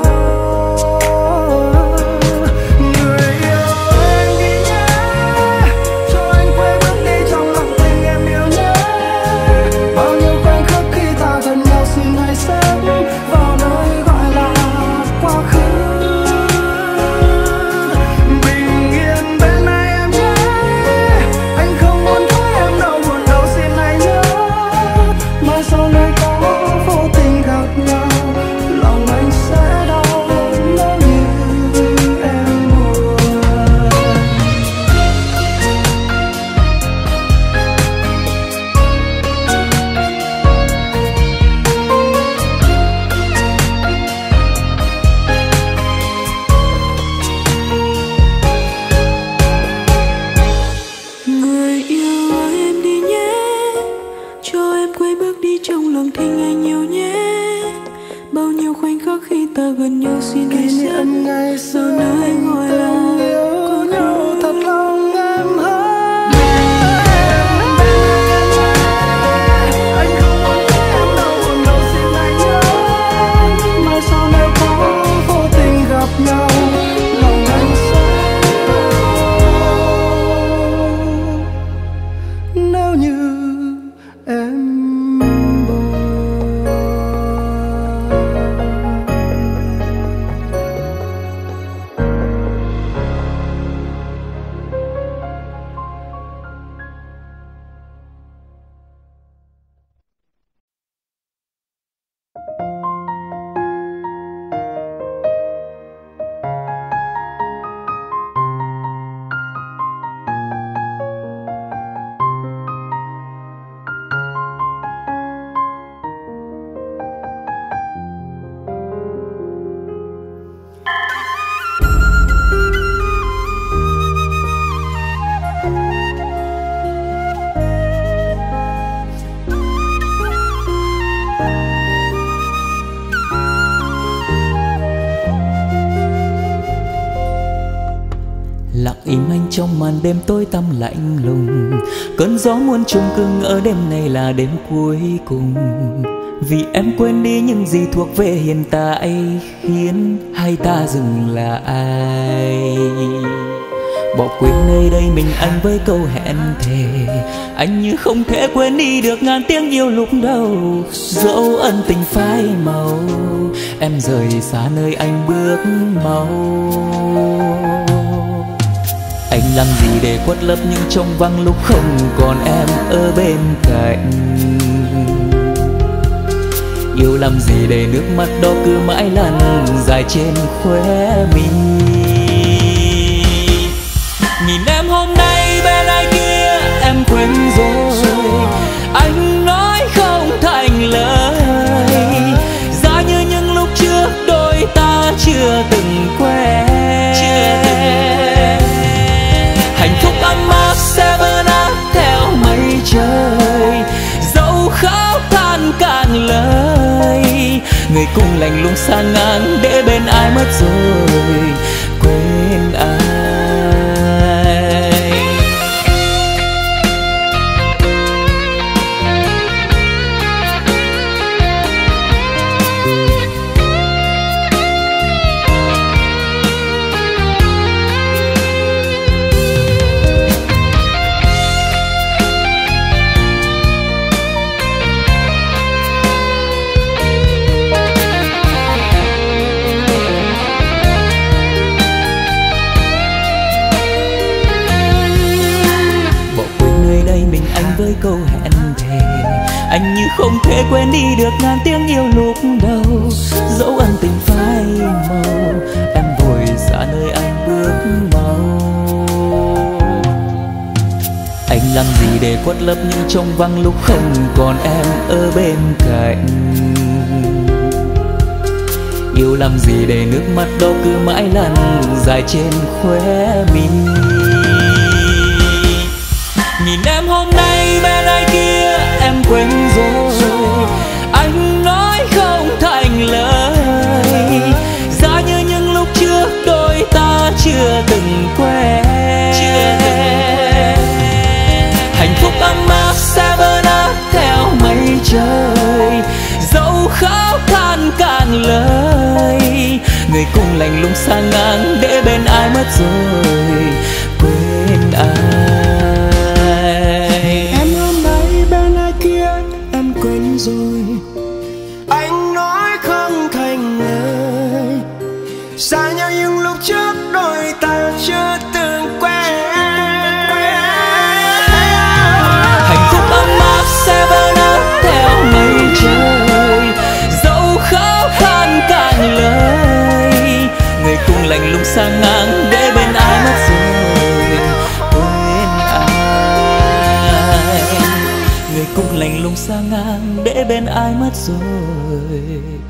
Trong màn đêm tối tăm lạnh lùng, cơn gió muôn trùng cưng ở đêm này là đêm cuối cùng. Vì em quên đi những gì thuộc về hiện tại, khiến hai ta dừng là ai. Bỏ quên nơi đây mình anh với câu hẹn thề, anh như không thể quên đi được ngàn tiếng yêu lúc đầu. Dẫu ân tình phai màu, em rời xa nơi anh bước mau. Anh làm gì để khuất lấp những trống vắng lúc không còn em ở bên cạnh? Yêu làm gì để nước mắt đó cứ mãi lăn dài trên khóe mi. Nhìn em hôm nay bên ai kia em quên rồi, anh nói không thành lời. Giá như những lúc trước đôi ta chưa từng quen. Hạnh phúc ấm áp sẽ vỡ nát theo mây trời, dẫu khóc than cạn lời. Người cùng lạnh lùng xa ngang để bên ai mất rồi, quên ai. Với câu hẹn thề, anh như không thể quên đi được ngàn tiếng yêu lúc đầu. Dẫu ân tình phai màu, em vội xa nơi anh bước mau. Anh làm gì để khuất lấp những trống vắng lúc không còn em ở bên cạnh? Yêu làm gì để nước mắt đó cứ mãi lăn dài trên khóe mi. Nhìn em hôm nay bên ai kia em quên rồi, anh nói không thành lời. Giá như những lúc trước đôi ta chưa từng quen. Hạnh phúc ấm áp sẽ vỡ nát theo mây trời, dẫu khó khăn cạn lời. Người cùng lạnh lùng sang ngang để bên ai mất rồi, quên ai. Em hôm nay bên ai kia em quên rồi, anh nói không thành lời. Xa nhau những lúc trước đôi ta chưa từng quen. Hạnh phúc ấm áp sẽ vỡ nát theo mây trời, dẫu khó khăn cạn lời. Người cùng lạnh lùng sang ngang để bên ai mất rồi, quên ai. Người cùng lạnh lùng sang ngang để bên ai mất rồi.